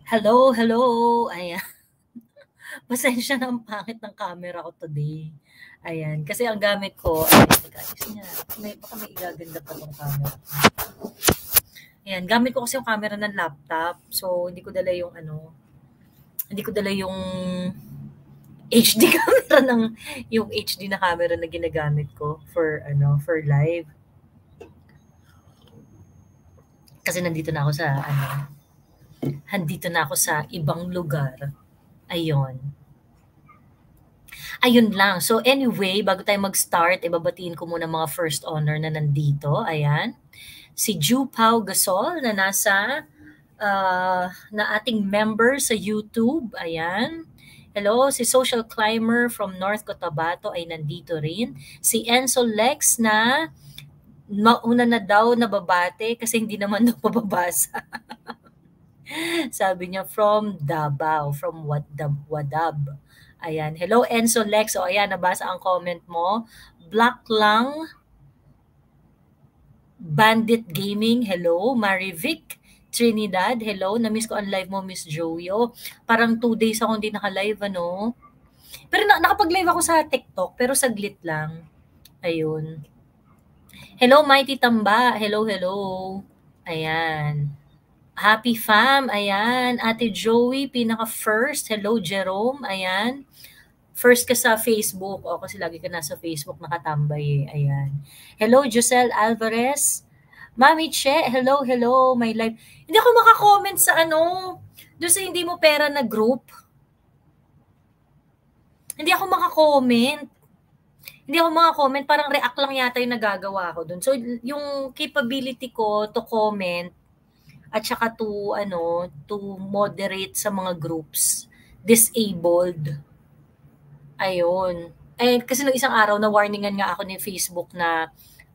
Hello, hello. Ayan. Pasensya na ang pangit ng camera ko today. Ayan. Kasi ang gamit ko, ay, teka, ayusin niya. Baka may igaganda pa tong camera. Ayan. Gamit ko kasi yung camera ng laptop. So, hindi ko dala yung hindi ko dala yung HD camera yung HD na camera na ginagamit ko for live. Kasi nandito na ako sa ibang lugar. Ayun. Ayun lang. So anyway, bago tayo mag-start, ibabatiin ko muna mga first honor na nandito. Ayan. Si Ju Pau Gasol na ating member sa YouTube. Ayan. Hello, si Social Climber from North Cotabato ay nandito rin. Si Enzo Lex na mauna na daw nababate kasi hindi naman daw mababasa. Sabi niya from Davao, from Wadab. Ayan. Hello, Enzo Lex. O, ayan, nabasa ang comment mo. Black lang. Bandit Gaming. Hello. Marivic Trinidad. Hello. Na-miss ko ang live mo, Miss Joyo. Parang 2 days ako hindi naka-live, ano? Pero nakapag-live ako sa TikTok, pero saglit lang. Ayun. Hello, Mighty Tamba. Hello, hello. Ayan. Happy fam, ayan. Ate Joey, pinaka-first. Hello, Jerome, ayan. First ka sa Facebook. O, kasi lagi ka nasa Facebook nakatambay eh. Ayan. Hello, Giselle Alvarez. Mami Che, hello, hello, my life. Hindi ako makakomment sa doon sa hindi mo pera na group. Hindi ako makakomment. Hindi ako makakomment. Parang react lang yata yung nagagawa ko doon. So, yung capability ko to comment at saka to moderate sa mga groups, disabled. Ayun. Eh, kasi nung isang araw na warningan nga ako ni Facebook na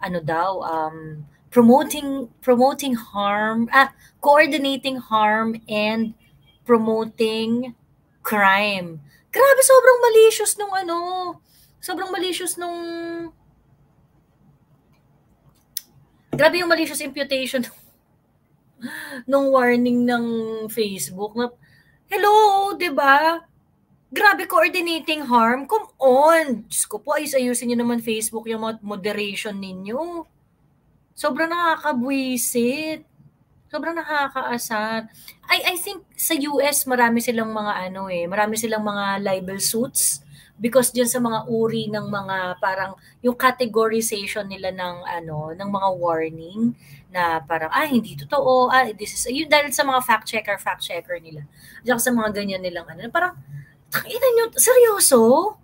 promoting harm, coordinating harm and promoting crime. Grabe, sobrang malicious grabe yung malicious imputation nung warning ng Facebook na, hello, 'di ba? Grabe, coordinating harm. Come on. Diyos ko po, ayusin niyo naman Facebook yung moderation ninyo. Sobrang nakakabwisit. Sobrang nakakaasar. I think sa US marami silang mga libel suits because diyan sa mga uri ng mga parang yung categorization nila ng mga warning na parang hindi totoo, this is yun dahil sa mga fact checker nila. Diyan sa mga ganyan nilang parang tangina nyo, seryoso?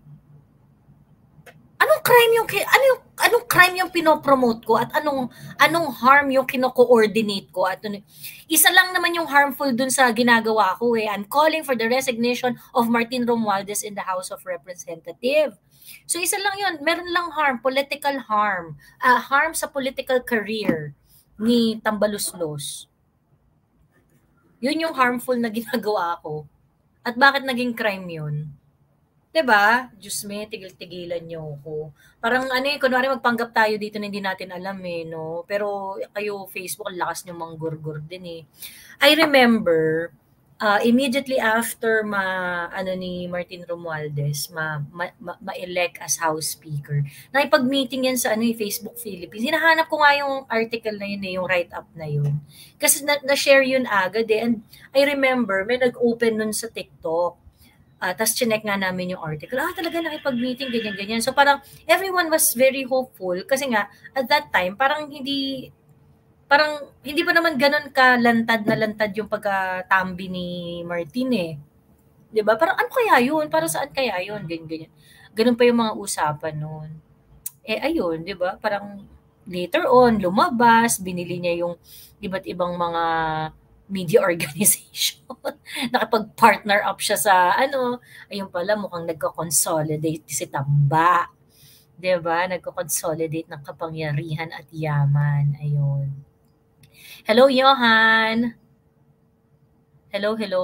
Anong crime yung pinopromote ko at anong harm yung kino-coordinate ko at isa lang naman yung harmful dun sa ginagawa ko eh. I'm calling for the resignation of Martin Romualdez in the House of Representatives. So isa lang yun, meron lang harm, political harm, harm sa political career ni Tambaluslos. Yun yung harmful na ginagawa ko. At bakit naging crime yun? 'Di ba? Diyos me, tigil-tigilan niyo ako. Parang kunwari magpanggap tayo dito na hindi natin alam eh, no? Pero kayo, Facebook, ang lakas niyo manggurgur din eh. I remember, immediately after ni Martin Romualdez ma-elect as House Speaker, nakipag-meeting yan sa Facebook Philippines. Hinahanap ko nga yung article na yun eh, yung write-up na yun. Kasi na-share yun agad eh. And I remember, may nag-open nun sa TikTok. Tapos chinek nga namin yung article. Talaga nakipag-meeting, ganyan-ganyan. So parang everyone was very hopeful kasi nga at that time parang hindi pa naman ganun lantad yung pagkatambi ni Martin eh. 'Di ba? Parang ano kaya yun? Para saan kaya yun? Ganyan-ganyan. Ganun pa yung mga usapan noon. Eh ayun, 'di ba? Parang later on lumabas, binili niya yung iba't ibang mga media organization. Nakipag-partner up siya sa ayun pala mukhang nagko-consolidate si Tamba. 'Di ba? Nagko-consolidate ng kapangyarihan at yaman. Ayun. Hello, Johan. Hello, hello.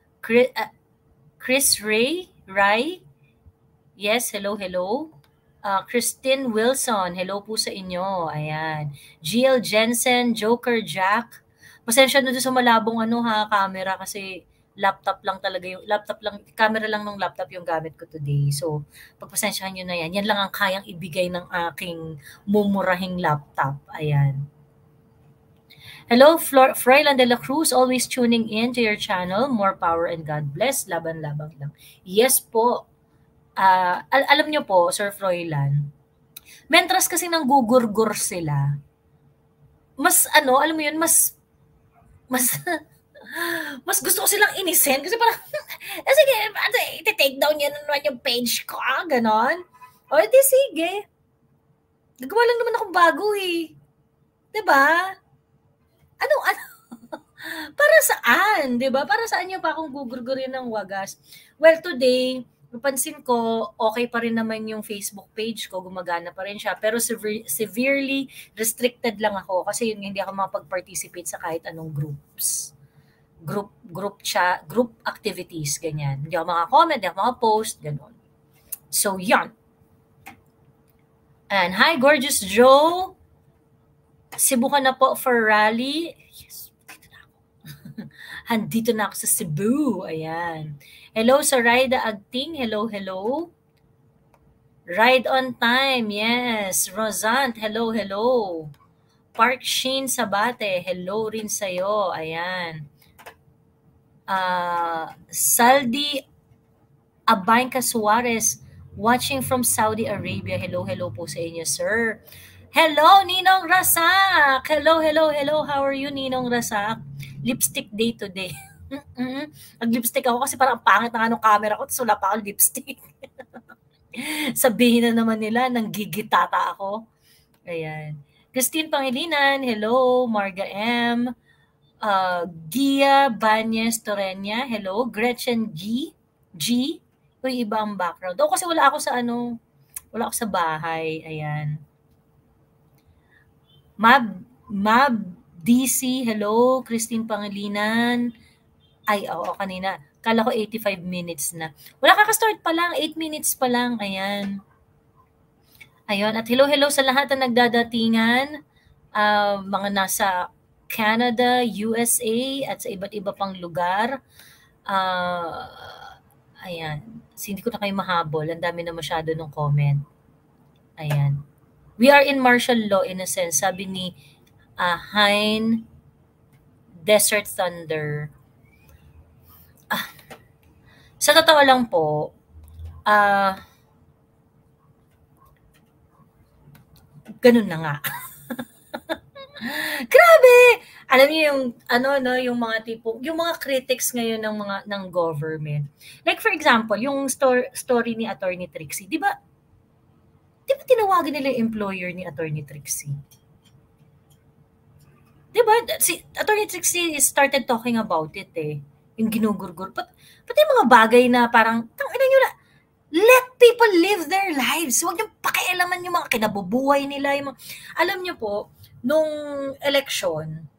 Chris Ray? Yes, hello, hello. Christine Wilson, hello po sa inyo. Ayan. Jill Jensen, Joker Jack. Pasensya na doon sa malabong camera kasi camera lang ng laptop yung gamit ko today. So, pagpasensyahan nyo na yan. Yan lang ang kayang ibigay ng aking mumurahing laptop. Ayan. Hello, Froilan de la Cruz, always tuning in to your channel. More power and God bless. Laban-labang lang. Yes po. Alam nyo po, Sir Froilan, mentras kasi nang gugurgur sila, mas alam mo yun, mas mas gusto ko silang inisin kasi parang, sige, iti-take down yan naman yung page ko, ganon. O, di sige. Nagawa lang naman akong bago eh. Diba? Ano? Para saan? Diba? Para saan yung pa akong gugurgurin ng wagas? Well, today, napansin ko, okay pa rin naman yung Facebook page ko, gumagana pa rin siya, pero severely restricted lang ako kasi yun, hindi ako makapag-participate sa kahit anong groups. Group activities, ganyan. Hindi ako maka-comment, hindi ako maka-post, gano'n. So, yan. And hi, Gorgeous Joe. Cebu ka na po for rally. Yes, dito na ako. Handito na ako sa Cebu. Ayan. Hello sa Rida Agting. Hello. Ride on time. Yes. Rosant. Hello. Park Sheen Sabate. Hello rin sa'yo. Ayan. Saldi Abanca Suarez. Watching from Saudi Arabia. Hello po sa inyo, sir. Hello, Ninong Rasak. Hello. How are you, Ninong Rasak? Lipstick day today. Nag-lipstick ako kasi parang pangit ng camera ko, tapos wala pa akong lipstick. Sabihin na naman nila, nang gigitata ako. Ayan. Christine Pangilinan, hello. Marga M. Gia Banyes Torreña, hello. Gretchen G. Uy, iba ang background. Kasi wala ako sa bahay. Ayan. Mab DC, hello. Christine Pangilinan. Ay, oo, kanina. Kala ko 85 minutes na. Wala kaka-start pa lang. 8 minutes pa lang. Ayan. Ayun. At hello sa lahat na nagdadatingan. Mga nasa Canada, USA, at sa iba't iba pang lugar. Ayan. Hindi ko na kayo mahabol. Ang dami na masyado ng comment. Ayan. We are in martial law in a sense. Sabi ni Hein Desert Thunder. Sa totoo lang po, ganun na nga. Grabe! Alam niyo yung yung mga yung mga critics ngayon ng government. Like for example, yung story ni Attorney Trixie, 'di ba tinawagan nila yung employer ni Attorney Trixie? 'Di ba? Si Attorney Trixie started talking about it eh. Yung ginugurgur. Pati yung mga bagay na parang, nyo na, let people live their lives. Huwag nyo pakialaman yung mga kinabubuhay nila. Alam nyo po, nung election,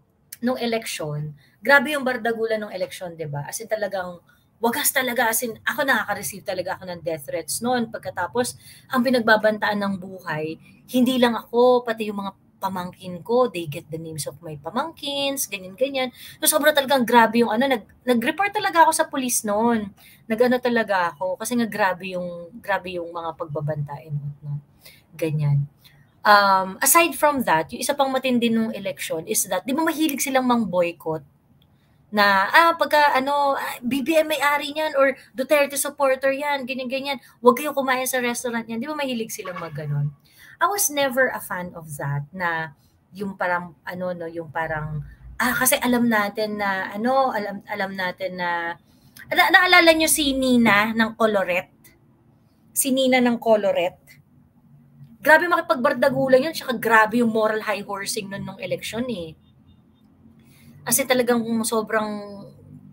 grabe yung bardagulan ng election, diba? As in talagang, wagas talaga. As in, ako nakaka-receive talaga ako ng death threats noon. Pagkatapos, ang pinagbabantaan ng buhay, hindi lang ako, pati yung mga pamangkin ko, they get the names of my pamangkins, ganyan. So, sobrang talagang grabe yung nag-report talaga ako sa police noon. Talaga ako, kasi nga grabe yung mga pagbabantain. No? Ganyan. Aside from that, yung isa pang matindi nung election is that, di ba mahilig silang mang-boycott? Na, pagka, BBM may-ari niyan, or Duterte supporter yan, ganyan. Huwag kayong kumain sa restaurant yan. Di ba mahilig silang mag-ganon? I was never a fan of that, na yung parang, yung parang, kasi alam natin na, alam natin na, naalala nyo si Nina ng Coloret? Si Nina ng Coloret? Grabe makipagbardagulan yun, tsaka grabe yung moral high horsing nung election eh. Kasi talagang sobrang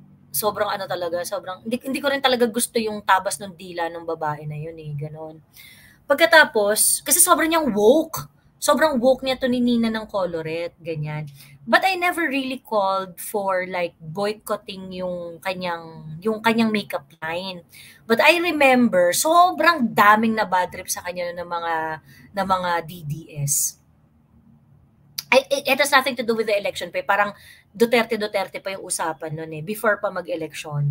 hindi ko rin talaga gusto yung tabas ng dila ng babae na yun eh, ganon. Pagkatapos, kasi sobrang woke niya to ni Nina ng Coloret, ganyan. But I never really called for like boycotting yung kanyang makeup line. But I remember, sobrang daming na bad trip sa kanya ng mga DDS. It has nothing to do with the election, parang Duterte pa yung usapan nun eh, before pa mag-eleksyon.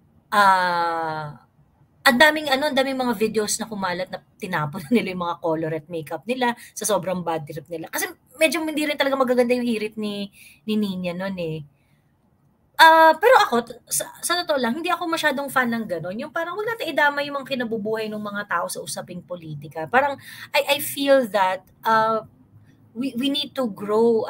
Ang daming mga videos na kumalat na tinapon na nila yung mga color at makeup nila sa sobrang bad trip nila. Kasi medyo hindi rin talaga magaganda yung hirit ni Nina nun eh. Pero ako, sa totoo lang, hindi ako masyadong fan ng gano'n. Yung parang wag natin idamay yung mga kinabubuhay ng mga tao sa usaping politika. Parang I feel that we need to grow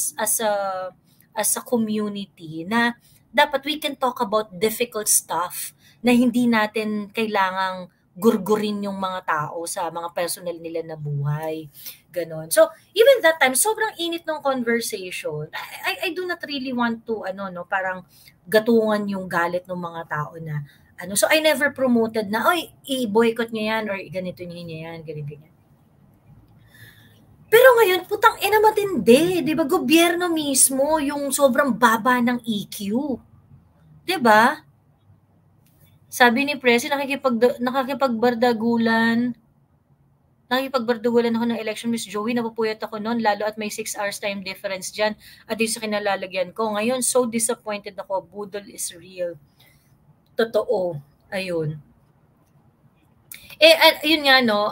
as a community na dapat we can talk about difficult stuff na hindi natin kailangang gurgurin yung mga tao sa mga personal nila na buhay. Ganon. So, even that time, sobrang init ng conversation. I do not really want to, parang gatungan yung galit ng mga tao na, so I never promoted na, oy, i-boycott niya yan or ganito niya yan, ganito. Pero ngayon, putang ina matindi, 'di ba? Gobyerno mismo yung sobrang baba ng EQ. 'Di ba? Sabi ni Presi, nakikipagbardagulan ako ng election, Miss Joey, napupuyat ako noon, lalo at may 6 hours time difference dyan, at yun sa kinalalagyan ko. Ngayon, so disappointed ako, budol is real. Totoo. Ayun. Yun nga, no,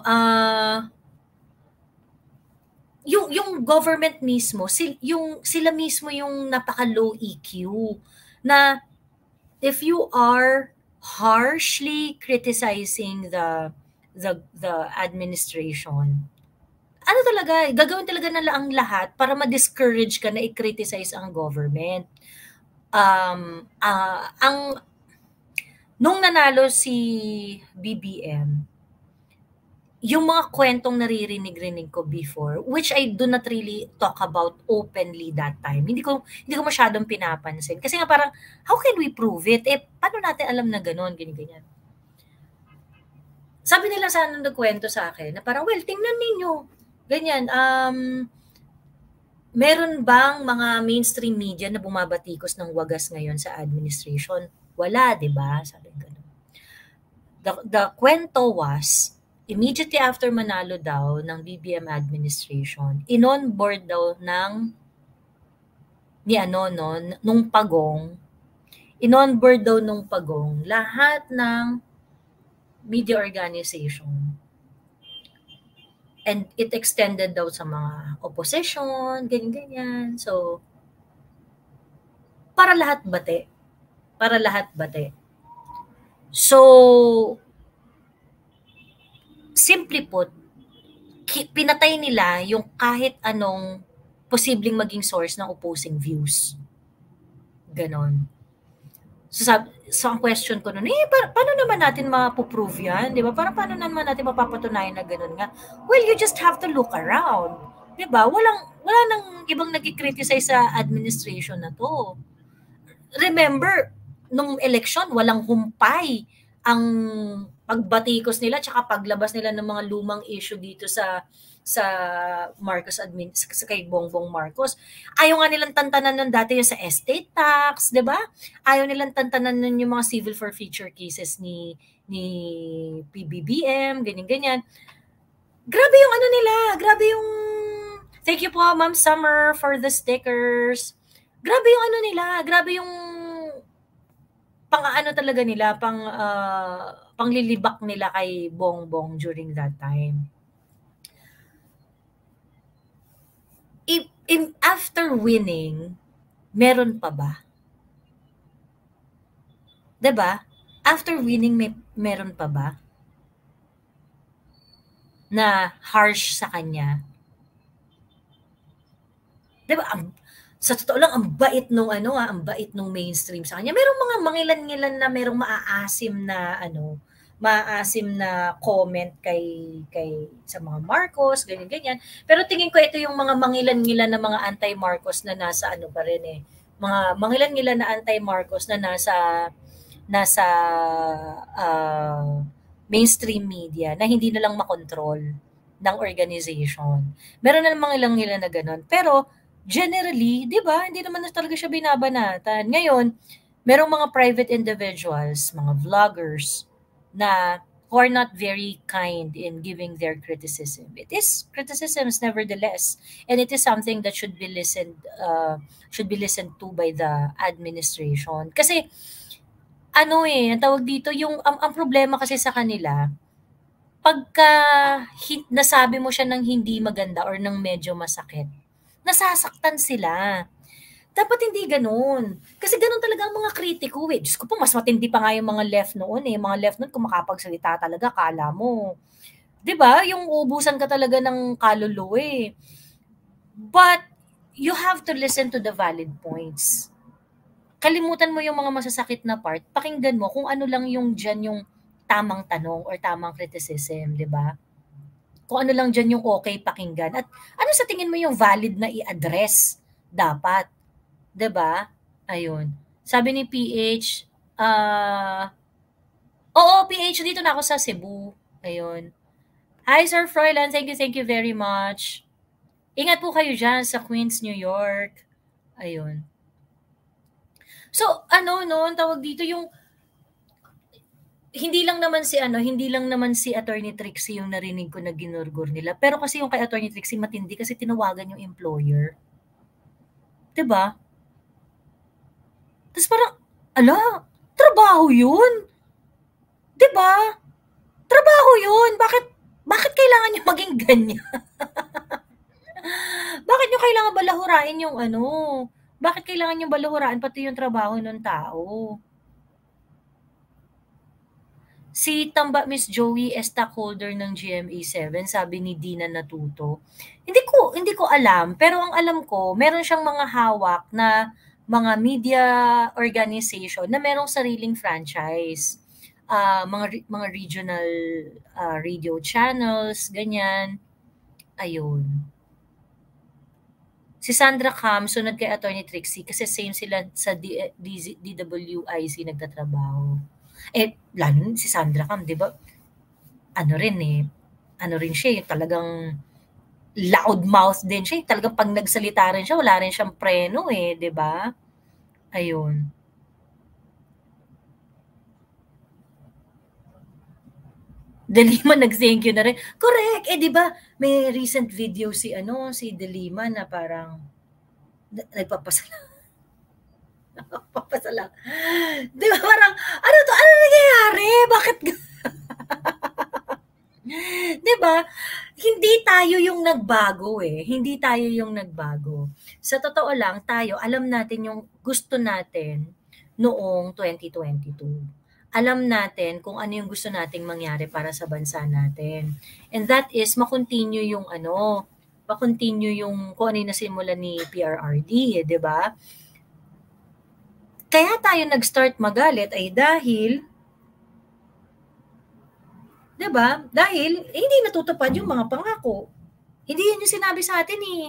yung government mismo, sila mismo yung napaka-low EQ, na if you are harshly criticizing the administration, gagawin talaga nila ang lahat para ma-discourage ka na i-criticize ang government. Nung nanalo si BBM, yung mga kwentong naririnig ko before, which I do not really talk about openly that time. Hindi ko masyadong pinapansin. Kasi nga parang, how can we prove it? Paano natin alam na gano'n, ganyan. Sabi nila sana nagkwento sa akin na parang, well, tingnan ninyo. Ganyan, meron bang mga mainstream media na bumabatikos ng wagas ngayon sa administration? Wala, di ba? Sabi gano'n. The kwento was, immediately after manalo daw ng BBM administration, in-onboard daw nung Pagong, in-onboard daw nung Pagong lahat ng media organization. And it extended daw sa mga opposition, ganyan. So, para lahat bate. So, simply put, pinatay nila yung kahit anong posibleng maging source ng opposing views. Ganon. So ang question ko noon, paano naman natin mapuprove yan? Di ba? Paano naman natin mapapatunayan na ganon nga? Well, you just have to look around. Di ba? Wala nang ibang nagkikriticize sa administration na to. Remember, nung election, walang humpay ang pagbatikos nila tsaka paglabas nila ng mga lumang issue dito sa Marcos sa kay Bongbong Marcos. Ayaw nga nilang tantanan nun dati yung sa estate tax, 'di ba? Ayaw nilang tantanan nun yung mga civil forfeiture cases ni PBBM, ganyan. Grabe yung nila, grabe yung thank you po Ma'am Summer for the stickers. Grabe yung nila, grabe yung talaga nila, panglilibak nila kay Bongbong during that time. After winning, meron pa ba? 'Di ba? After winning, meron pa ba? Na harsh sa kanya. 'Di ba? Sa totoo lang, ang bait nung ang bait nung mainstream sa kanya. Merong mga mangilan-ngilan na merong maaasim na comment kay sa mga Marcos, ganyan. Pero tingin ko ito yung mga mangilan-ngilan na mga anti-Marcos na nasa pa rin mga mangilan-ngilan na anti-Marcos na nasa mainstream media na hindi na lang makontrol ng organization. Meron na mga ilang-ilan na ganun. Pero generally, 'di ba, hindi naman na talaga siya binabanatan. Ngayon, merong mga private individuals, mga vloggers na who are not very kind in giving their criticism. It is criticisms nevertheless, and it is something that should be listened to by the administration. Kasi ano eh, ang tawag dito, yung ang problema kasi sa kanila, pagka nasabi mo siya ng hindi maganda or ng medyo masakit, nasasaktan sila. Dapat hindi gano'n. Kasi gano'n talaga ang mga kritiko eh. Diyos ko po, mas matindi pa nga yung mga left noon eh. Mga left noon, kung makapagsalita talaga, kala mo. 'Di ba? Yung ubusan ka talaga ng kaluluwa eh. But, you have to listen to the valid points. Kalimutan mo yung mga masasakit na part. Pakinggan mo kung ano lang yung dyan yung tamang tanong or tamang criticism, 'di ba? Kung ano lang dyan yung okay pakinggan. At ano sa tingin mo yung valid na i-address dapat? 'Di ba? Ayun. Sabi ni PH, oo, PH, dito na ako sa Cebu. Ayun. Hi, Sir Froilan. Thank you very much. Ingat po kayo dyan sa Queens, New York. Ayun. So, ano, no, ang tawag dito yung hindi lang naman si Attorney Trixie yung narinig ko na ginurgur nila. Pero kasi yung kay Attorney Trixie matindi kasi tinawagan yung employer. 'Di ba? Tapos parang, ala, trabaho yun. 'Di ba? Trabaho yun. Bakit kailangan niyo maging ganyan? Bakit niyo kailangan balahurain yung ano? Bakit kailangan niyo balahurain pati yung trabaho ng tao? Si Tamba Miss Joey stockholder ng GMA7, sabi ni Dina Natuto. Hindi ko alam, pero ang alam ko, meron siyang mga hawak na mga media organization na merong sariling franchise. Mga regional radio channels, ganyan. Ayun. Si Sandra Cam, sunod kay Attorney Trixie kasi same sila sa DWIC nagtatrabaho. Eh, lalo si Sandra Cam, di ba? Ano rin siya, talagang loudmouth din siya. Talagang pag nagsalita rin siya, wala rin siyang preno eh, di ba? Ayun. Delima nag-thank you na rin. Correct. Eh, di ba, may recent video si Delima na parang nagpapasalamat. Nagpapasalamat. Di ba, parang, ano to? Ano nangyayari? Bakit? Di ba? Hindi tayo yung nagbago eh. Hindi tayo yung nagbago. Sa totoo lang, tayo, alam natin yung gusto natin noong 2022. Alam natin kung ano yung gusto nating mangyari para sa bansa natin. And that is makontinue yung makontinue yung kung ano yung nasimulan ni PRRD, 'di ba? Kaya tayo nag-start magalit ay dahil 'di ba? Dahil hindi natutupad yung mga pangako. Hindi yan yung sinabi sa atin eh.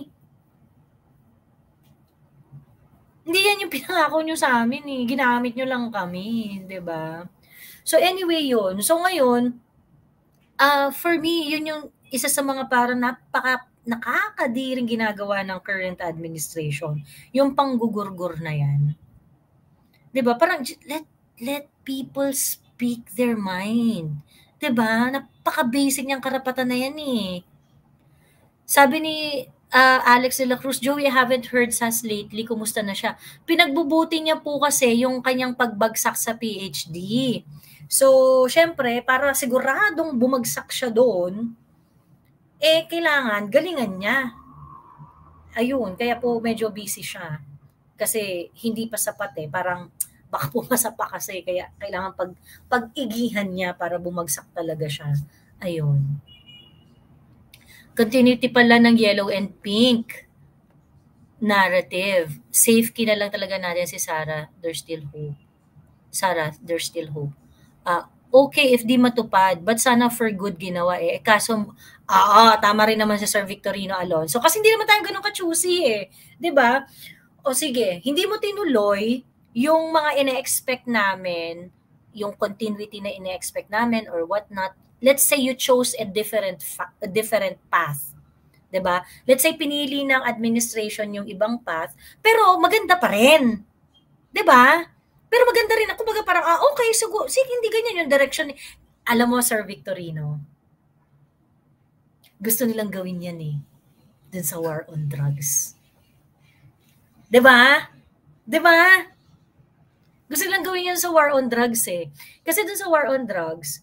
Hindi yan yung pinangako nyo sa amin eh. Ginamit nyo lang kami, 'di ba? So anyway yun. So ngayon, for me, yun yung isa sa mga parang nakakadiring ginagawa ng current administration. Yung panggugurgur na yan. 'Di ba? Parang let people speak their mind. 'Di ba? Napaka-basic niyang karapatan na yan eh. Sabi ni Alex de la Cruz, Joey, I haven't heard Sas lately. Kumusta na siya? Pinagbubuti niya po kasi yung kanyang pagbagsak sa PhD. So, syempre, para siguradong bumagsak siya doon, kailangan galingan niya. Ayun, kaya po medyo busy siya. Kasi hindi pa sapat eh. Parang baka pumasa pa kasi. Kaya kailangan pag-igihan niya para bumagsak talaga siya. Ayun. Continuity pala ng yellow and pink narrative. Safety na lang talaga natin si Sarah. There's still hope. Sarah, there's still hope. Okay if di matupad, but sana for good ginawa eh. Kaso, tama rin naman si Sir Victorino Alonso. Kasi hindi naman tayo ganun ka-choosy eh. 'Di ba? O sige, hindi mo tinuloy yung mga ine-expect namin, yung continuity na ine-expect namin or what not. Let's say you chose a different path. 'Di ba? Let's say pinili ng administration yung ibang path, pero maganda pa rin. 'Di ba? Pero maganda rin ako, parang okay, sige, hindi ganyan yung direction. Alam mo, Sir Victorino, gusto nilang gawin yan eh, dun sa war on drugs. 'Di ba? 'Di ba? Gusto nilang gawin yan sa war on drugs eh. Kasi dun sa war on drugs,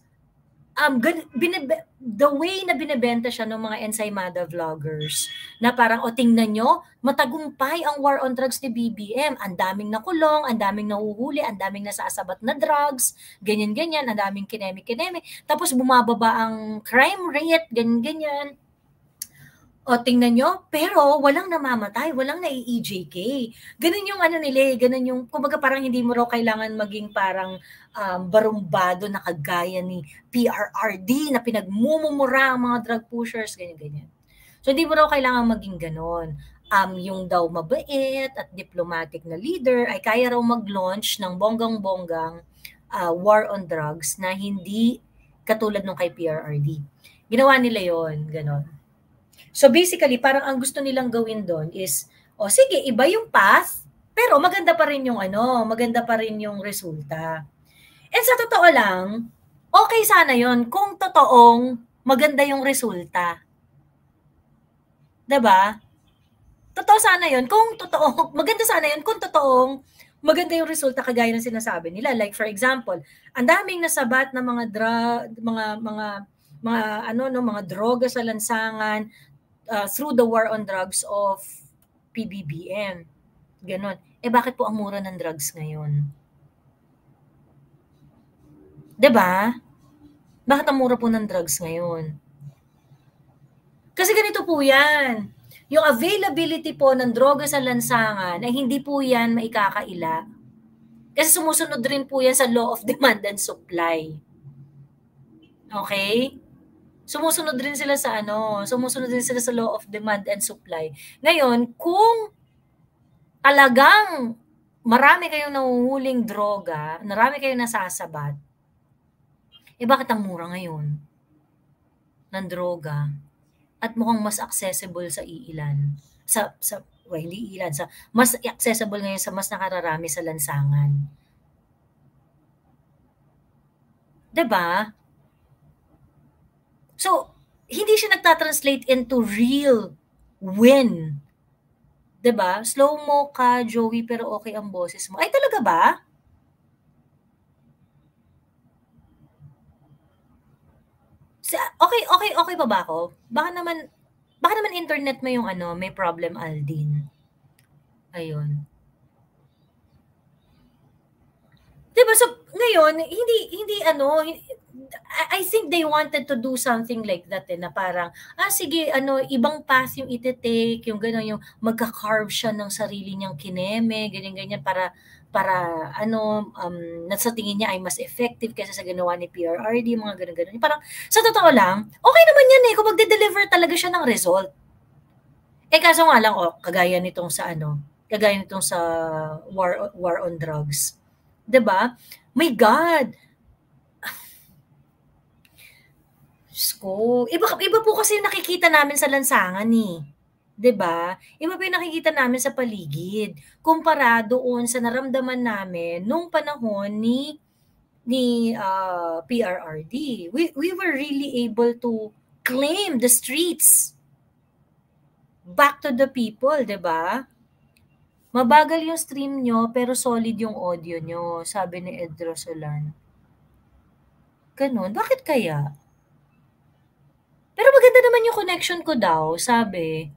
the way na binebenta siya ng mga ensaymada vloggers na parang, o tingnan nyo, matagumpay ang war on drugs ni BBM. Ang daming nakulong, ang daming nahuhuli, ang daming nasasabat na drugs, ganyan-ganyan, ang daming kineme-kineme. Tapos bumababa ang crime rate, ganyan-ganyan. O tingnan nyo, pero walang namamatay, walang nai-EJK. Ganun yung ano nila, ganun yung, kumbaga parang hindi mo raw kailangan maging parang barumbado na kagaya ni PRRD na pinagmumumura ang mga drug pushers, ganyan-ganyan. So hindi mo raw kailangan maging ganon. Yung daw mabait at diplomatic na leader ay kaya raw mag-launch ng bonggang-bonggang war on drugs na hindi katulad nung kay PRRD. Ginawa nila yon, ganon. So basically, parang ang gusto nilang gawin doon is, o sige, iba yung path, pero maganda pa rin yung maganda pa rin yung resulta. And sa totoo lang, okay sana yon kung totoong maganda yung resulta. 'Di ba? Totoo sana yon kung totoo, maganda sana yon kung totoong maganda yung resulta kagaya ng sinasabi nila. Like for example, ang daming nasabat na mga droga sa lansangan, through the war on drugs of PBBM. Ganon. Bakit po ang mura ng drugs ngayon? 'Di ba? Bakit ang mura po ng drugs ngayon? Kasi ganito po yan. Yung availability po ng droga sa lansangan ay hindi po yan maikakaila. Kasi sumusunod rin po yan sa law of demand and supply. Okay? Sumusunod rin sila sa law of demand and supply. Ngayon, kung talagang marami kayong nahuhuling droga, marami kayong nasasabat, bakit ang mura ngayon ng droga? At mukhang mas accessible sa iilan. Hindi ilan, mas accessible ngayon sa mas nakararami sa lansangan. 'Di ba? So, hindi siya nagtatranslate into real win. 'Di ba? Slow mo ka, Joey, pero okay ang boses mo. Ay, talaga ba? Okay pa ba ako? Baka naman internet mo yung may problem, Aldin. Ayun. 'Di ba? So, ngayon, hindi I think they wanted to do something like that na parang, sige, ibang path yung ite-take, yung gano'n, yung magka-carve siya ng sarili niyang kineme, ganyan-ganyan na sa tingin niya ay mas effective kaysa sa ginawa ni PRRD, mga gano'n-gano'n. Parang, sa totoo lang, okay naman yan kung magde-deliver talaga siya ng result. Kaso nga lang, kagaya nitong sa war on drugs. 'Di ba? My God! Diyos ko, iba po kasi yung nakikita namin sa lansangan 'di ba? Iba po yung nakikita namin sa paligid, kumpara doon sa naramdaman namin nung panahon ni PRRD. We were really able to claim the streets back to the people, 'di ba? Mabagal yung stream nyo, pero solid yung audio nyo, sabi ni Ed Rosolan. Ganon, bakit kaya? Pero maganda naman yung connection ko daw, sabi.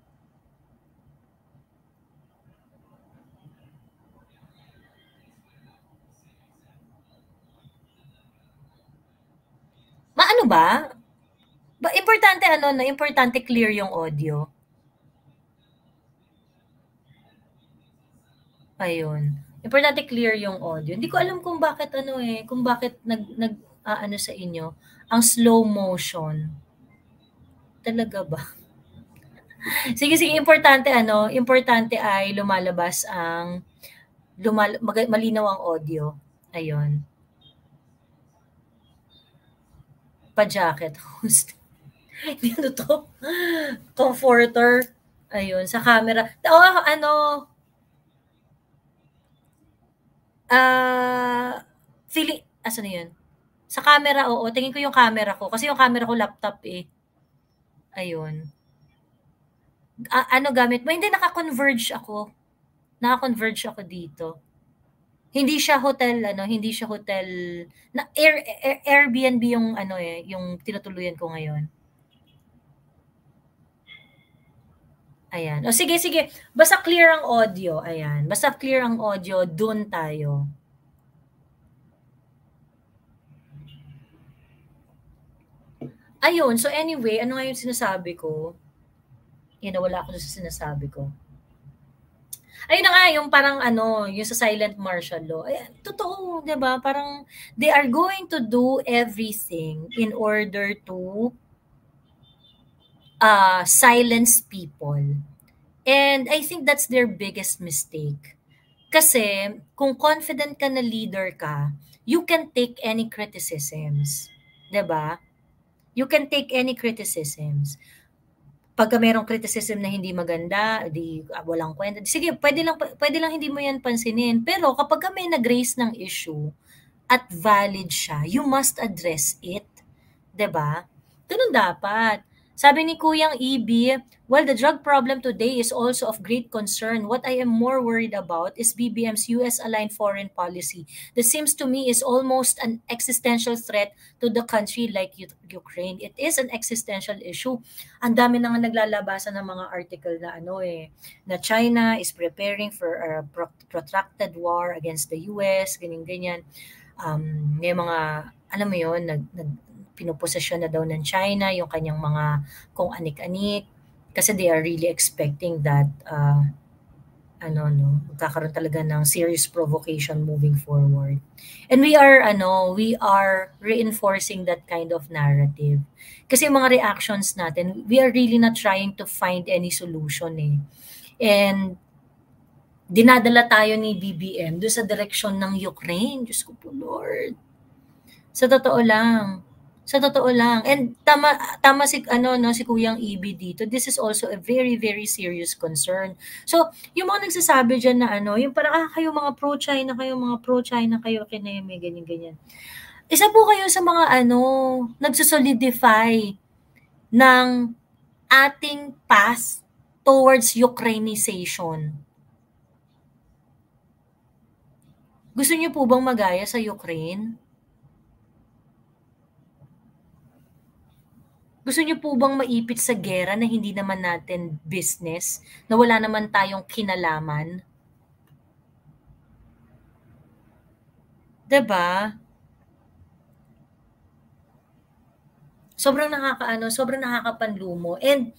Maano ba? Importante clear yung audio. Ayun. Importante clear yung audio. Hindi ko alam kung bakit kung bakit sa inyo, ang slow motion. Talaga ba? Sige, importante ay lumalabas malinaw ang audio. Ayun. Pa-jacket host. Ano to? Comforter. Ayun, sa camera. Feeling, asa na yun? Sa camera, oo. Tingin ko yung camera ko. Kasi yung camera ko laptop eh. Ayun. Ano gamit mo? Hindi, naka-converge ako. Naka-converge ako dito. Hindi siya hotel, ano, hindi siya hotel. Airbnb yung, ano eh, yung tinutuluyan ko ngayon. Ayan. O sige, sige. Basta clear ang audio. Ayan. Basta clear ang audio, dun tayo. Ayun. So anyway, ano nga yung sinasabi ko? Nawala ako sa sinasabi ko. Ayun na nga, yung parang ano, yung sa silent martial law. Ay, totoo, di ba? Parang they are going to do everything in order to silence people. And I think that's their biggest mistake. Kasi kung confident ka na leader ka, you can take any criticisms. 'Di ba? You can take any criticisms. Pagka merong criticism na hindi maganda, di walang kwenta. Sige, pwede lang hindi mo 'yan pansinin. Pero kapag may nag-raise ng issue at valid siya, you must address it. 'Di ba? Ganun dapat. Sabi ni Kuyang EB, while the drug problem today is also of great concern, what I am more worried about is BBM's US-aligned foreign policy that seems to me is almost an existential threat to the country like Ukraine. It is an existential issue. Ang dami na nga naglalabasan ng mga article na na China is preparing for a protracted war against the US, ganyan-ganyan. May mga, alam mo yun, pinoposesyon na daw ng China yung kanyang mga kung anik-anik kasi they are really expecting that magkakaroon talaga ng serious provocation moving forward. And we are reinforcing that kind of narrative. Kasi yung mga reactions natin, we are really not trying to find any solution eh. And dinadala tayo ni BBM doon sa direksyon ng Ukraine. Diyos ko po, Lord. Sa totoo lang. And tama si si Kuyang EB dito. This is also a very very serious concern. So, yung mga nagsasabi diyan na yung parang kayo mga pro-China kayo kineme ganyan. Isa po kayo sa mga nagso-solidify ng ating path towards Ukrainization. Gusto niyo po bang magaya sa Ukraine? Gusto niyo po bang maipit sa gera na hindi naman natin business, na wala naman tayong kinalaman? 'Di ba? Sobrang nakakapanlumo. And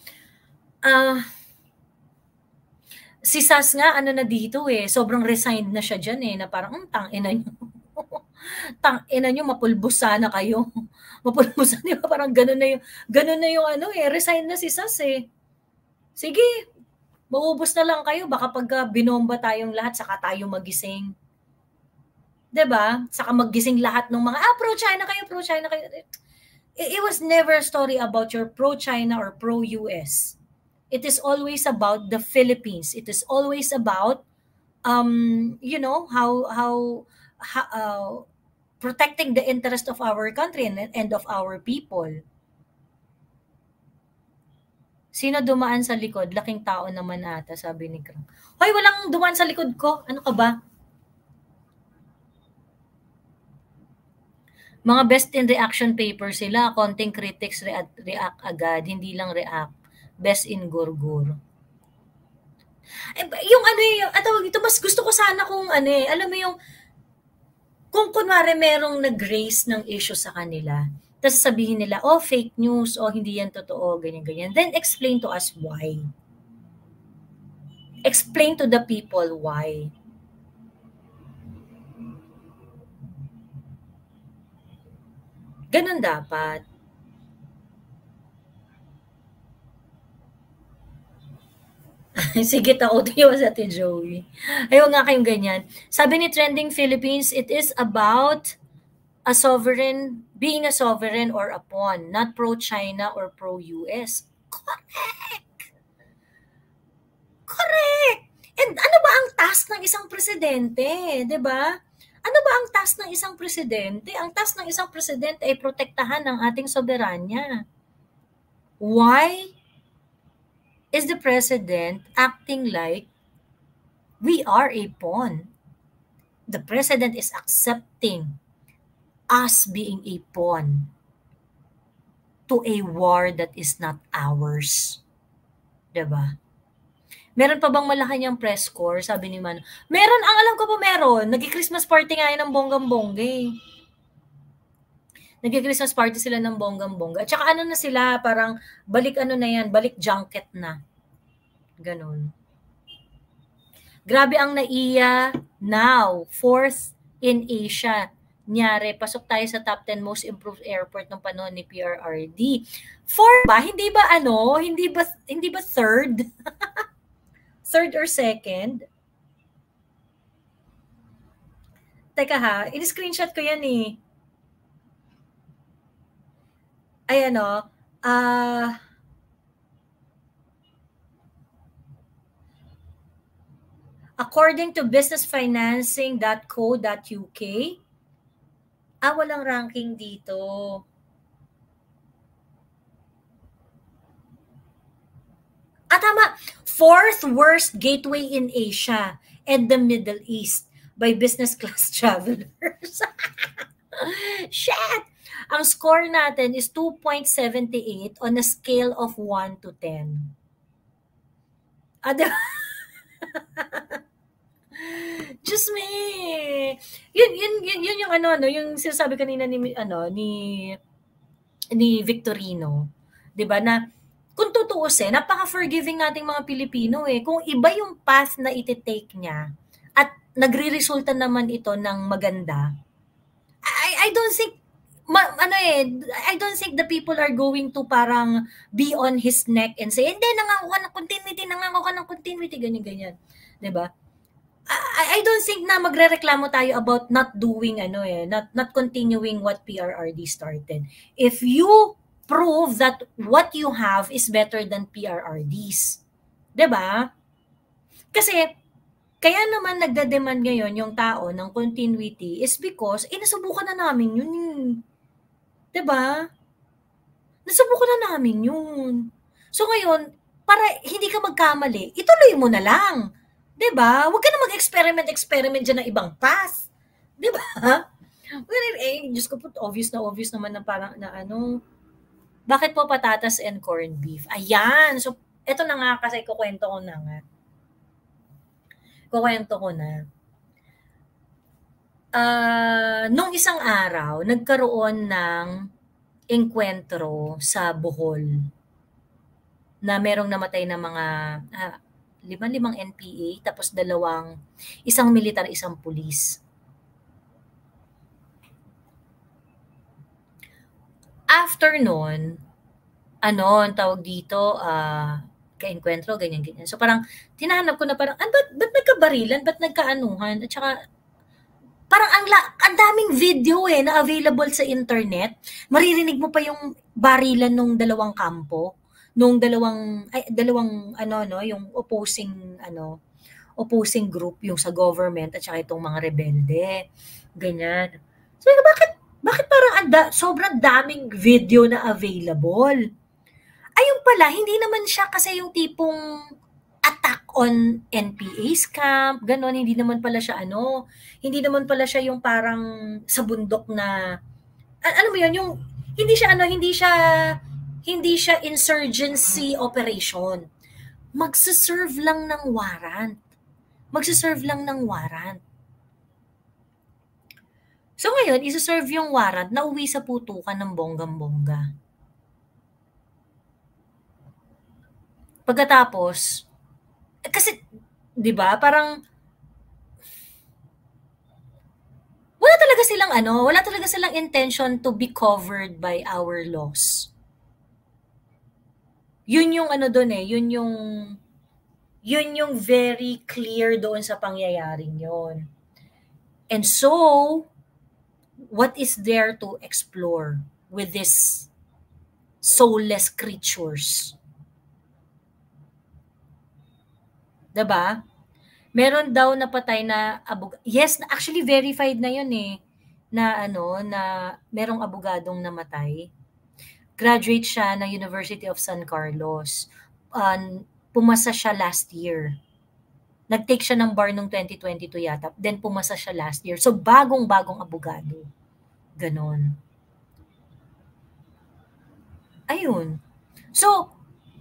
si Sas nga na dito eh, sobrang resigned na siya diyan eh, na parang tangina niyo. Tangina niyo, mapulbos sana kayo. Mapulbos di ba? Parang ganun na yung resign na si Sas eh. Sige, maubos na lang kayo. Baka pagka binomba tayong lahat, saka tayo magising. 'Di ba? Saka magising lahat ng mga, pro-China kayo. It was never a story about your pro-China or pro-US. It is always about the Philippines. It is always about, how protecting the interest of our country and of our people. Sino dumaan sa likod? Laking tao naman ata, sabi ni Krang. Hoy, walang dumaan sa likod ko. Ano ka ba? Mga best in reaction paper sila. Konting critics react agad. Hindi lang react. Best in gurgur. Yung ito, mas gusto ko sana kung alam mo yung, kung kunwari merong nag-raise ng issue sa kanila, tapos sabihin nila, fake news, hindi yan totoo, ganyan-ganyan. Then explain to us why. Explain to the people why. Ganun dapat. Sige, takot yun sa Ate Joey. Ayaw nga kayong ganyan. Sabi ni Trending Philippines, it is about being a sovereign or a pawn, not pro-China or pro-US. Correct! And ano ba ang task ng isang presidente? 'Di ba? Ano ba ang task ng isang presidente? Ang task ng isang presidente ay protektahan ang ating soberanya. Why is the president acting like we are a pawn? The president is accepting us being a pawn to a war that is not ours. Diba? Meron pa bang Malacanang press corps? Sabi ni Mano. Meron, ang alam ko po meron. Nag-Christmas party nga yun ng bonggang-bongga eh. Nag-Christmas party sila ng bonggang-bongga. At saka ano na sila, parang balik ano na yan, balik junket na. Ganon. Grabe ang NAIA now, 4th in Asia. Nyari, pasok tayo sa top 10 most improved airport ng panahon ni PRRD. 4 ba? Hindi ba ano? Hindi ba third? Third or second? Teka ha, in-screenshot ko yan eh. Ayan o. According to businessfinancing.co.uk, walang ranking dito. Tama. 4th worst gateway in Asia and the Middle East by business class travelers. Shit! Ang score natin is 2.78 on a scale of 1 to 10. Diyos me! Yun yung ano, yung sinasabi kanina ni Victorino. 'Di ba na kung tutuusin, napaka-forgiving nating mga Pilipino eh. Kung iba yung path na iti-take niya at nagre-resulta naman ito ng maganda, I don't think I don't think the people are going to parang be on his neck and say, hindi, nangako ka ng continuity, ganyan-ganyan. 'Di ba? I don't think na magrereklamo tayo about not doing not continuing what PRRD started. If you prove that what you have is better than PRRD's, 'di ba? Kasi kaya naman nagde-demand ngayon yung tao ng continuity is because nasubukan na namin yun. 'Di ba? Nasubukan na namin yun. So ngayon, para hindi ka magkamali, ituloy mo na lang. 'Di ba? Huwag ka na mag-experiment dyan ng ibang path. 'Di ba? Well, Diyos ko po, obvious naman na parang na bakit po patatas and corned beef? Ayan. So, eto na nga kasi kukwento ko na. Nung isang araw, nagkaroon ng engkwentro sa Bohol na merong namatay na mga 5 NPA tapos isang militar, isang pulis. After nun, ang tawag dito, ka-enkwentro, ganyan-ganyan. So parang, tinahanap ko na parang, ba't nagkabarilan? Ba't nagkaanuhan? At saka, parang ang daming video na available sa internet. Maririnig mo pa yung barilan nung dalawang kampo, nung dalawang yung opposing group, yung sa government at saka itong mga rebelde. Ganyan. So bakit parang sobrang daming video na available? Ayun pala, hindi naman siya kasi yung tipong attack on NPA's camp, gano'n, hindi naman pala siya yung parang sa bundok na, mo yun, yung, hindi siya insurgency operation. Magsaserve lang ng warrant. So ngayon, isa-serve yung warrant na uwi sa putukan ng bonggang-bongga. Pagkatapos, kasi, di ba, parang, wala talaga silang intention to be covered by our laws. Yun yung yun yung very clear doon sa pangyayaring yon. And so, what is there to explore with these soulless creatures? Diba? Meron daw napatay na yes, actually verified na yun eh, na na merong abogadong namatay. Graduate siya ng University of San Carlos. Pumasa siya last year. Nag-take siya ng bar nung 2022 yata. Then pumasa siya last year. So bagong-bagong abogado. Ganon. Ayun. So,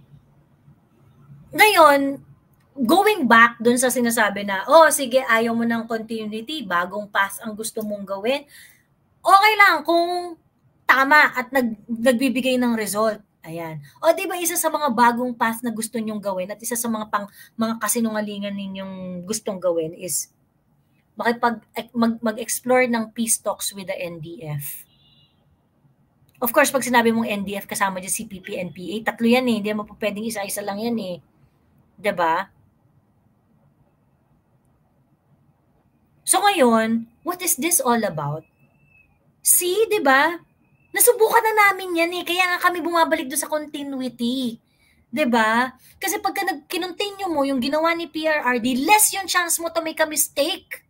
ngayon, going back dun sa sinasabi na, sige, ayaw mo ng continuity, bagong path ang gusto mong gawin, okay lang kung tama at nagbibigay ng result. Ayan. O di ba isa sa mga bagong path na gusto nyong gawin at isa sa mga kasinungalingan ninyong gustong gawin is mag-explore ng peace talks with the NDF. Of course, pag sinabi mong NDF, kasama dyan CPP, NPA, tatlo yan eh. Hindi mo pa pwedeng isa-isa lang yan eh. 'Di ba? So ngayon, what is this all about? See, 'di ba? Nasubukan na namin yan eh. Kaya nga kami bumabalik doon sa continuity. 'Di ba? Kasi pagka kinontinue mo yung ginawa ni PRRD, less yung chance mo to make a mistake.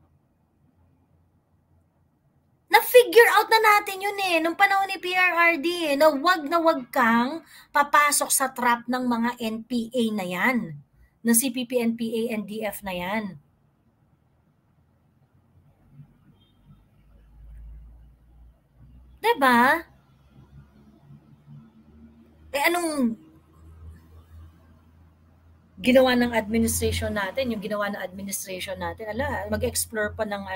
Na-figure out na natin yun eh, nung panahon ni PRRD eh, na wag kang papasok sa trap ng mga NPA na yan. Ng CPP, NPA, NDF na yan. Diba? Anong ginawa ng administration natin, yung ginawa ng administration natin, mag-explore pa ng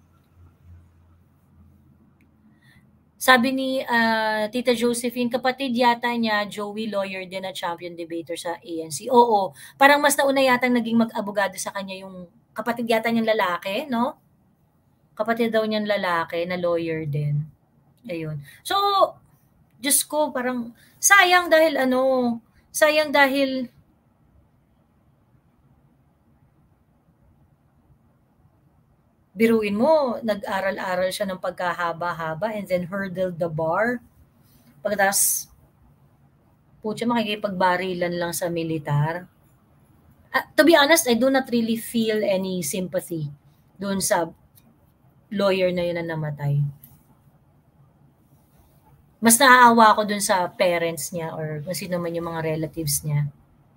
sabi ni Tita Josephine, kapatid yata niya, Joey, lawyer din na champion debater sa ANC. Oo, parang mas nauna yata naging mag-abogado sa kanya yung kapatid yata niyang lalaki, no? Kapatid daw niyang lalaki na lawyer din. Ayun. So, Diyos ko, parang sayang dahil biruin mo, nag-aral-aral siya ng pagkahaba-haba and then hurdled the bar. Pagkatapos, putya, makikipagbarilan lang sa militar. To be honest, I do not really feel any sympathy doon sa lawyer na yun na namatay. Mas naaawa ako doon sa parents niya or kung sino man yung mga relatives niya.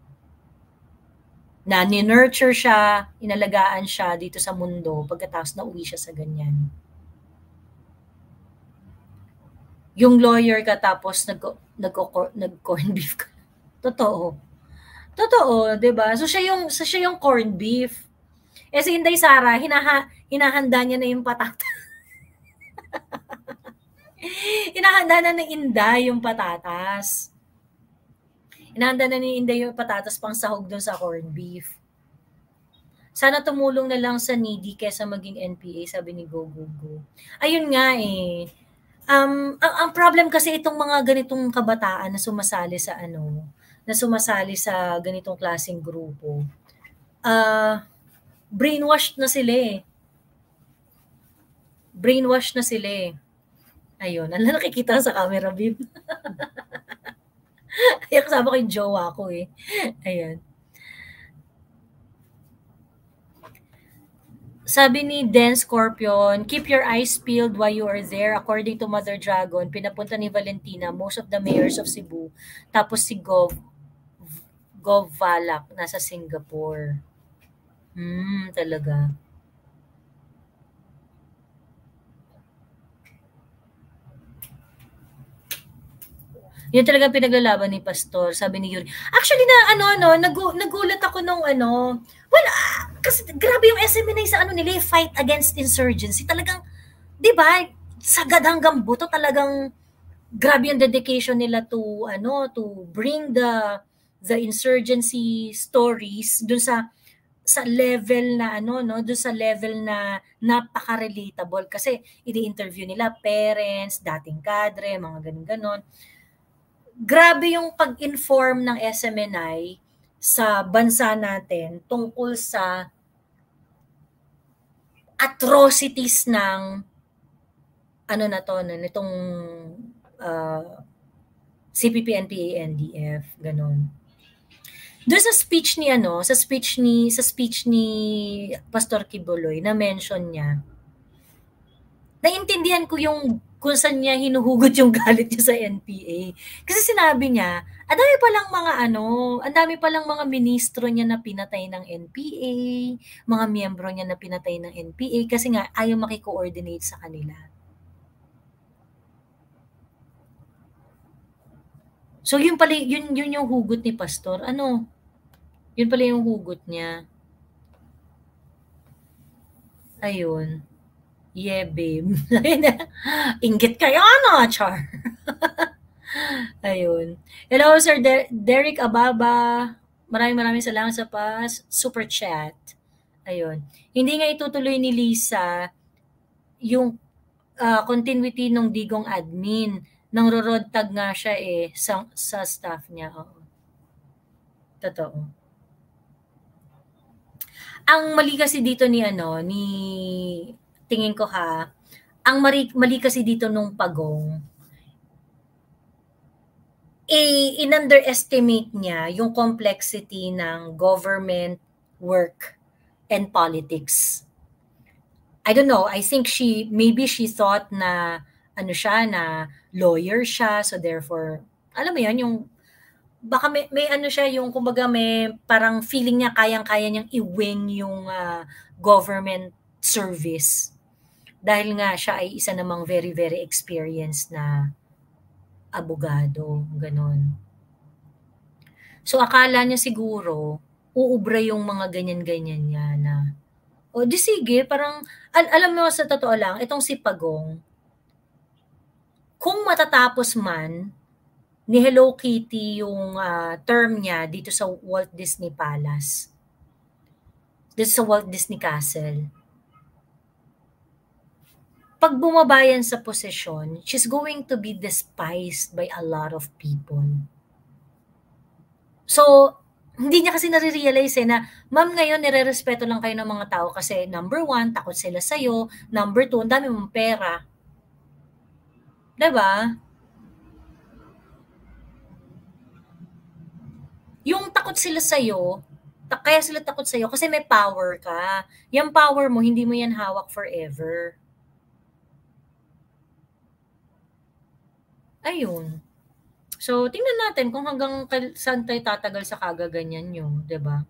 Na ni-nurture siya, inalagaan siya dito sa mundo, pagkatapos nauwi siya sa ganyan. Yung lawyer ka tapos nag-corn beef ka. Totoo. Totoo, 'di ba? So siya yung corned beef. Eh si Inday Sara, hinahanda niya na yung patatas. Hinahanda na ng Inday yung patatas. Inahanda na ni Inday yung patatas pang sahog doon sa corned beef. Sana tumulong na lang sa needy kesa maging NPA, sabi ni Go. Ayun nga eh. Ang problem kasi itong mga ganitong kabataan na sumasali sa ganitong klaseng grupo. Brainwashed na sila eh. Brainwashed na sila eh. Ayun, nakikita sa camera, babe. Ay, kasama ko yung jowa ko eh. Ayan. Sabi ni Den Scorpion, keep your eyes peeled while you are there. According to Mother Dragon, pinapunta ni Valentina most of the mayors of Cebu. Tapos si Gov Valak nasa Singapore. Talaga. Yun talaga pinaglalaban ni Pastor, sabi ni Yuri. Actually nagulat ako nung kasi grabe yung SMNI sa nila, fight against insurgency. Talagang, 'di ba? Sagad hanggang buto, talagang grabe yung dedication nila to bring the insurgency stories dun sa level na dun sa level na napaka-relatable kasi ini-interview nila parents, dating kadre, mga ganun-ganon. Grabe yung pag-inform ng SMNI sa bansa natin tungkol sa atrocities ng nitong CPP, NPA, NDF, ganon. Doon sa speech ni Pastor Kibuloy na mention niya, naiintindihan ko yung kung saan niya hinuhugot yung galit niya sa NPA. Kasi sinabi niya, ang dami palang mga ministro niya na pinatay ng NPA, mga miyembro niya na pinatay ng NPA kasi nga ayaw maki-coordinate sa kanila. So yun pala, yun yung hugot ni Pastor. Ano? Yun pala yung hugot niya. Ayun. Yeah, babe. Inggit kayo, ano, Char? Ayun. Hello, Sir Derek Ababa. Maraming salamat sa super chat. Ayun. Hindi nga itutuloy ni Lisa yung continuity ng Digong admin. Nang rorod tag nga siya sa staff niya. Oo. Totoo. Ang mali kasi dito ni tingin ko ang mali kasi dito nung Pagong, in-underestimate niya yung complexity ng government work and politics. I don't know, I think maybe she thought na na lawyer siya, so therefore, alam mo yun, yung baka may siya, yung kumbaga may parang feeling niya kayang-kaya niyang i-wing yung government service. Dahil nga siya ay isa namang very, very experienced na abogado, ganon. So akala niya siguro, uubra yung mga ganyan-ganyan niya na, o di sige, parang, alam mo sa totoo lang, itong si Pagong, kung matatapos man ni Hello Kitty yung term niya dito sa Walt Disney Palace, dito sa Walt Disney Castle, pag bumabayan sa posisyon, she's going to be despised by a lot of people. So, hindi niya kasi nare-realize na, ma'am, ngayon nire-respeto lang kayo ng mga tao kasi number 1, takot sila sa'yo. Number 2, ang dami mong pera. Diba? Yung takot sila sa'yo, kaya sila takot sa'yo kasi may power ka. Yung power mo, hindi mo yan hawak forever. Ayun. So, tingnan natin kung hanggang saan tayo tatagal sa kagaganyan nyo, 'di ba?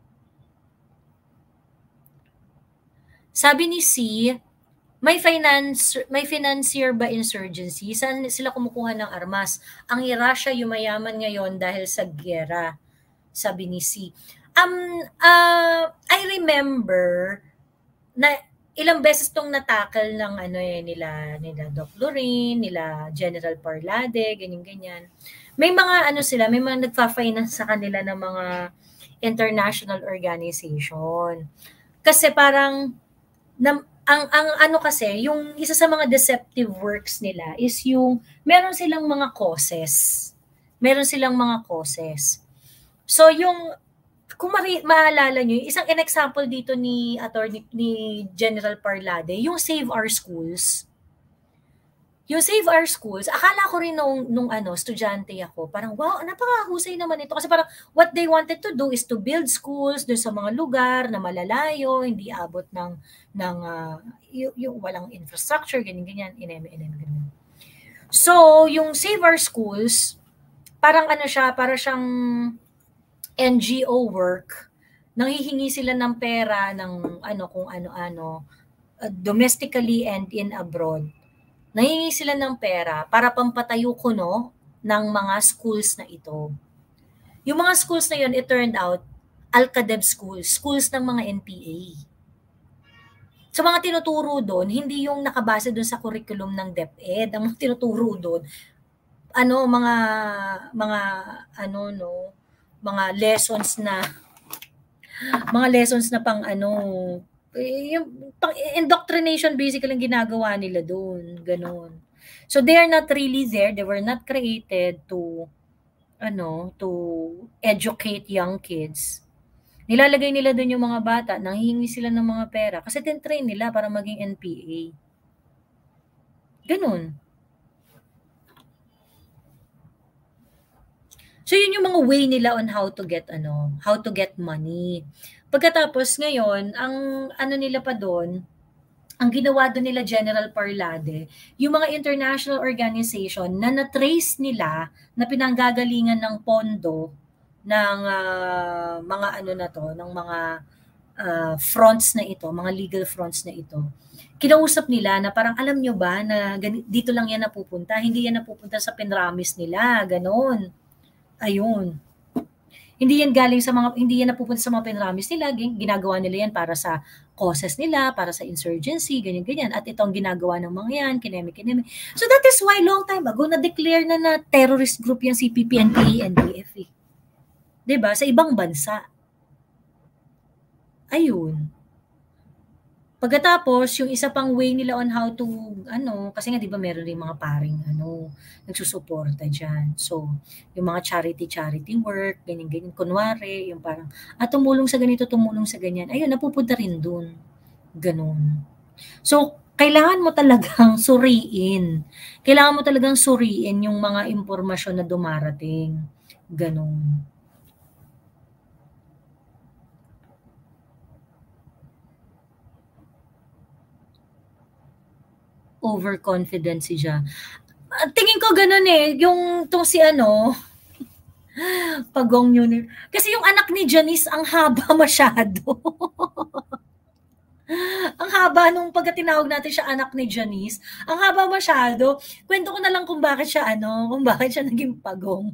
Sabi ni C, may financier ba insurgency? Saan sila kumukuha ng armas? Ang Russia yumayaman ngayon dahil sa giyera, sabi ni C. I remember na ilang beses tong natakal ng nila Doc Lorin, nila General Parlade, ganyan. May mga may mga nagfa-finance sa kanila ng mga international organization. Kasi parang ang kasi, yung isa sa mga deceptive works nila is yung meron silang mga causes. Meron silang mga causes. So yung kung maalala nyo, isang example dito ni General Parlade, yung Save Our Schools. Yung Save Our Schools, akala ko rin nung estudyante ako, parang wow, napakahusay naman ito. Kasi parang what they wanted to do is to build schools doon sa mga lugar na malalayo, hindi abot ng yung walang infrastructure, ganyan, ganyan. So, yung Save Our Schools, parang para siyang NGO work, nanghihingi sila ng pera ng kung ano-ano, domestically and in abroad. Nanghihingi sila ng pera para pampatayo kuno ng mga schools na ito. Yung mga schools na yun, it turned out, Al-Qadeb schools ng mga NPA. So mga tinuturo doon, hindi yung nakabase doon sa curriculum ng DepEd. Ang mga tinuturo doon, mga lessons na pang yung pang indoctrination basically ang ginagawa nila doon, ganun. So they are not really there, they were not created to educate young kids. Nilalagay nila doon yung mga bata, nanghihingi sila ng mga pera kasi tinrain nila para maging NPA. Ganun. So yun yung mga way nila on how to get money. Pagkatapos ngayon, ang ano nila pa doon, ang ginawa doon nila General Parlade, yung mga international organization na na-trace nila na pinanggagalingan ng pondo ng mga ano na to, ng mga fronts na ito, mga legal fronts na ito. Kinausap nila na parang alam nyo ba na dito lang yan napupunta, hindi yan napupunta sa pinramis nila, ganon. Ayun. Hindi yan napupunta sa mga pinramis nila, ginagawa nila yan para sa causes nila, para sa insurgency, ganyan-ganyan. At itong ginagawa ng mga yan, kinemi. So that is why long time ago, na-declare na terrorist group yung CPP, NPA, NDF. Diba? Sa ibang bansa. Ayun. Pagkatapos, yung isa pang way nila on how to, kasi nga di ba meron rin mga paring, nagsusuporta dyan. So, yung mga charity work, ganyan-ganyan, kunwari, yung parang, tumulong sa ganito, tumulong sa ganyan. Ayun, napupunta rin dun. Ganun. So, kailangan mo talagang suriin. Kailangan mo talagang suriin yung mga impormasyon na dumarating. Ganun. Overconfident si Ja. Tingin ko ganun eh, yung tong si Pagong yun. Kasi yung anak ni Janice, ang haba masyado. Ang haba nung pagka tinawag natin siya anak ni Janice, ang haba masyado. Kwento ko na lang kung bakit siya naging Pagong.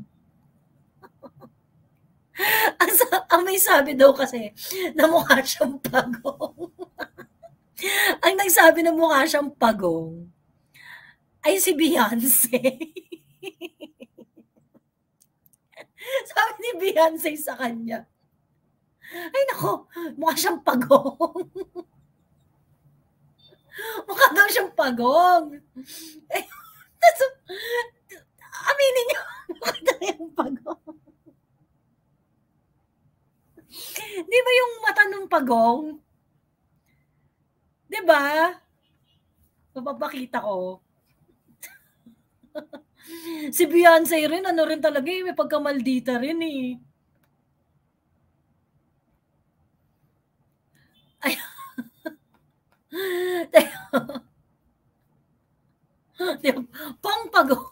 ang may sabi daw kasi na mukha siyang Pagong. Ang nagsabi na mukha siyang Pagong ay si Beyonce. Sabi ni Beyonce sa kanya, ay nako, mukha siyang Pagong. Mukha daw siyang Pagong. Eh, aminin niyo, mukha daw yung Pagong. Di ba yung mata ng Pagong? Di ba? Papapakita ko. Si Beyonce rin, rin talaga may pagkamaldita rin eh. Ay. Pang Pagong.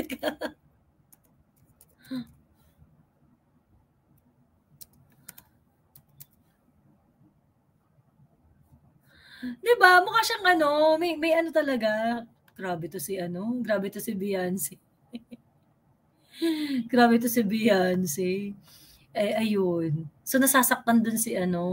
Diba? Mukha siyang may talaga. Grabe to si Beyonce. Grabe to si Beyonce. Ayun. So nasasaktan dun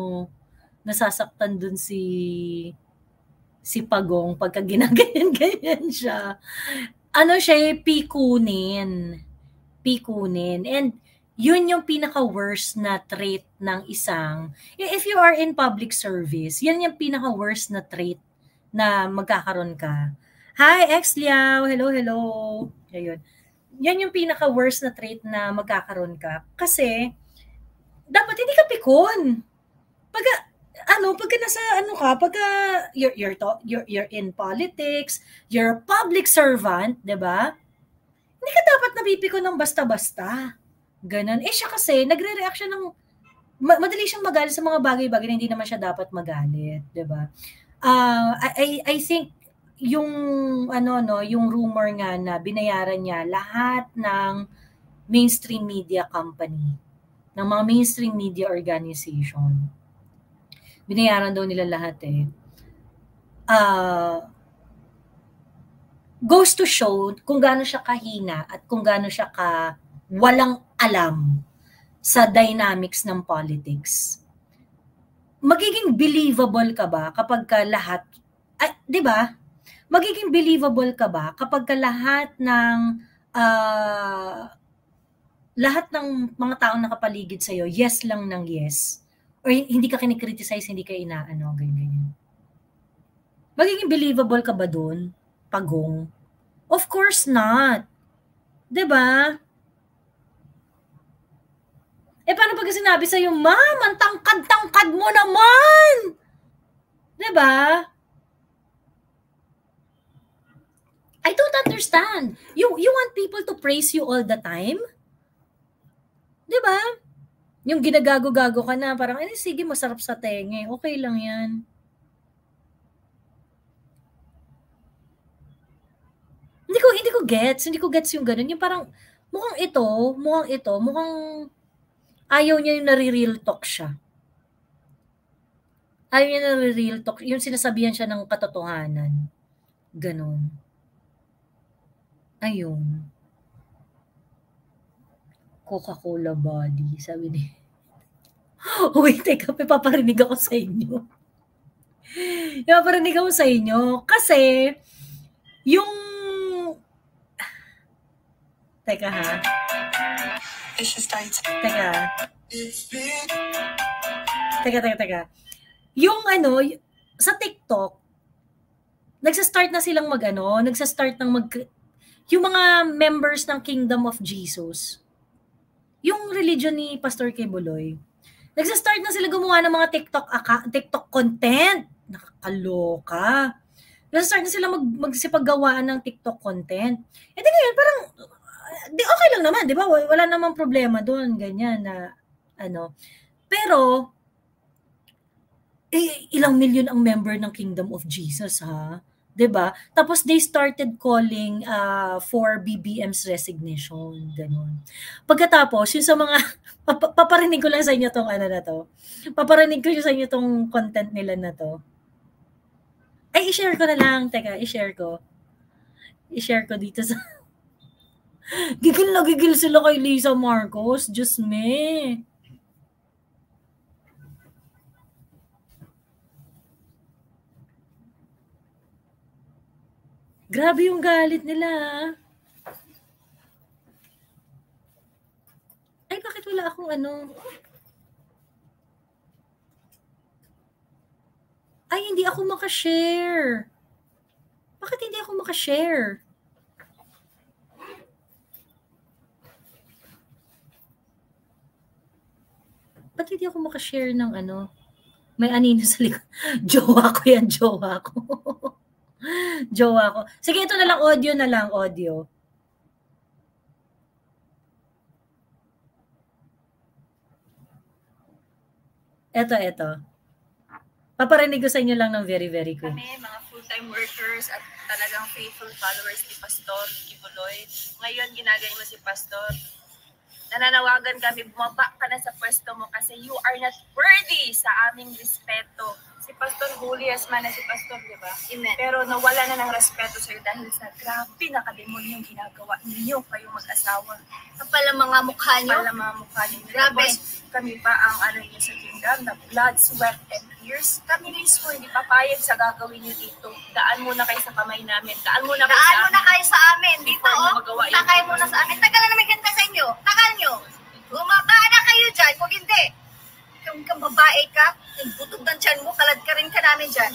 si Pagong pagka ginaganyan-ganyan siya. Siya pikunin. And yun yung pinaka-worst na trait ng isang, if you are in public service, yan yung pinaka-worst na trait na magkakaroon ka. Hi, Ex Liao! Hello. Ayun. Yan yung pinaka-worst na trait na magkakaroon ka. Kasi, dapat hindi ka pikon. Pagka you're in politics, you're a public servant, 'di ba? Hindi ka dapat napipikon ng basta-basta. Ganon. Siya kasi, nagre-react siya ng, madali siyang magalit sa mga bagay-bagay na hindi naman siya dapat magalit. Diba? I think, yung, yung rumor nga na binayaran niya lahat ng mainstream media company, ng mga mainstream media organization. Binayaran daw nila lahat eh. Goes to show kung gaano siya kahina at kung gaano siya walang alam sa dynamics ng politics. Magiging believable ka ba kapag ka lahat, di ba? Magiging believable ka ba kapag ka lahat ng mga taong nakapaligid sa'yo, yes lang ng yes? Or hindi ka kinikriticize, hindi ka ganyan. Magiging believable ka ba dun? Pagong? Of course not. Diba? Paano pag sinabi sa'yo, ma'am, ang tangkad-tangkad mo naman? Diba? I don't understand. You want people to praise you all the time? 'Di ba? Yung ginagago-gago ka na, parang, "Ay, sige, masarap sa tenga, okay lang yan." Hindi ko gets yung ganun, yung parang, mukhang ayaw niya yung nare-real talk siya. Ayaw niya nare-real talk, yung sinasabihan siya ng katotohanan, ganun. Ayun. Coca-Cola body, sabi ni uy, teka, may paparinig ako sa inyo. May paparinig ako sa inyo, kasi, yung, teka ha. Teka. Yung ano, sa TikTok, nagsa-start ng yung mga members ng Kingdom of Jesus, yung religion ni Pastor Kibuloy, nagsa-start na sila gumawa ng mga TikTok content. Nakakaloka. Nagsa-start na sila magsipaggawaan ng TikTok content. Eh di ngayon, parang, di okay lang naman, di ba? Wala namang problema doon, ganyan na, ano. Pero, ilang milyon ang member ng Kingdom of Jesus, ha? 'Di ba? Tapos they started calling for BBM's resignation, ganun. Pagkatapos, yung sa mga paparinig ko lang sa inyo tong ano na to. Paparinig ko sa inyo tong content nila na to. Ay, i-share ko na lang. Teka, i-share ko. I-share ko dito sa gigil na gigil sila kay Lisa Marcos. Diyos me. Grabe yung galit nila. Ay, bakit wala akong ano? Ay, hindi ako makashare. Bakit hindi ako makashare? Ba't hindi ako makashare ng ano? May anino sa likod. Jowa ko yan, jowa ko. Jowa ko. Sige, ito na lang, audio. Ito. Paparinig ko sa inyo lang ng very, very quick. Kami, mga full-time workers at talagang faithful followers ni Pastor Kibuloy. Ngayon, ginagaya mo si Pastor. Nananawagan kami, bumaba ka na sa pwesto mo kasi you are not worthy sa aming respeto. Si Pastor Julius man na si Pastor, di ba? Amen. Pero nawala na ng respeto sa'yo dahil sa grabe na kademonyo yung ginagawa ninyo kayong mag-asawa. Kapal ang mga mukha nyo. Kapal ang mga mukha ninyo. Grabe. Tapos, kami pa ang ano niyo sa kingdom, na blood, sweat, and tears. Kami mismo hindi papayag sa gagawin niyo dito. Daan muna kayo sa kamay namin. Daan muna kayo sa amin. Dito, magawa yan. Takay muna sa amin. Tagal na namin ganda sa inyo. Tagal nyo. Bumaba na kayo dyan. Kung hindi, kung babae ka, yung butog ng tiyan mo, kalad ka rin ka namin dyan.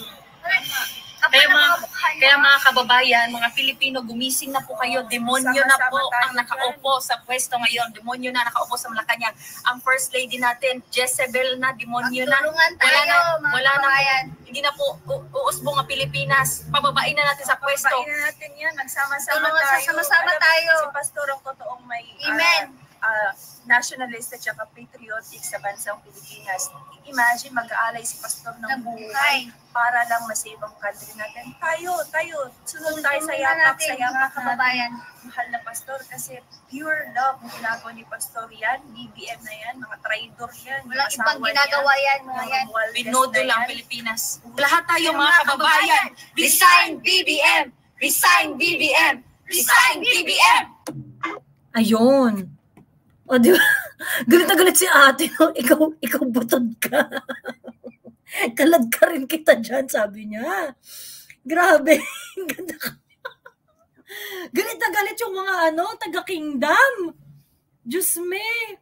Kaya mga kababayan, mga Pilipino, gumising na po kayo. Demonyo na po ang nakaupo sa pwesto ngayon. Demonyo na nakaupo sa Malacanang. Ang First Lady natin, Jezebel na, demonyo na. Wala na. Hindi na po uusbong ang Pilipinas. Pababain na natin sa pwesto. Pababain na natin yan. Nagsama-sama tayo. Si Pastor ang totoong may Amen. Nationalist at saka patriotic sa bansang Pilipinas. Imagine, mag-aalay si Pastor ng buhay para lang masave ang country natin. Tayo, sunod tayo sa yapak, kababayan. Mahal na Pastor, kasi pure love ang ginagawa ni Pastor yan, BBM na yan, mga traitor yan. Walang ibang ginagawa yan, mga yan. Binodo lang Pilipinas. Lahat tayo mga kababayan, resign BBM! Resign BBM! Resign BBM! Ayun. O, di ba? Galit na galit si ate. No? Ikaw butod ka. Kalad ka rin kita dyan, sabi niya. Grabe. Ganda ka. Galit na galit yung mga taga-kingdom. Diyos me.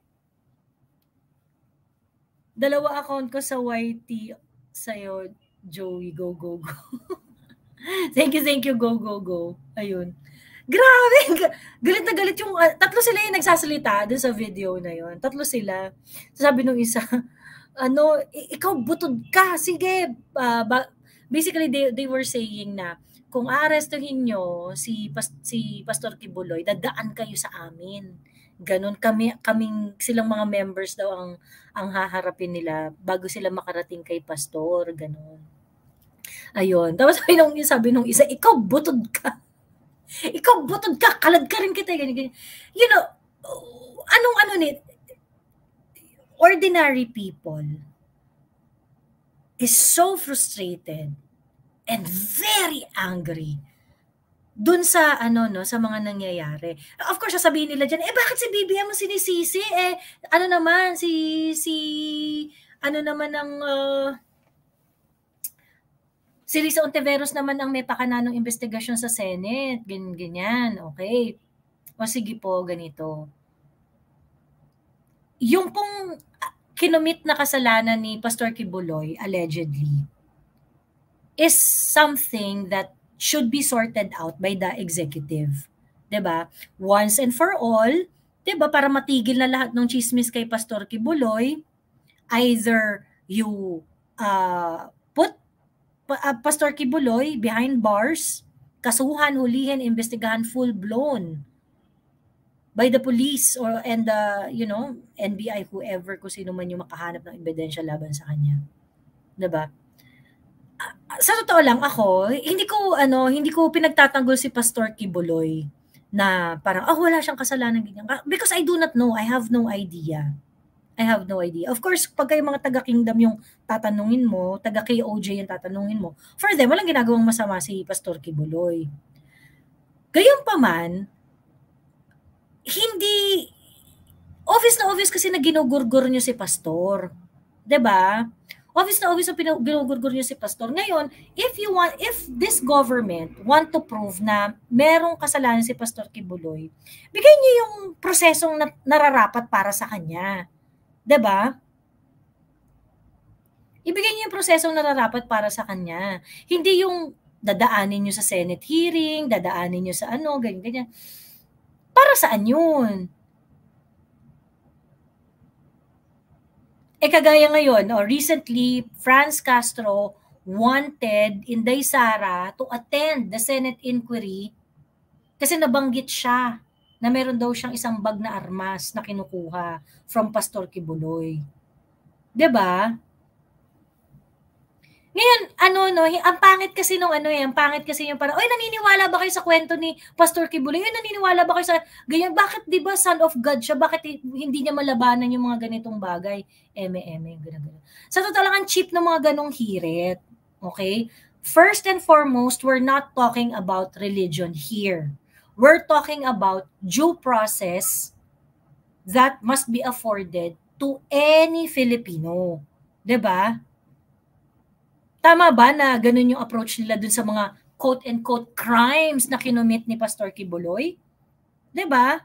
2 account ko sa YT sa'yo, Joey. Go. Thank you. Go. Ayun. Grabe! Galit na galit yung... tatlo sila yung nagsasalita doon sa video na yon. Tatlo sila. Sabi nung isa, ikaw butod ka, sige. Basically, they were saying na, kung aarestuhin nyo si Pastor Kibuloy, dadaan kayo sa amin. Ganon silang mga members daw ang haharapin nila bago sila makarating kay pastor, ganon. Ayun. Tapos sabi nung isa, ikaw butod ka. Ikaw butod ka, kalad ka rin kita. Ganyan. You know, ordinary people is so frustrated and very angry dun sa sa mga nangyayari. Of course, sasabihin nila diyan, bakit si BBM mo sinisisi? Ano naman si Risa Ontiveros naman ang may pakananong investigasyon sa Senate, ganyan. Okay. O sige po, ganito. Yung pong kinumit na kasalanan ni Pastor Kibuloy, allegedly, is something that should be sorted out by the executive. 'Di ba? Once and for all, 'di ba, para matigil na lahat ng chismis kay Pastor Kibuloy, either you put Pastor Kibuloy behind bars, kasuhan, hulihin, investigahan full-blown by the police and the NBI, whoever, kung sino man yung makahanap ng ebidensya laban sa kanya. 'Di ba? Sa totoo lang ako, hindi ko pinagtatanggol si Pastor Kibuloy na parang wala siyang kasalanan ganyan. Because I do not know, I have no idea. Of course, pag kayo mga taga-kingdom yung tatanungin mo, taga-KOJ yung tatanungin mo, for them, walang ginagawang masama si Pastor Kibuloy. Gayunpaman, hindi, obvious kasi na ginugurgur niyo si Pastor. 'Di ba? Obvious na ginugurgur niyo si Pastor. Ngayon, if this government want to prove na merong kasalanan si Pastor Kibuloy, bigay niyo yung prosesong nararapat para sa kanya. 'Di ba? Ibigay niyo yung prosesong nararapat para sa kanya. Hindi yung dadaanin niyo sa Senate hearing, dadaanin niyo sa ganyan. Para saan yun? Kagaya ngayon, recently, Franz Castro wanted Inday Sara to attend the Senate inquiry kasi nabanggit siya na meron daw siyang isang bag na armas na kinukuha from Pastor Kibuloy. 'Di ba? Ngayon, ang pangit kasi yung parang, naniniwala ba kayo sa kwento ni Pastor Kibuloy? Naniniwala ba kayo sa ganyan? Bakit, di ba, son of God siya? Bakit hindi niya malabanan yung mga ganitong bagay? Ganun. Sa totoo lang, ang cheap ng mga ganong hirit. Okay? First and foremost, we're not talking about religion here. We're talking about due process that must be afforded to any Filipino. 'Di ba? Tama ba na ganun yung approach nila dun sa mga quote-unquote crimes na kinumit ni Pastor Kibuloy? 'Di ba?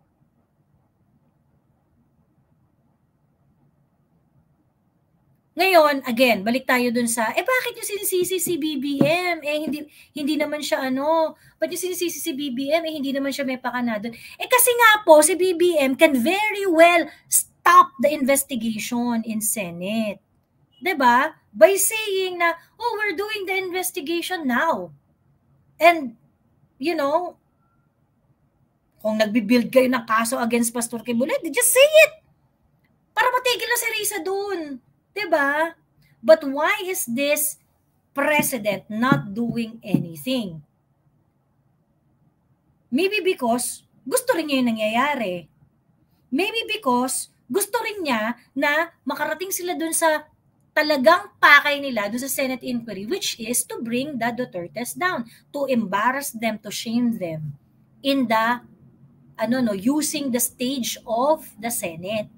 Ngayon, again, balik tayo dun sa, bakit yung sinisisi si BBM? Hindi naman siya ba't yung sinisisi si BBM? Hindi naman siya may pakana dun. Kasi nga po, si BBM can very well stop the investigation in Senate. 'Di ba? By saying na, we're doing the investigation now. And, kung nagbibuild kayo ng kaso against Pastor Kibuloy, just say it. Para matigil na si Risa dun. 'Di ba? But why is this president not doing anything? Maybe because gusto rin niya yung nangyayari. Maybe because gusto rin niya na makarating sila dun sa talagang pakay nila dun sa Senate inquiry, which is to bring the Dutertes down, to embarrass them, to shame them in the using the stage of the Senate.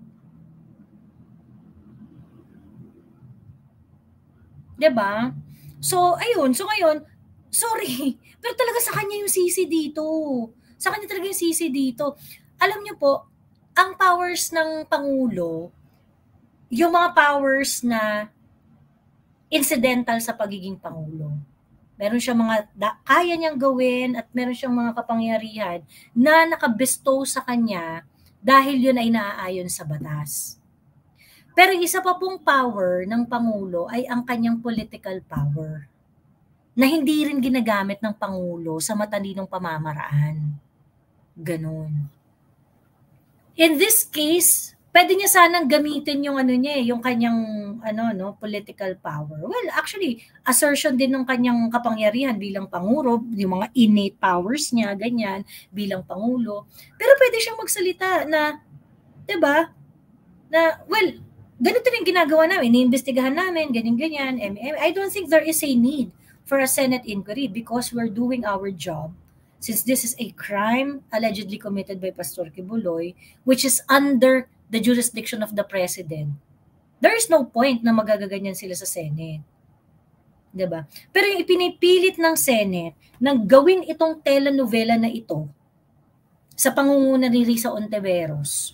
'Di ba? So ngayon, sorry, pero talaga sa kanya yung sisi dito. Sa kanya talaga yung sisi dito. Alam niyo po, ang powers ng Pangulo, yung mga powers na incidental sa pagiging Pangulo. Meron siyang mga kaya niyang gawin at meron siyang mga kapangyarihan na nakabestow sa kanya dahil yun ay naaayon sa batas. Pero isa pa pong power ng Pangulo ay ang kanyang political power na hindi rin ginagamit ng Pangulo sa matalinong pamamaraan. Ganun. In this case, pwede niya sanang gamitin yung yung kanyang political power. Well, actually, assertion din ng kanyang kapangyarihan bilang pangulo, yung mga innate powers niya, ganyan, bilang pangulo. Pero pwede siyang magsalita na, 'di ba? Na, well, ganito rin ginagawa namin, iniimbestigahan namin, ganyan-ganyan. I don't think there is a need for a Senate inquiry because we're doing our job. Since this is a crime allegedly committed by Pastor Kibuloy, which is under the jurisdiction of the President, there is no point na magagaganyan sila sa Senate. Diba? Pero yung ipinipilit ng Senate nang gawin itong telenovela na ito sa pangunguna ni Risa Ontiveros,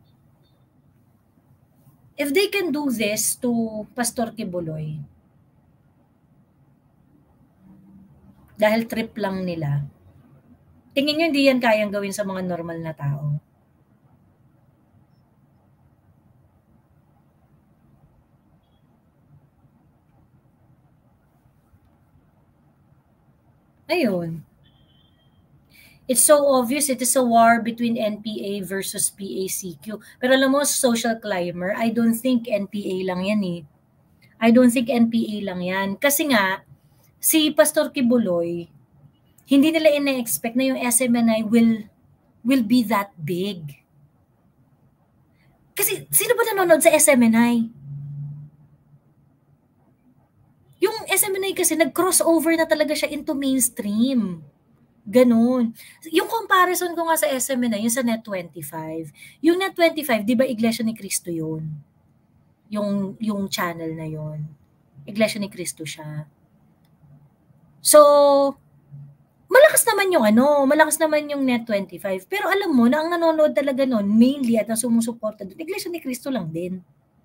if they can do this to Pastor Kibuloy, dahil trip lang nila, tingin nyo hindi yan kayang gawin sa mga normal na tao. Ayun. It's so obvious it is a war between NPA versus PACQ. Pero alam mo, social climber, I don't think NPA lang yan eh. I don't think NPA lang yan. Kasi nga, si Pastor Kibuloy, hindi nila ina-expect na yung SMNI will be that big. Kasi sino ba nanonood sa SMNI? Yung SMNI kasi nag-crossover na talaga siya into mainstream. Ganun. Yung comparison ko nga sa SMNI, yung sa Net25. Yung Net25, di ba Iglesia ni Cristo yun? Yung channel na yun. Iglesia ni Cristo siya. So, malakas naman yung Net25. Pero alam mo na ang nanonood talaga nun, mainly at ang sumusuporta doon, Iglesia ni Cristo lang din.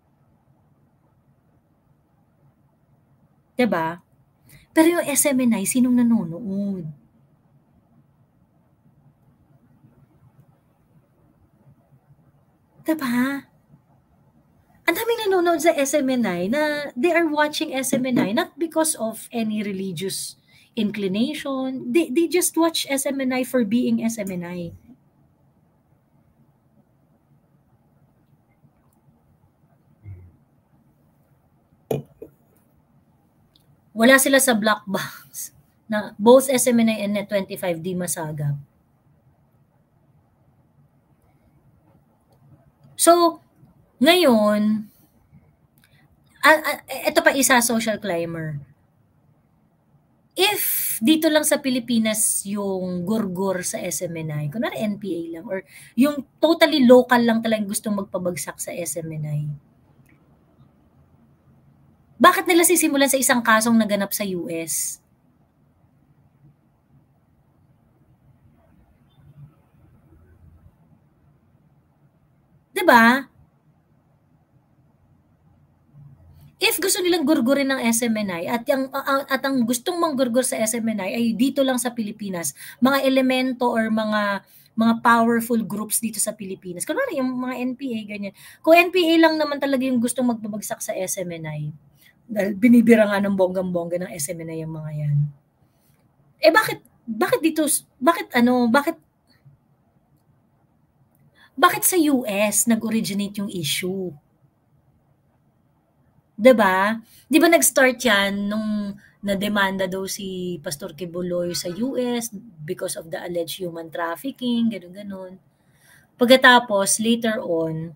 Diba? Pero yung SMNI, sinong nanonood? Diba? Ang daming nanonood sa SMNI na they are watching SMNI not because of any religious inclination. They just watch SMNI for being SMNI. Wala sila sa black box na both SMNI and Net25 di masagap. So, ngayon, ito pa isa, social climber. If dito lang sa Pilipinas yung gurgur sa SMNI, kunwari NPA lang, or yung totally local lang talagang gustong magpabagsak sa SMNI, bakit nila sisimulan sa isang kasong naganap sa US? Diba? If gusto nilang gurgurin ng SMNI at ang gustong manggurgur sa SMNI ay dito lang sa Pilipinas, mga elemento or mga powerful groups dito sa Pilipinas. Kunwari yung mga NPA, ganyan. Kung NPA lang naman talaga yung gustong magbabagsak sa SMNI, dahil binibira nga ng bonggang-bongga ng SMNI yung mga yan. Eh bakit sa US nag-originate yung issue? Diba? Di ba nag-start yan nung na-demanda daw si Pastor Kibuloy sa US because of the alleged human trafficking, ganun-ganun. Pagkatapos, later on,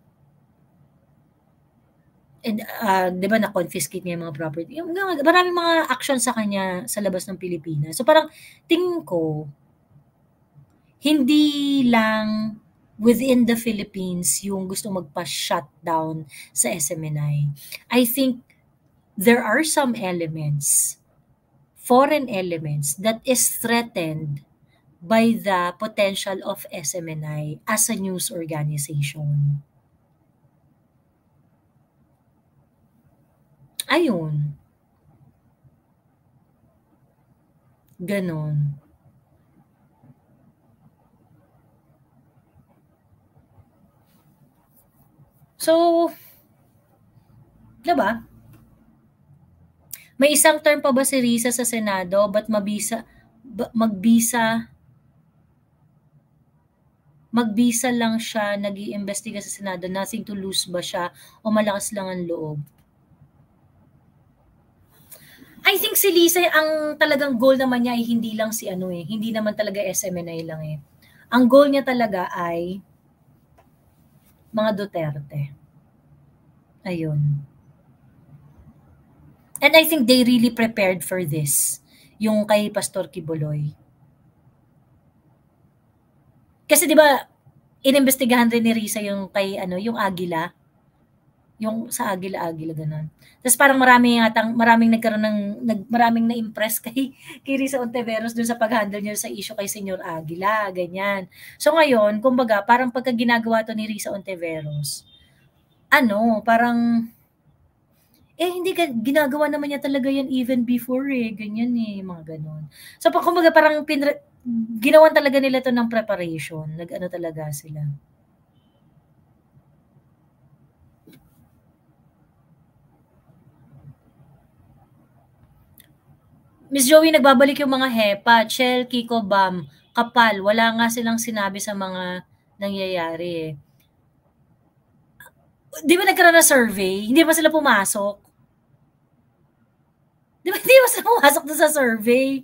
and, di ba na-confiscate niya yung mga property. Maraming mga action sa kanya sa labas ng Pilipinas. So parang tingin ko, hindi lang within the Philippines yung gusto magpa-shutdown sa SMNI. I think there are some elements, foreign elements, that is threatened by the potential of SMNI as a news organization. Ayun. Ganon. So, diba? May isang term pa ba si Risa sa Senado? Ba't magbisa Magbisa lang siya, nag-iimbestiga sa Senado, nothing to lose ba siya o malakas lang ang loob? I think si Lisa, ang talagang goal naman niya ay hindi lang si ano hindi naman talaga SMNI lang Ang goal niya talaga ay mga Duterte. Ayun. And I think they really prepared for this, yung kay Pastor Kibuloy. Kasi 'di ba, inimbestigahan rin ni Risa yung kay yung Agila. Yung sa Agila ganun. Tapos parang maraming nagkaroon maraming na-impress kay Risa Ontiveros dun sa pag-handle niya sa issue kay Senyor Agila, ganyan. So ngayon, kumbaga, parang pagka ginagawa to ni Risa Ontiveros, parang hindi ginagawa naman niya talaga yan even before ganyan mga ganun. So kumbaga parang ginawan talaga nila to ng preparation, nag-ano talaga sila. Miss Joey, nagbabalik yung mga HEPA, Chel, Kiko, Bam, kapal, wala nga silang sinabi sa mga nangyayari Di ba nagkaroon ng survey? Hindi ba sila pumasok? Di ba hindi ba sila pumasok doon sa survey?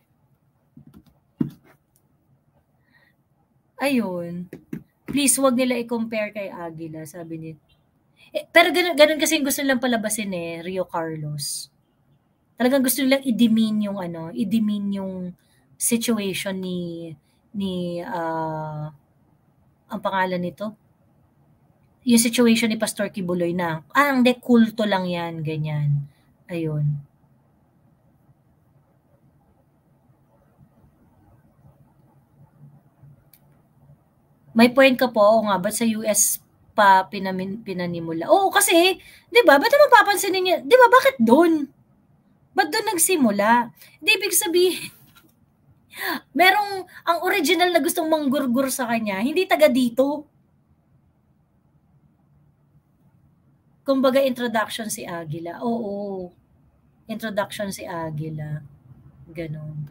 Ayun. Please, wag nila i-compare kay Aguila, sabi ni. Pero ganun kasi gusto nilang palabasin Rio Carlos. Talagang gusto nilang i-demean yung situation ni ang pangalan nito. Yung situation ni Pastor Kibuloy na, hindi, kulto lang yan, ganyan. Ayun. May point ka po, nga, ba't sa US pa pinanimula? Oo, kasi, di ba, ba't naman papansinin niya, di ba, bakit doon? Ba't doon nagsimula? Di, ibig sabihin, ang original na gustong manggurgur sa kanya, hindi taga dito. Kumbaga, introduction si Aguila. Oo, introduction si Aguila. Ganon.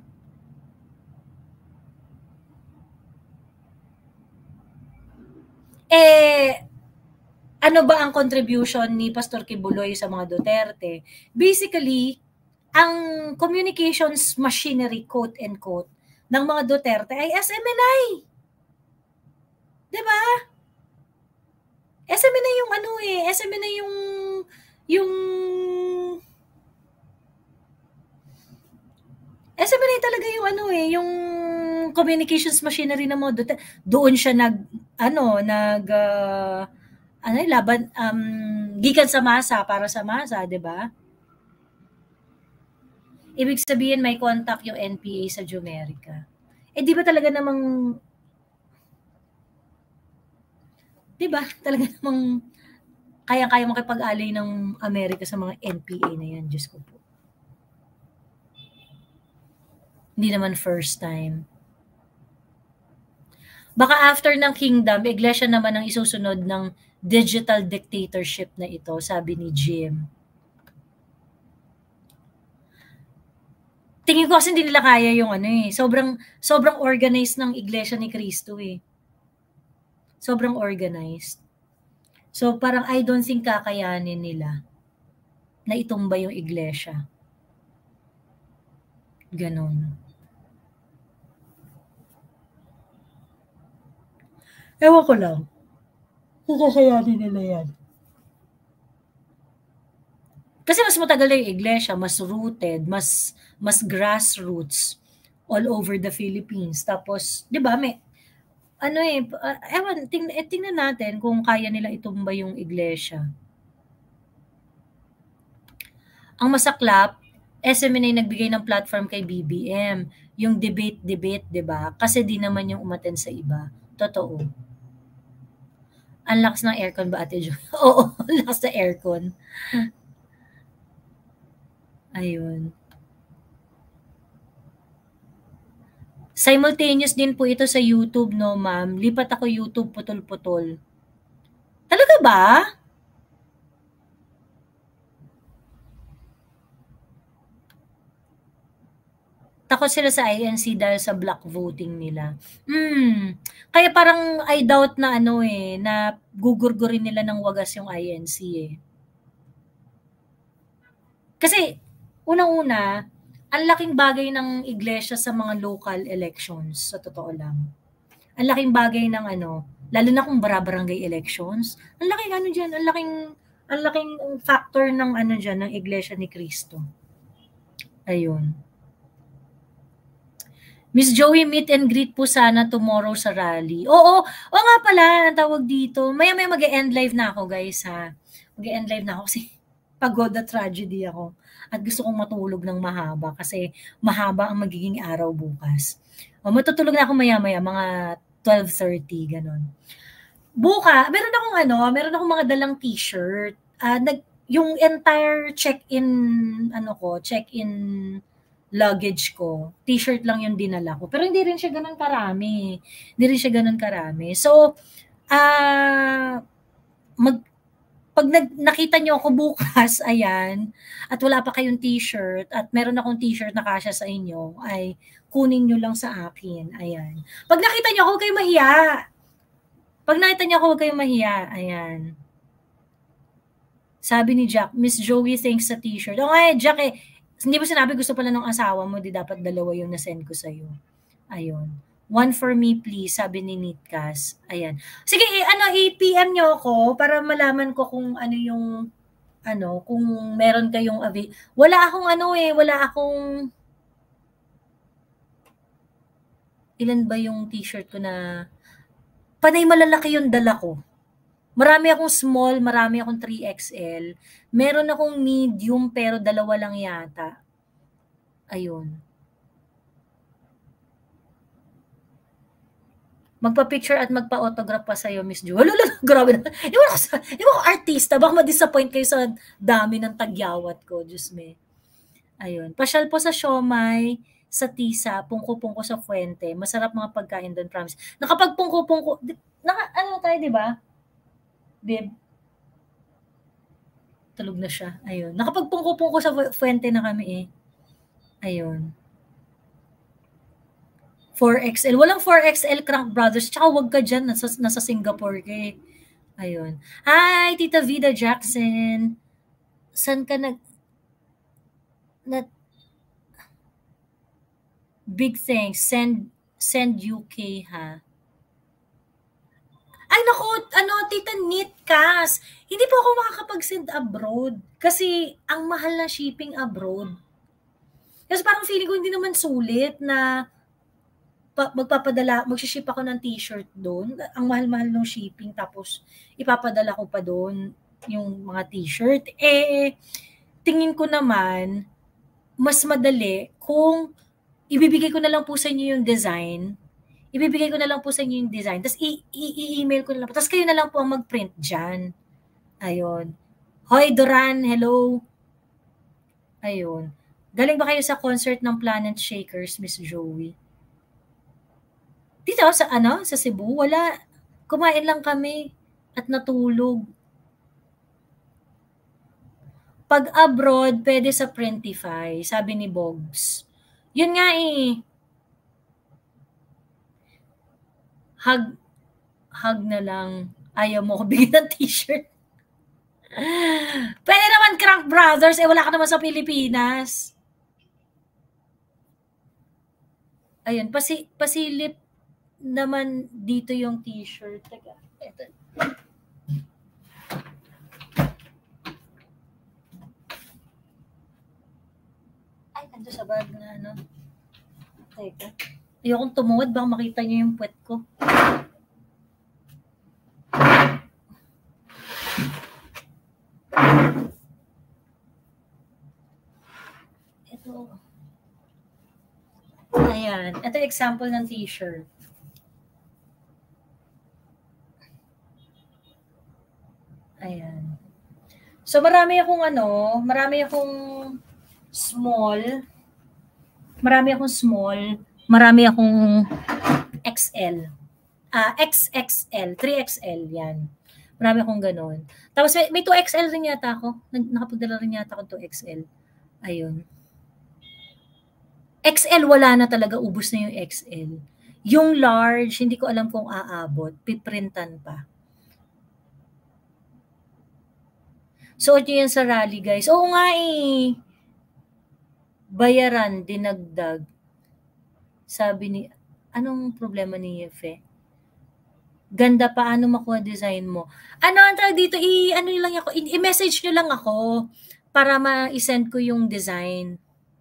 Ano ba ang contribution ni Pastor Kibuloy sa mga Duterte? Basically, ang communications machinery, quote and quote, ng mga Duterte ay SMNI. Diba? SMNI yung SMNI yung SMNI talaga yung yung communications machinery ng mga Duterte. Doon siya laban, gikan sa masa, para sa masa, di ba? Ibig sabihin may contact yung NPA sa Jumerica. Di ba talaga namang, di ba, talaga namang kaya makipag-alay ng Amerika sa mga NPA na yan, Diyos ko po. Hindi naman first time. Baka after ng kingdom, iglesia naman ang isusunod ng digital dictatorship na ito, sabi ni Jim. Tingin ko kasi hindi nila kaya yung sobrang organized ng iglesia ni Cristo Sobrang organized. So parang I don't think kakayanin nila na itumba yung iglesia. Ganon. Ewan ko lang. Kakayanin nila yan. Kasi mas matagal na yung iglesia, mas rooted, mas grassroots all over the Philippines. Tapos, di ba, may, tingnan natin kung kaya nila itumba yung iglesia. Ang masaklap, SMNA nagbigay ng platform kay BBM. Yung debate, di ba? Kasi di naman yung umattend sa iba. Totoo. Ang lakas ng aircon ba, Ate Jo? Oo, ang lakas ng aircon. Ayun. Simultaneous din po ito sa YouTube, no, ma'am? Lipat ako YouTube, putol-putol. Talaga ba? Takot sila sa INC dahil sa black voting nila. Kaya parang I doubt na na gugurgurin nila ng wagas yung INC eh. Kasi unang-una, ang laking bagay ng iglesia sa mga local elections, sa totoo lang. Ang laking bagay ng lalo na kung barangay elections, ang laking diyan, ang laking factor ng diyan ng Iglesia ni Cristo. Ayun. Miss Joey, meet and greet po sana tomorrow sa rally. Oo nga pala, ang tawag dito. Maya-maya mag-e-end live na ako, guys, ha. Mag-e-end live na ako kasi pagod na tragedy ako. At gusto kong matulog ng mahaba kasi mahaba ang magiging araw bukas. Matutulog na ako maya-maya, mga 12:30, ganon. Meron akong mga dalang t-shirt. Yung entire check-in luggage ko, t-shirt lang yung dinala ko. Pero hindi rin siya ganun karami. So, pag nakita nyo ako bukas, ayan, at wala pa kayong t-shirt, at meron akong t-shirt na kasya sa inyo, ay kunin nyo lang sa akin. Ayan. Pag nakita nyo ako, huwag kayong mahiya. Ayan. Sabi ni Jack, Miss Joey, thanks sa t-shirt. Jack hindi mo sinabi gusto pala ng asawa mo, di dapat dalawa yung nasend ko sa'yo. Ayun. One for me, please, sabi ni Nitkas. Ayan. Sige, i-PM nyo ako para malaman ko kung kung meron kayong wala akong ilan ba yung t-shirt ko na panay malalaki yung dala ko. Marami akong small, marami akong 3XL. Meron akong medium pero dalawa lang yata. Ayun. Magpa-picture at magpa-autograph pa sa'yo, Miss Jo. Grabe na. Iwan ko artista. Baka ma-disappoint kayo sa dami ng tagyawat ko. Diyos me. Ayun. Pasyal po sa siomay, sa tisa, pungko-pungko sa Fuente. Masarap mga pagkain doon, promise. Nakapag-pungko-pungko, tayo, di ba? Babe. Tulog na siya. Ayun. Nakapagpungko-pungko sa Fuente na kami eh. Ayun. 4XL. Walang 4XL Crank Brothers. Tsaka wag ka dyan. Nasa Singapore ka eh. Ayun. Hi, Tita Vida Jackson. San ka big thanks. Send UK ha. Ay naku, Tita Nitkas, hindi po ako makakapag-send abroad kasi ang mahal na shipping abroad. Kasi parang feeling ko hindi naman sulit na mag-ship ako ng t-shirt doon. Ang mahal-mahal ng shipping tapos ipapadala ko pa doon yung mga t-shirt. Tingin ko naman mas madali kung ibibigay ko na lang po sa inyo yung design. Tapos i-email ko na lang po. Tapos kayo na lang po ang mag-print dyan. Ayun. Hoy, Doran, hello. Ayun. Galing ba kayo sa concert ng Planet Shakers, Miss Joey? Dito, sa Cebu, wala. Kumain lang kami at natulog. Pag abroad, pwede sa Printify, sabi ni Bogs. Yun nga eh. Hug na lang. Ayaw mo ko bigyan ng t-shirt. Pwede naman Crank Brothers. Wala ka naman sa Pilipinas. Ayun. Pasilip naman dito yung t-shirt. Teka. Ito. Ay, nandito sa bag na Teka. Ayokong tumuwad, baka makita niyo yung puwet ko. Ito. Ayan. Ito example ng t-shirt. Ayan. So, marami akong small, marami akong XL. XXL, 3XL yan. Marami akong ganun. Tapos may 2XL rin yata ako. Nakapagdala rin yata ako 2XL. Ayun. XL wala na talaga, ubos na yung XL. Yung large, hindi ko alam kung aabot, piprintan pa. Suot nyo yan sa rally, guys. Oo nga eh. Bayaran, dinagdag. Sabi ni, anong problema ni Yefe? Ganda, paano makuha design mo? Ano ang tawag dito? I-message nyo lang ako para ma-send ko yung design.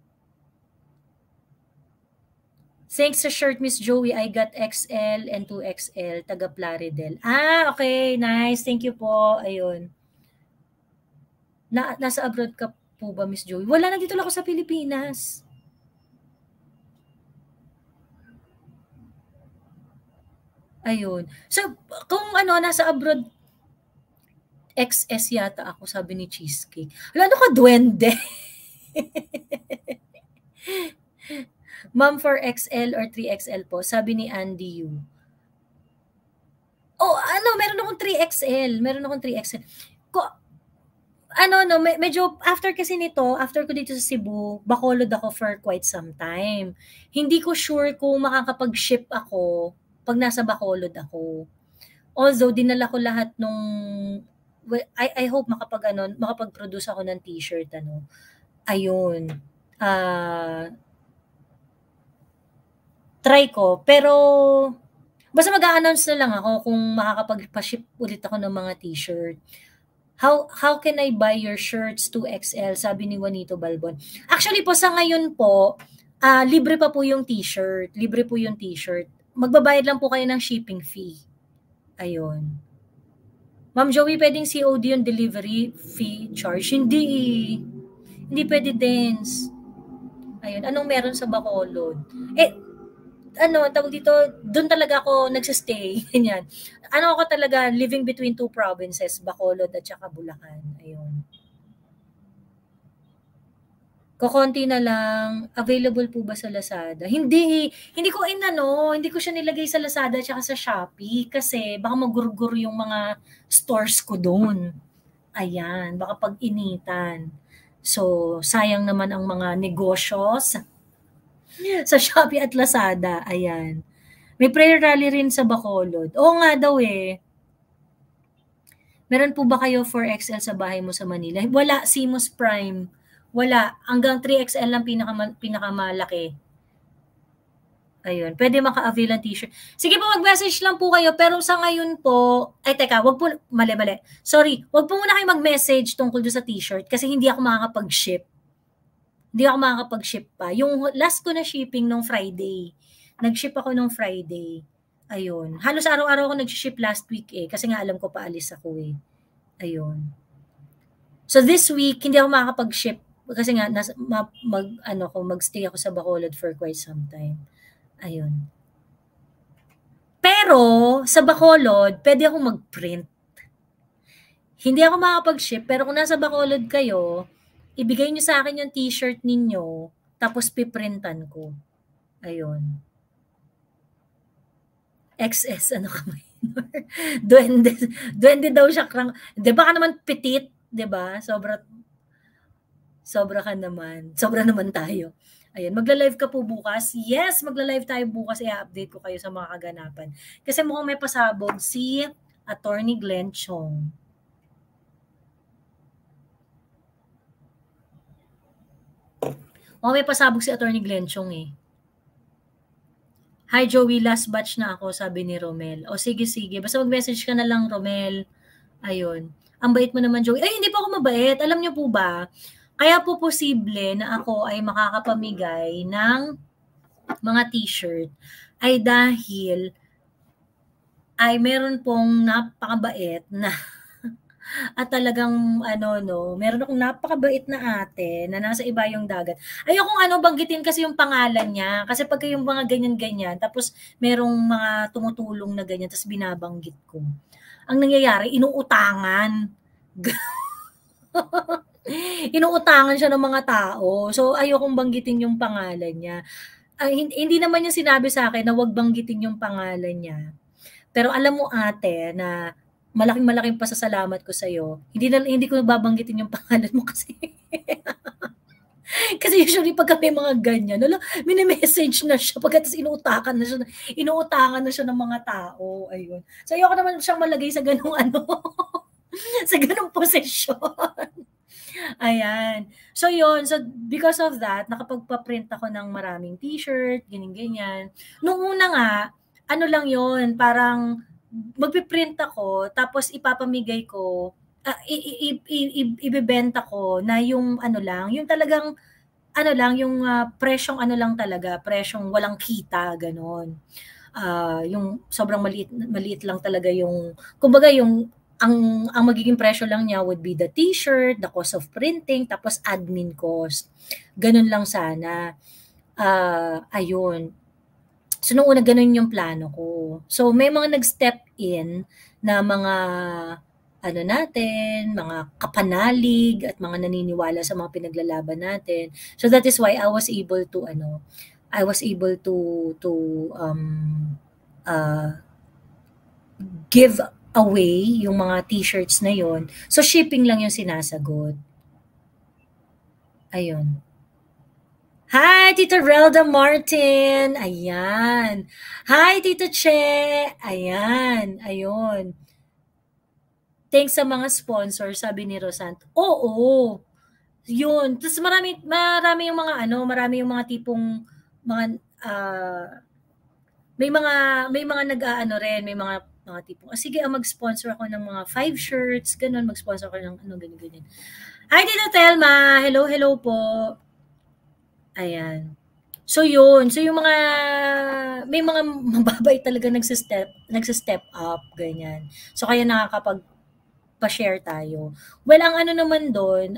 Thanks sa shirt, Miss Joey. I got XL and 2XL, taga Plaridel. Okay. Nice. Thank you po. Ayun. Nasa abroad ka po ba, Miss Joey? Wala, nandito lang ako sa Pilipinas. Ayun. So, kung nasa abroad, XS yata ako, sabi ni Cheesecake. Wala, ano ka, duwende? Ma'am for XL or 3XL po, sabi ni Andy Yu. Meron akong 3XL. Medyo after kasi nito, after ko dito sa Cebu, Bacolod ako for quite some time. Hindi ko sure kung makakapag-ship ako pag nasa Bacolod ako. Although, dinala ko lahat nung, I hope makapag-produce ako ng t-shirt, Ayun. Try ko. Pero, basta mag-a-announce na lang ako kung makakapag-ship ulit ako ng mga t-shirt. How can I buy your shirts 2XL? Sabi ni Juanito Balbon. Actually po, sa ngayon po, libre pa po yung t-shirt. Magbabayad lang po kayo ng shipping fee. Ayun. Ma'am Joey, pwedeng COD yung delivery fee charge? Hindi pwede dance. Ayun. Anong meron sa Bacolod? Tawag dito, doon talaga ako nagsistay. Ganyan. Ako talaga, living between two provinces, Bacolod at saka Bulacan. Ayun. Kukonti na lang, available po ba sa Lazada? Hindi ko siya nilagay sa Lazada at saka sa Shopee kasi baka magurgur yung mga stores ko doon. Ayan, baka pag-initan. So, sayang naman ang mga negosyo sa Shopee at Lazada. Ayan. May prayer rally rin sa Bacolod. Oo nga daw eh. Meron po ba kayo 4XL sa bahay mo sa Manila? Wala, Simos Prime. Wala. Hanggang 3XL lang pinakamalaki. Ayun. Pwede maka-avail ng t-shirt. Sige po, mag-message lang po kayo. Pero sa ngayon po, wag po, mali. Sorry, wag po muna kayo mag-message tungkol doon sa t-shirt kasi hindi ako makakapag-ship. Pa. Yung last ko na shipping nung Friday, nag-ship ako nung Friday. Ayun. Halos araw-araw ako nag-ship last week kasi nga alam ko paalis ako Ayun. So this week, hindi ako makakapag-ship kasi nga magstay ako sa Bacolod for quite some time. Ayun. Pero sa Bacolod, pwede ako mag-print. Hindi ako makakapag-ship, pero kung nasa Bacolod kayo, ibigay nyo sa akin yung t-shirt ninyo, tapos piprintan ko. Ayun. XS, ano ka minor? Duwende daw siya krang. Baka naman petit, diba? Sobra naman tayo. Ayun, magla-live ka po bukas? Yes, magla-live tayo bukas. I-update ko kayo sa mga kaganapan. Kasi mukhang may pasabog si Attorney Glenn Chong. May pasabog si Attorney Glenn Chong Hi Joey, last batch na ako, sabi ni Romel. Sige. Basta mag-message ka na lang, Romel. Ayun. Ang bait mo naman, Joey. Hindi pa ako mabait. Alam niyo po ba, kaya po posible na ako ay makakapamigay ng mga t-shirt ay dahil ay meron pong napakabait na at talagang meron akong napakabait na ate na nasa iba yung dagat. Ayokong banggitin kasi yung pangalan niya kasi pagka yung mga ganyan-ganyan tapos merong mga tumutulong na ganyan tapos binabanggit ko. Ang nangyayari, inuutangan. Inuutangan siya ng mga tao. So ayokong banggitin yung pangalan niya. Hindi naman niya sinabi sa akin na wag banggitin yung pangalan niya. Pero alam mo ate na malaking pasasalamat ko sa iyo. Hindi ko babanggitin yung pangalan mo kasi Kasi usually pagka may mga ganyan, mini-message na siya pagkatapos inuutakan na siya ng mga tao, ayun. So ayoko naman siyang malagay sa ganung sa ganung posisyon. Ayan. So yun, so because of that, nakapagpa-print ako ng maraming t-shirt, ganyan-ganyan. Nung una nga, ano lang yun, parang magpiprint ako, tapos ipapamigay ko, ibebenta ko na yung ano lang, yung talagang ano lang, yung presyong ano lang talaga, presyong walang kita, ganon. Yung sobrang maliit lang talaga yung, kumbaga yung ang magiging presyo lang niya would be the t-shirt, the cost of printing, tapos admin cost. Ganun lang sana. Ayun. So, nung una, ganun yung plano ko. So, may mga nag-step in na mga ano natin, mga kapanalig at mga naniniwala sa mga pinaglalaban natin. So, that is why I was able to give away yung mga t-shirts na yon. So, shipping lang yung sinasagot. Ayun. Hi, Tita Relda Martin. Ayan. Hi, Tita Che. Ayan. Ayun. Thanks sa mga sponsors, sabi ni Rosant. Oo. Yun. Tapos marami yung mga marami yung mga tipong mga may mga nag-aano rin, may mga tipong, sige, mag-sponsor ako ng mga 5 shirts, ganun, mag-sponsor ako ng ganyan. Hi, Tita Telma. Hello po. Ayan. So yun, so yung mga may mga mababait talaga nagse-step up ganyan. So kaya nakakapag-share tayo. Well, ang ano naman doon,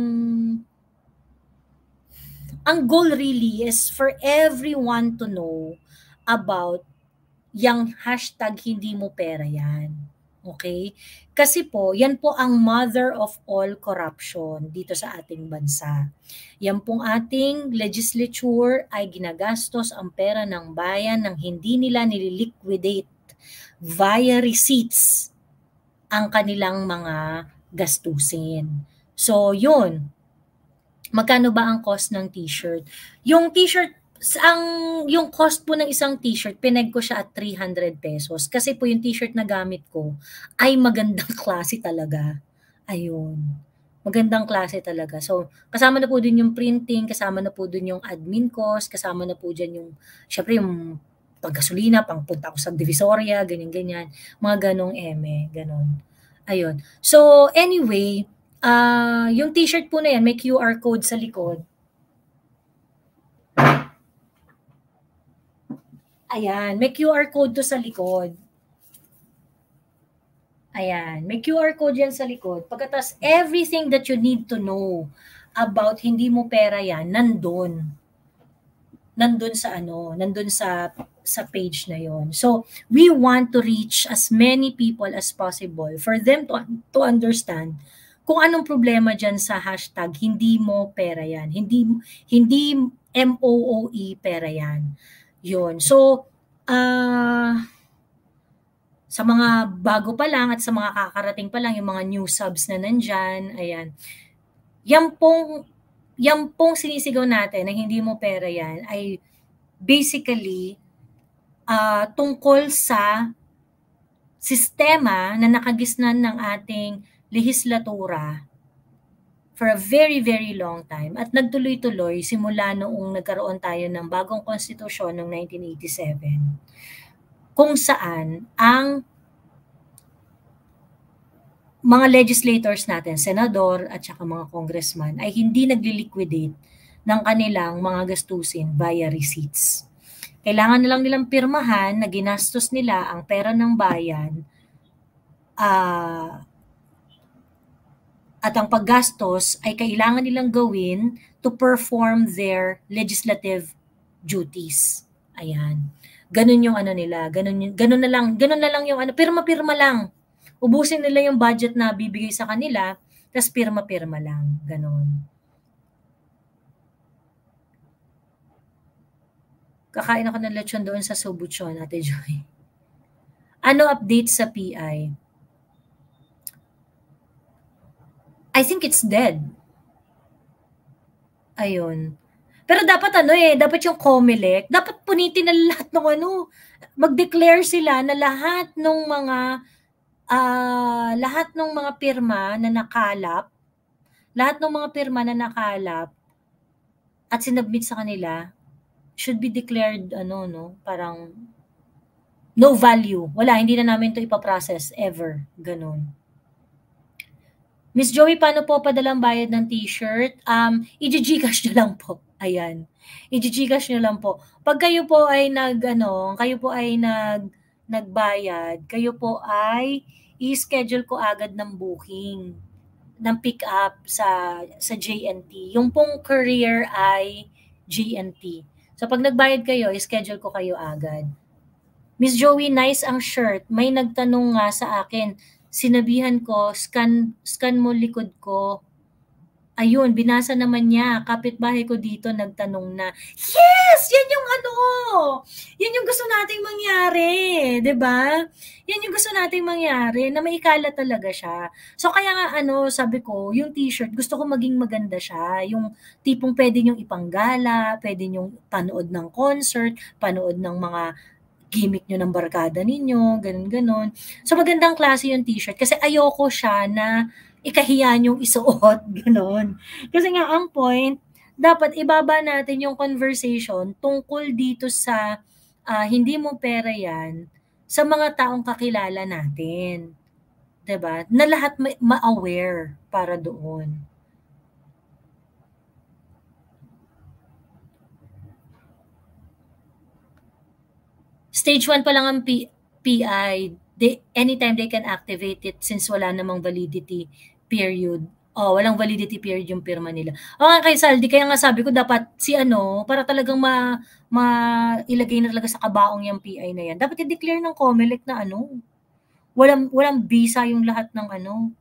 ang goal really is for everyone to know about yang hashtag hindi mo pera yan. Okay? Kasi po, yan po ang mother of all corruption dito sa ating bansa. Yan pong ating legislature ay ginagastos ang pera ng bayan nang hindi nila nililiquidate via receipts ang kanilang mga gastusin. So, yun. Magkano ba ang cost ng t-shirt? Yung t-shirt, yung cost po ng isang t-shirt, pineg ko siya at 300 pesos. Kasi po yung t-shirt na gamit ko ay magandang klase talaga. Ayun. Magandang klase talaga. So, kasama na po dun yung printing, kasama na po dun yung admin cost, kasama na po dyan yung, syempre yung paggasolina, pangpunta ko sa Divisoria, ganyan-ganyan. Mga ganong ganon. Ayun. So, anyway, yung t-shirt po na yan, may QR code sa likod. Ayan, may QR code to sa likod. Ayan, may QR code yan sa likod. Pagkatapos, everything that you need to know about hindi mo pera yan, nandun sa page na yon. So, we want to reach as many people as possible for them to understand kung anong problema dyan sa hashtag hindi mo pera yan. Hindi MOOE pera yan. Yun. So, sa mga bago pa lang at sa mga kakarating pa lang, yung mga new subs na nandyan, ayan. Yan pong sinisigaw natin na hindi mo pera yan ay basically tungkol sa sistema na nakagisnan ng ating lehislatura for a very, very long time at nagtuloy-tuloy simula noong nagkaroon tayo ng bagong konstitusyon noong 1987 kung saan ang mga legislators natin, senador at saka mga congressman ay hindi nagli-liquidate ng kanilang mga gastusin via receipts. Kailangan na lang nilang pirmahan na ginastos nila ang pera ng bayan at ang paggastos ay kailangan nilang gawin to perform their legislative duties. Ayan. Ganun yung nila, ganun na lang yung pirma-pirma lang. Ubusin nila yung budget na bibigay sa kanila, tapos pirma-pirma lang, ganun. Kakain ako ng lechon doon sa Subuchon, Ate Joy. Ano update sa PI? I think it's dead. Ayun. Pero dapat dapat yung COMELEC, dapat punitin na lahat ng mag-declare sila na lahat ng mga pirma na nakalap, at sinubmit sa kanila should be declared parang no value. Wala, hindi na namin 'to ipa-process ever, gano'n. Miss Joey, paano po padalang bayad ng t-shirt? I-GCash nyo lang po. Ayan. I-GCash nyo lang po. Pag kayo po ay nagbayad, kayo po ay i-schedule ko agad ng booking, ng pick up sa JNT. Yung pong courier ay JNT. So pag nagbayad kayo, i-schedule ko kayo agad. Miss Joey, nice ang shirt. May nagtanong nga sa akin, sinabihan ko, scan mo likod ko. Ayun, binasa naman niya. Kapitbahay ko dito nagtanong na, yes! Yan yung yan yung gusto nating mangyari. 'Di ba? Yan yung gusto nating mangyari, na maikala talaga siya. So kaya nga sabi ko, yung t-shirt, gusto ko maging maganda siya. Yung tipong pwede niyong ipanggala, pwede niyong panood ng concert, panood ng mga gimmick nyo ng barkada ninyo, ganun-ganon. So magandang klase yung t-shirt kasi ayoko siya na ikahiya nyong isuot, gano'n. Kasi nga ang point, dapat ibaba natin yung conversation tungkol dito sa hindi mo pera yan sa mga taong kakilala natin. 'Di ba? Na lahat ma-aware para doon. Stage 1 pa lang ang PI. Anytime they can activate it since wala namang validity period. Walang validity period yung pirma nila. Kay Saldi, kaya nga sabi ko dapat para talagang ilagay na talaga sa kabaong yung PI na yan. Dapat i-declare ng COMELEC na walang visa yung lahat ng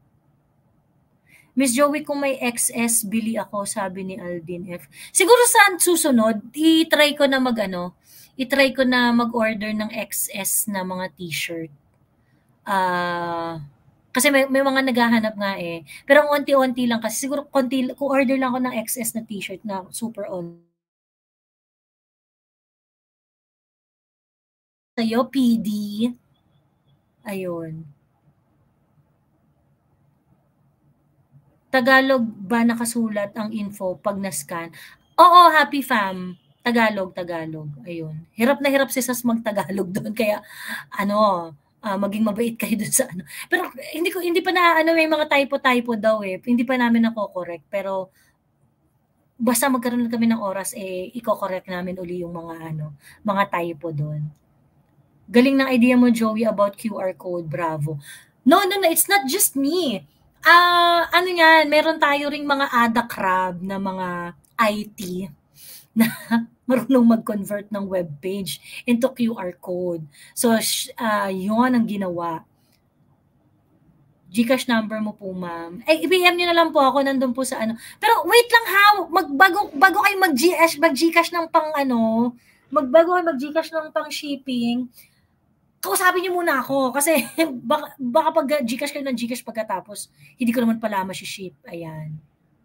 Miss Joey, kung may XS, bili ako, sabi ni Aldin F. Siguro sa susunod, i-try ko na mag-order ng XS na mga t-shirt. Kasi may mga naghahanap nga eh. Pero ang onti-onti lang kasi. Siguro kung order lang ako ng XS na t-shirt na super on. Sa'yo, PD. Ayun. Tagalog ba nakasulat ang info pag na-scan? Oo, Happy Fam. Tagalog. Ayun. Hirap na hirap si Sas mag-Tagalog doon. Kaya, maging mabait kayo doon sa Pero hindi pa may mga typo daw eh. Hindi pa namin nako-correct. Pero, basta magkaroon kami ng oras, i-correct namin uli yung mga typo doon. Galing ng idea mo, Joey, about QR code. Bravo. No, it's not just me. Meron tayo ring mga Ada Crab na mga IT na marunong mag-convert ng webpage into QR code. So, yun ang ginawa. GCash number mo po, ma'am. I-PM nyo na lang po ako, nandun po sa Pero wait lang ha, bago kayo mag-GCash ng bago kayo mag-GCash ng pang shipping, kausapin niyo muna ako kasi baka pag GCash kayo ng GCash pagkatapos, hindi ko naman pala ma-ship. Ayan.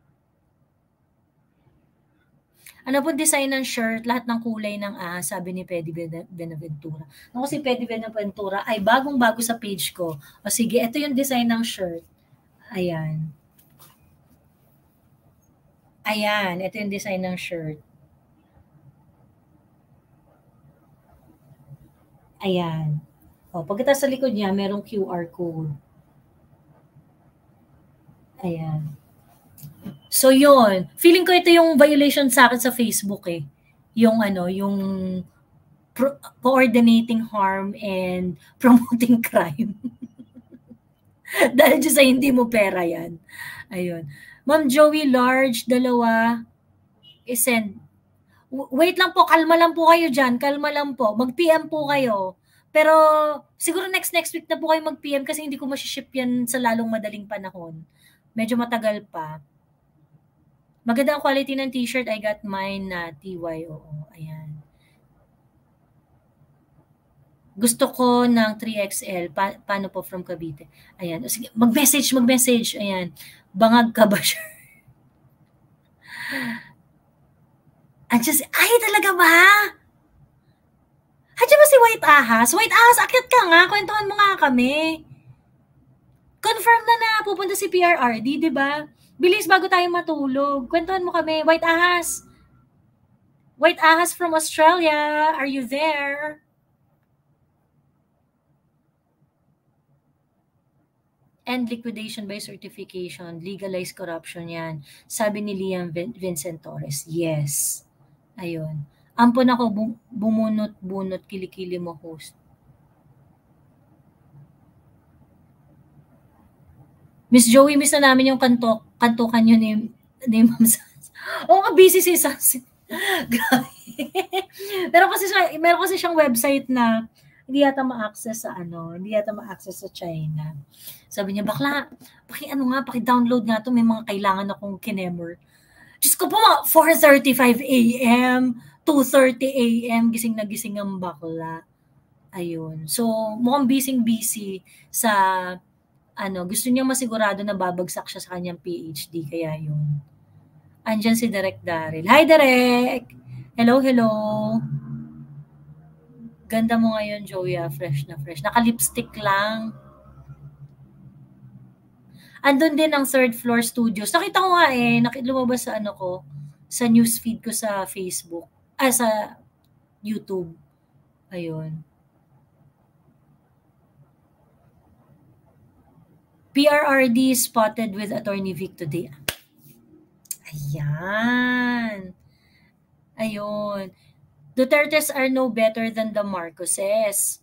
Ano po design ng shirt? Lahat ng kulay ng sabi ni Pedi Benaventura. Si Pedi Benaventura ay bagong-bago sa page ko. O sige, ito yung design ng shirt. Ayan. Ito yung design ng shirt. Ayan. Pagkatapos sa likod niya, merong QR code. Ayan. So, yun. Feeling ko ito yung violation sa akin sa Facebook eh. Yung coordinating harm and promoting crime. Dahil sa hindi mo pera yan. Ayun. Ma'am Joey, large, 2, isend. Wait lang po, kalma lang po kayo dyan. Kalma lang po. Mag-PM po kayo. Pero siguro next week na po kayo mag-PM kasi hindi ko ma-ship yan sa lalong madaling panahon. Medyo matagal pa. Maganda ang quality ng t-shirt. I got mine na TYO. Ayan. Gusto ko ng 3XL. Paano po from Cavite? Ayan. Sige, mag-message. Ayan. Bangag ka ba siya? Ay, talaga ba? Andiyan ba si White Ahas? White Ahas, akyat ka nga. Kwentuhan mo nga kami. Confirm na pupunta si PRRD, di ba? Bilis bago tayo matulog. Kwentuhan mo kami. White Ahas. White Ahas from Australia. Are you there? End liquidation by certification. Legalize corruption yan. Sabi ni Liam Vincent Torres. Yes. Ayun. Ampon ako, bumunot-bunot, kilikili mo, host. Miss Joey, miss na namin yung kantukan nyo ni Ma'am Sans. Oo, busy si Sans. Grabe. Meron kasi siyang website na hindi yata ma-access sa China. Sabi niya, bakla, paki-download nga to, may mga kailangan akong kinemmer. Diyos ko po, 4:35 a.m., 2:30 a.m., gising na gising ang bakla. Ayun. So, mukhang busy sa, gusto niya masigurado na babagsak siya sa kanyang PhD, kaya yun. Andyan si Derek Daryl. Hi, Derek! Hello. Ganda mo ngayon, Joey. Fresh na fresh. Naka-lipstick lang. Andun din ang third floor studios. Nakita ko nga lumabas sa sa newsfeed ko sa Facebook. Sa YouTube. Ayun. PRRD spotted with Attorney Vic today. Ayan. Ayun. Dutertes are no better than the Marcoses.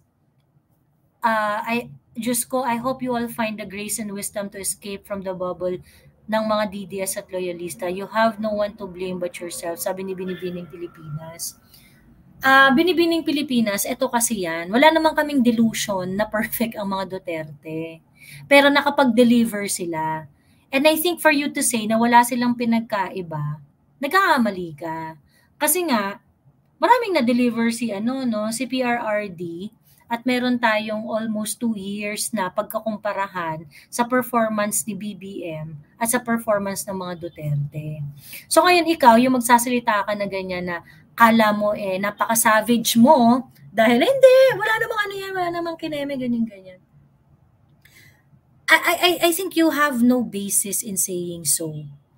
Diyos ko, I hope you all find the grace and wisdom to escape from the bubble ng mga DDS at loyalista. You have no one to blame but yourself, sabi ni Binibining Pilipinas. Binibining Pilipinas, eto kasi yan. Wala naman kaming delusion na perfect ang mga Duterte. Pero nakapag-deliver sila. And I think for you to say na wala silang pinagkaiba, nagkakamali ka. Kasi nga, maraming na-deliver si PRRD, at meron tayong almost 2 years na pagkakumparahan sa performance ni BBM at sa performance ng mga Duterte. So ngayon ikaw, yung magsasalita ka na ganyan na kala mo napaka-savage mo dahil hindi, wala namang kineme, ganyan. I think you have no basis in saying so.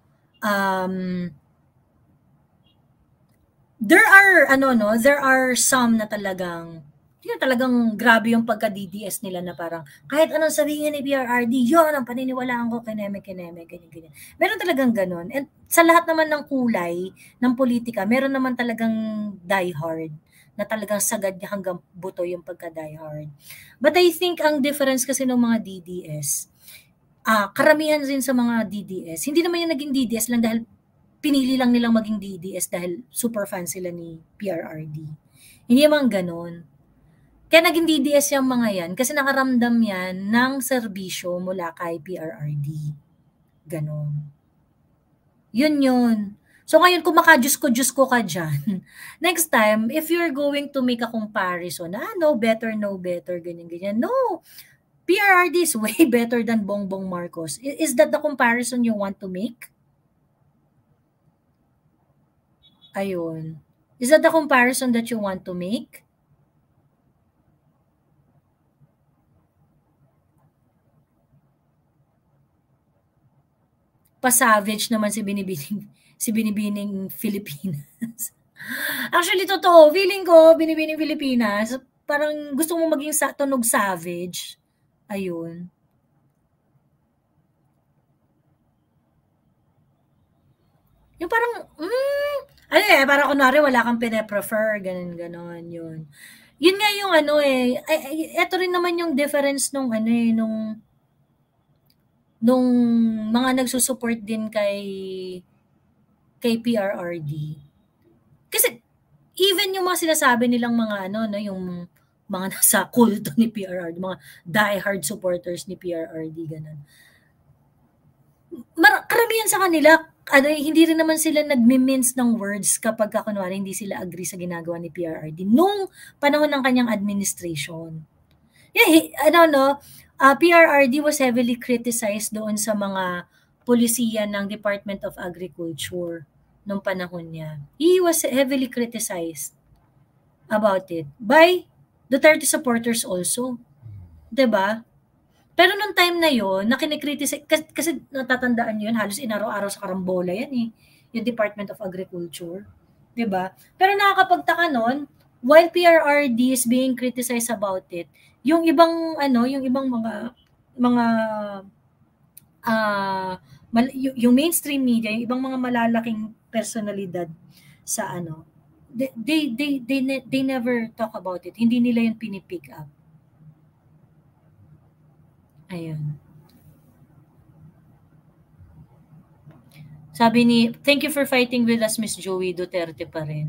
There are some na talagang grabe yung pagka-DDS nila na parang kahit anong sabihin ni PRRD, yun ang paniniwalaan ko, kineme, ganyan. Meron talagang ganon. And sa lahat naman ng kulay ng politika, meron naman talagang diehard na talagang sagad niya hanggang buto yung pagka-diehard. But I think ang difference kasi ng mga DDS, karamihan din sa mga DDS, hindi naman yung naging DDS lang dahil pinili lang nilang maging DDS dahil super fan sila ni PRRD. Hindi naman ganon. Kaya naging DDS yung mga yan kasi nakaramdam yan ng serbisyo mula kay PRRD. Ganon. Yun. So ngayon, kung maka-Diyos ko ka dyan, next time, if you're going to make a comparison, no better, ganyan. No, PRRD is way better than Bongbong Marcos. Is that the comparison you want to make? Ayun. Is that the comparison that you want to make? Pa-savage naman si Binibining Filipinas. Actually, totoo. Feeling ko, Binibining Filipinas, parang gusto mo maging tunog savage. Ayun. Yung parang, parang kunwari wala kang pine-prefer, ganon, yun. Yun nga yung eto rin naman yung difference nung mga nagsusupport din kay PRRD. Kasi even yung mga sinasabi nilang mga yung mga nasa kulto ni PRRD, mga die-hard supporters ni PRRD, ganun. Karamihan sa kanila, hindi rin naman sila nagmi-mince ng words kapag kunwari hindi sila agree sa ginagawa ni PRRD nung panahon ng kanyang administration. PRRD was heavily criticized doon sa mga polisiya ng Department of Agriculture. nung panahon niya. He was heavily criticized about it by Duterte supporters also. 'Di ba? Pero nung time na yon, na kinikriticize, kasi natatandaan yun, halos inaraw-araw sa karambola yan eh, yung Department of Agriculture. 'Di ba? Pero nakakapagtaka nun, while PRRD is being criticized about it, yung ibang mga yung mainstream media, yung ibang mga malalaking personalidad sa they never talk about it. Hindi nila yun pinipick up. Ayun. Sabi ni, thank you for fighting with us, Miss Joey Duterte pa rin.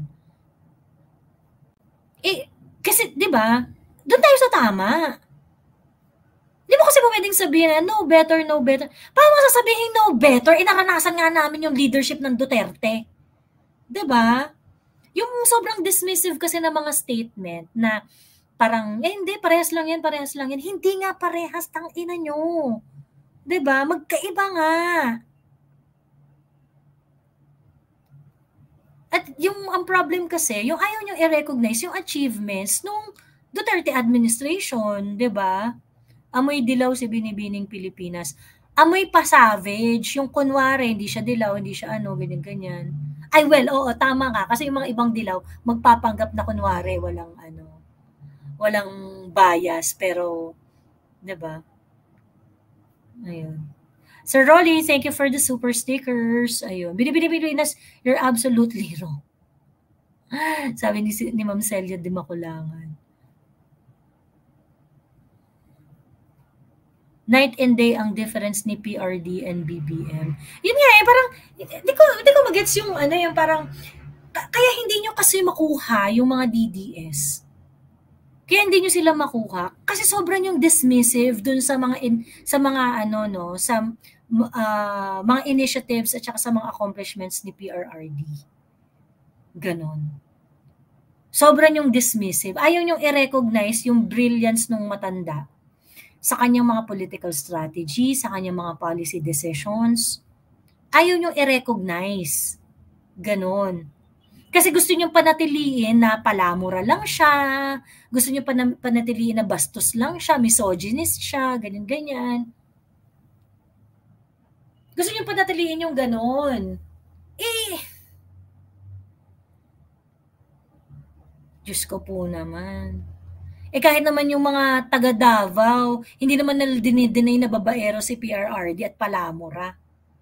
Kasi, di ba, doon tayo sa tama. Di mo kasi pwedeng sabihin na, no better, no better. Paano mo sasabihin no better? Naranasan nga namin yung leadership ng Duterte. Di ba? Yung sobrang dismissive kasi ng mga statement na parang, hindi, parehas lang yan. Hindi nga parehas, tangina nyo. Di ba? Magkaiba nga. At ang problem kasi, yung ayaw nyo i-recognize yung achievements nung Duterte administration, di ba? Amoy dilaw si Binibining Pilipinas. Amoy pa savage, yung kunwari, hindi siya dilaw, hindi siya ganyan. Ay, well, oo, tama ka. Kasi yung mga ibang dilaw, magpapanggap na kunwari, walang bias, pero, di ba? Ayun. Sir Rolly, thank you for the super stickers. Ayun. Binibining Pilipinas, you're absolutely wrong. Sabi ni Ma'am Celia de Maculangan. Night and day ang difference ni PRD and BBM. Yun nga parang, di ko magets yung yung parang, kaya hindi nyo kasi makuha yung mga DDS. Kaya hindi nyo sila makuha kasi sobrang yung dismissive dun sa mga mga initiatives at saka sa mga accomplishments ni PRRD. Ganon. Sobrang yung dismissive. Ayaw nyo i-recognize yung brilliance nung matanda sa kanyang mga political strategy, sa kanyang mga policy decisions. Ayaw nyo i-recognize. Ganon. Kasi gusto nyo panatiliin na palamura lang siya, gusto nyo panatiliin na bastos lang siya, misogynist siya, ganyan-ganyan. Gusto nyo panatiliin yung ganon. Diyos ko po naman. Kahit naman yung mga taga Davao, hindi naman nila dinideny na babaero si PRRD at palamura.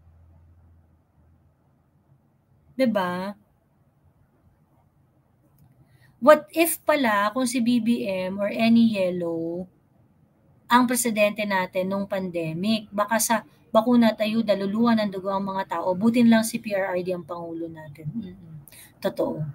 'Di ba? What if pala kung si BBM or any yellow ang presidente natin nung pandemic, baka sa bakuna tayo, daluluhan ng dugo ang mga tao, butin lang si PRRD ang pangulo natin. Totoo.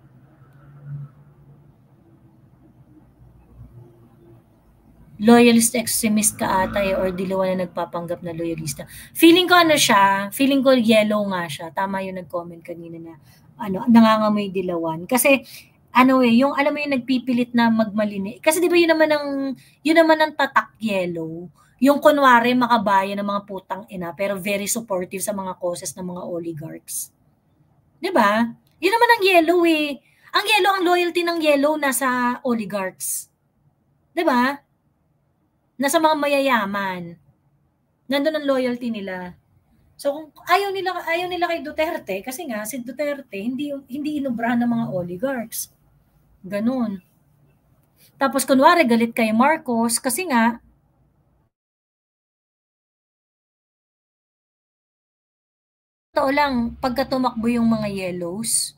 Loyalist extremist ka ata or dilawan na nagpapanggap na loyalista. Feeling ko feeling ko yellow nga siya. Tama yung nag-comment kanina na nangangamoy dilawan. Kasi yung alam mo yung nagpipilit na magmalini. Kasi 'di ba yun naman ang tatak yellow. Yung kunwari makabayan ng mga putang ina pero very supportive sa mga causes ng mga oligarchs. 'Di ba? Yun naman ang yellow eh. Ang loyalty ng yellow nasa oligarchs. 'Di ba? Nasa mga mayayaman. Nandun ang loyalty nila. So kung ayaw nila kay Duterte kasi nga si Duterte hindi inubrahan ng mga oligarchs. Ganun. Tapos kunwari galit kay Marcos kasi nga totoo lang pagka tumakbo yung mga yellows,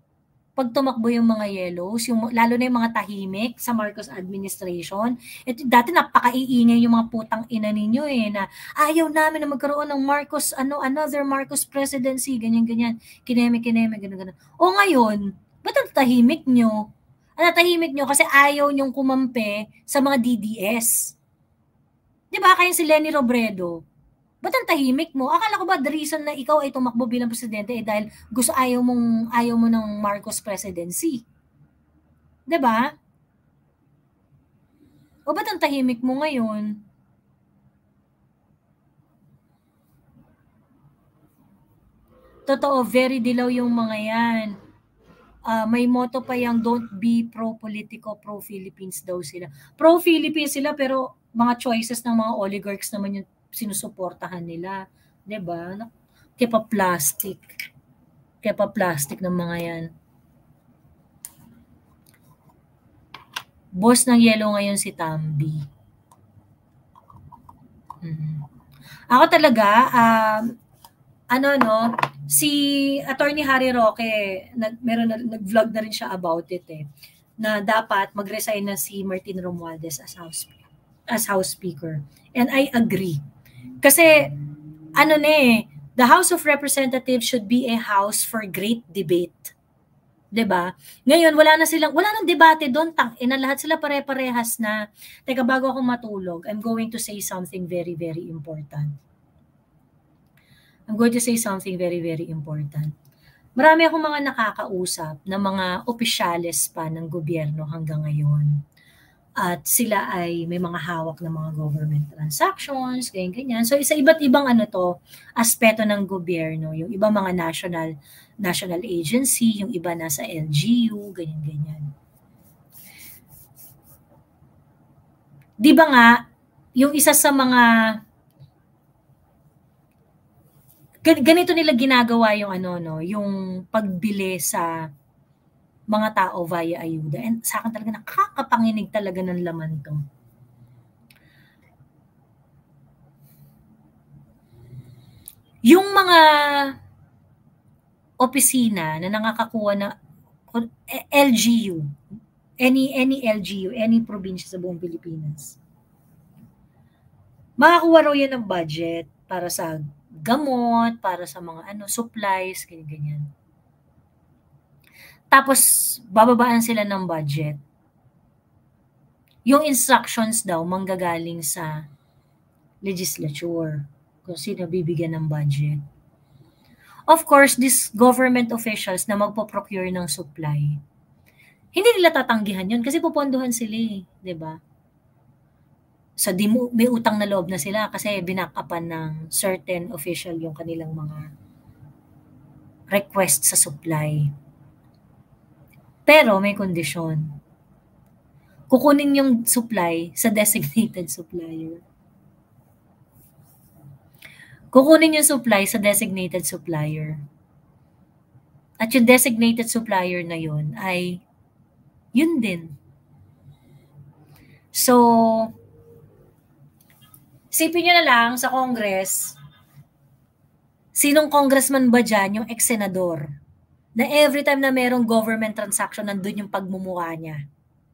lalo na yung mga tahimik sa Marcos administration, dati napakaiingay yung mga putang ina ninyo na ayaw namin na magkaroon ng Marcos, another Marcos presidency, ganyan-ganyan, kineme, ganyan-ganyan. O ngayon, ba't ang tahimik nyo? Ang tahimik nyo kasi ayaw nyong kumampi sa mga DDS. Di ba kayong si Leni Robredo? Ba't ang tahimik mo? Akala ko ba the reason na ikaw ay tumakbo bilang presidente dahil ayaw mo ng Marcos presidency? 'Di ba? O ba't ang tahimik mo ngayon? Totoo, very dilaw yung mga yan. May motto pa yung don't be pro-politico, pro-Philippines daw sila. Pro-Philippines sila pero mga choices ng mga oligarchs naman yung sinusuportahan nila. 'Di ba? Kepa-plastic. Kepa-plastic ng mga yan. Boss ng yellow ngayon si Tambi. Ako talaga, si Attorney Harry Roque, nag-vlog na rin siya about it na dapat mag-resign na si Martin Romualdez as House Speaker. And I agree. Kasi, the House of Representatives should be a house for great debate. 'Di ba? Ngayon, wala nang debate doon, lahat sila pare-parehas na. Teka, bago ako matulog, I'm going to say something very, very important. Marami akong mga nakakausap na mga opisyales pa ng gobyerno hanggang ngayon. At sila ay may mga hawak na mga government transactions, ganyan. So, isa iba't ibang aspeto ng gobyerno. Yung iba mga national agency, yung iba nasa LGU, ganyan. Di ba nga, yung isa sa mga ganito nila ginagawa yung yung pagbili sa mga tao via ayuda. And sa akin talaga nakakapanginig talaga ng laman to. Yung mga opisina na nakakakuha na LGU, any LGU, any probinsya sa buong Pilipinas, makakuha raw yan ng budget para sa gamot, para sa mga supplies, ganyan. Tapos, bababaan sila ng budget. Yung instructions daw, manggagaling sa legislature kung sino bibigyan ng budget. Of course, these government officials na magpo-procure ng supply, hindi nila tatanggihan yun kasi pupondohan sila di ba? So, may utang na loob na sila kasi binakapan ng certain official yung kanilang mga request sa supply. Pero may kondisyon. Kukunin yung supply sa designated supplier. At yung designated supplier na yun ay yun din. So, isipin nyo na lang sa Congress, sinong congressman ba dyan yung ex-senador na every time na merong government transaction, nandun yung pagmumukha niya.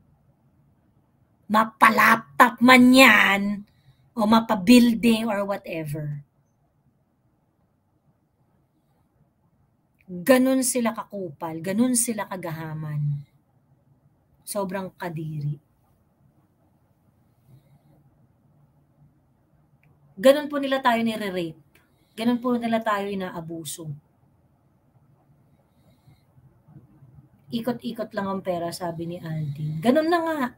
Mapa-laptop man yan, o mapa-building or whatever. Ganun sila kakupal, ganun sila kagahaman. Sobrang kadiri. Ganun po nila tayo nire-rape. Ganun po nila tayo inaabuso. Ikot-ikot lang ang pera, sabi ni Aldin. Ganun na nga.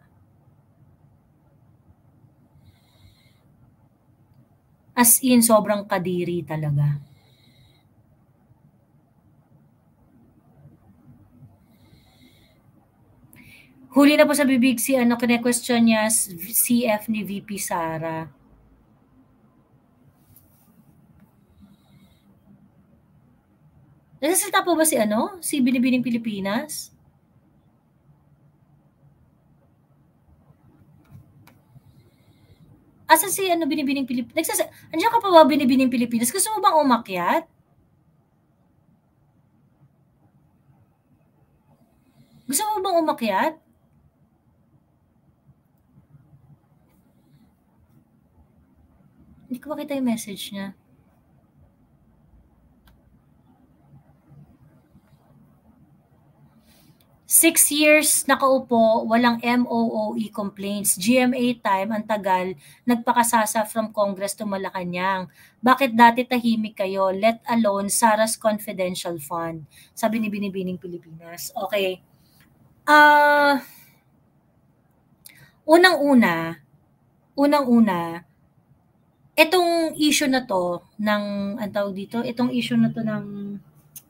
As in, sobrang kadiri talaga. Huli na po sa bibig si kine-question niya CF ni VP Sara. Nagsasalita po ba si Binibining Pilipinas? Asan si Binibining Pilipinas? Andiyan ka pa ba Binibining Pilipinas? Gusto mo bang umakyat? Gusto mo bang umakyat? Hindi ko makita yung message niya. Six years nakaupo, walang MOOE complaints. GMA time, ang tagal, nagpakasasa from Congress to Malacanang. Bakit dati tahimik kayo? Let alone Sara's confidential fund. Sabi ni Binibining Pilipinas. Okay. Unang-una, itong issue na to ng, itong issue na to ng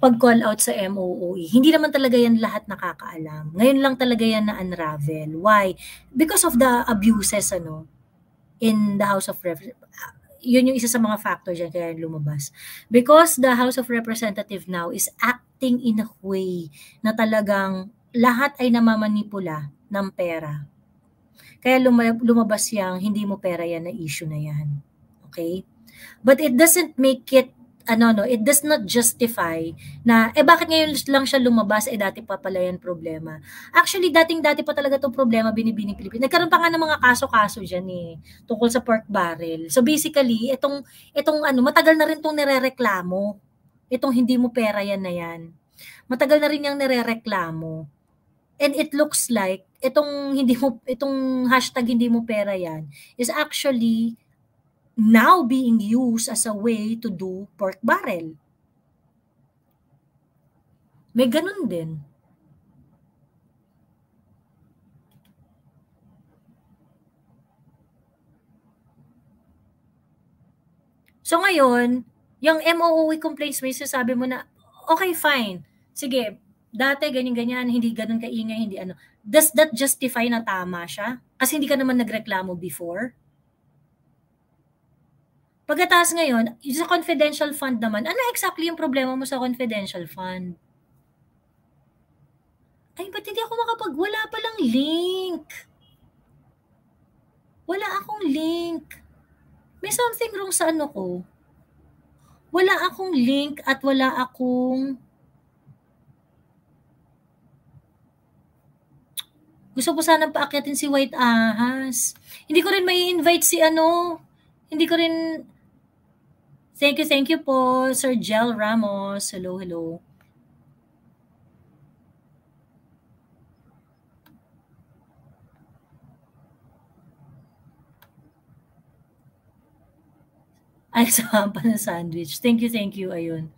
pag-call out sa MOOE. Hindi naman talaga yan lahat nakakaalam. Ngayon lang talaga yan na-unravel. Why? Because of the abuses in the House of Representatives. Yun yung isa sa mga factor dyan kaya lumabas. Because the House of Representatives now is acting in a way na talagang lahat ay namamanipula ng pera. Kaya lumabas yung hindi mo pera yan na issue na yan. Okay? But it doesn't make it it does not justify na, bakit ngayon lang siya lumabas, dati pa pala yan problema. Actually, dati pa talaga itong problema, binibining Pilipinas. Nagkaroon pa nga ng mga kaso-kaso dyan tungkol sa pork barrel. So basically, itong matagal na rin itong nirereklamo. Itong hindi mo pera yan na yan. Matagal na rin yung nirereklamo. And it looks like, itong hashtag hindi mo pera yan, is actually now being used as a way to do pork barrel. May ganun din. So ngayon, yung MOOE complaints may sasabi mo na, okay, fine. Sige, dati ganyan-ganyan, hindi ganun kaingay, hindi ano. Does that justify na tama siya? Kasi hindi ka naman nagreklamo before? Pagkatapos ngayon, sa confidential fund naman, ano exactly yung problema mo sa confidential fund? Ay, ba't hindi ako wala palang link. Wala akong link. May something wrong sa ko. Wala akong link at wala akong... Gusto ko sanang paakyatin si White Ahas. Hindi ko rin may invite si Hindi ko rin... Thank you po, Sir Gel Ramos. Hello. Ay, sa pa ng sandwich. Thank you. Ayun.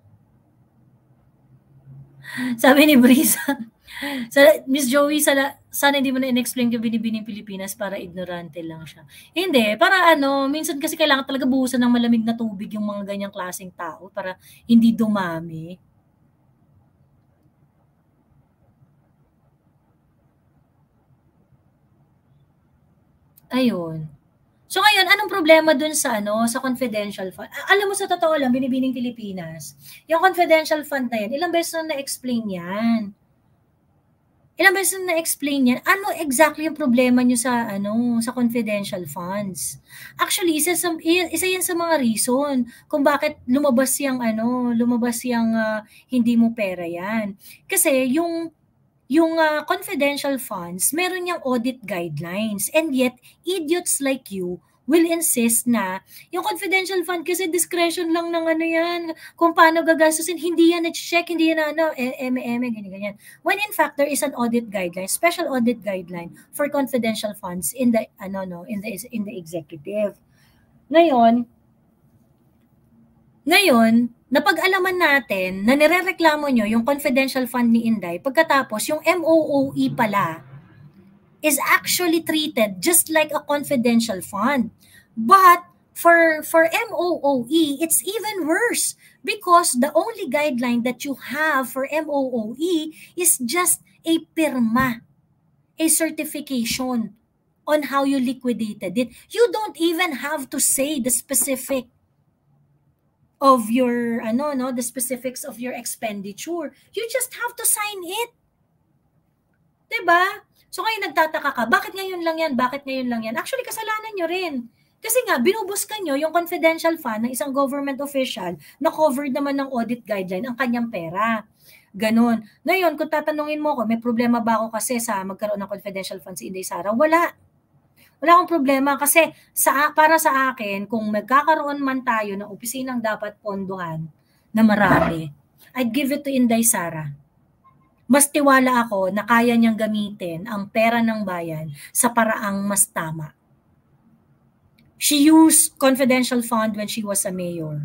Sabi ni Brisa, Miss Joey, sana hindi mo na in-explain yung binibining Pilipinas para ignorante lang siya. Hindi, para minsan kasi kailangan talaga buhusan ng malamig na tubig yung mga ganyang klaseng tao para hindi dumami. Ayun. So ngayon, anong problema dun sa sa confidential fund? Alam mo, sa totoo lang, binibining Pilipinas, yung confidential fund na yan, ilang beses na na-explain yan. Ano exactly yung problema nyo sa confidential funds? Actually, isa yan sa mga reason kung bakit lumabas yung hindi mo pera yan. Kasi yung confidential funds, meron yung audit guidelines, and yet idiots like you will insist na yung confidential fund kasi discretion lang ng yan, kung paano gagastusin, hindi yan na-check, hindi yan ganyan. When in fact, there is an audit guideline, special audit guideline for confidential funds in the executive. Ngayon, napag-alaman natin na nirereklamo nyo yung confidential fund ni Inday, pagkatapos yung MOOE pala is actually treated just like a confidential fund. But for MOOE, it's even worse because the only guideline that you have for MOOE is just a pirma, a certification on how you liquidated it. You don't even have to say the specific of your the specifics of your expenditure. You just have to sign it. 'Di ba? So ngayon nagtataka ka, bakit ngayon lang yan? Actually, kasalanan nyo rin. Kasi nga, binubuskan nyo yung confidential fund ng isang government official na covered naman ng audit guideline ang kanyang pera. Ganon. Ngayon, kung tatanungin mo ko, may problema ba ako kasi sa magkaroon ng confidential fund si Inday Sara? Wala akong problema kasi para sa akin, kung magkakaroon man tayo ng opisinang dapat pondohan na marami, I'd give it to Inday Sara. Mas tiwala ako na kaya niyang gamitin ang pera ng bayan sa paraang mas tama. She used confidential fund when she was a mayor.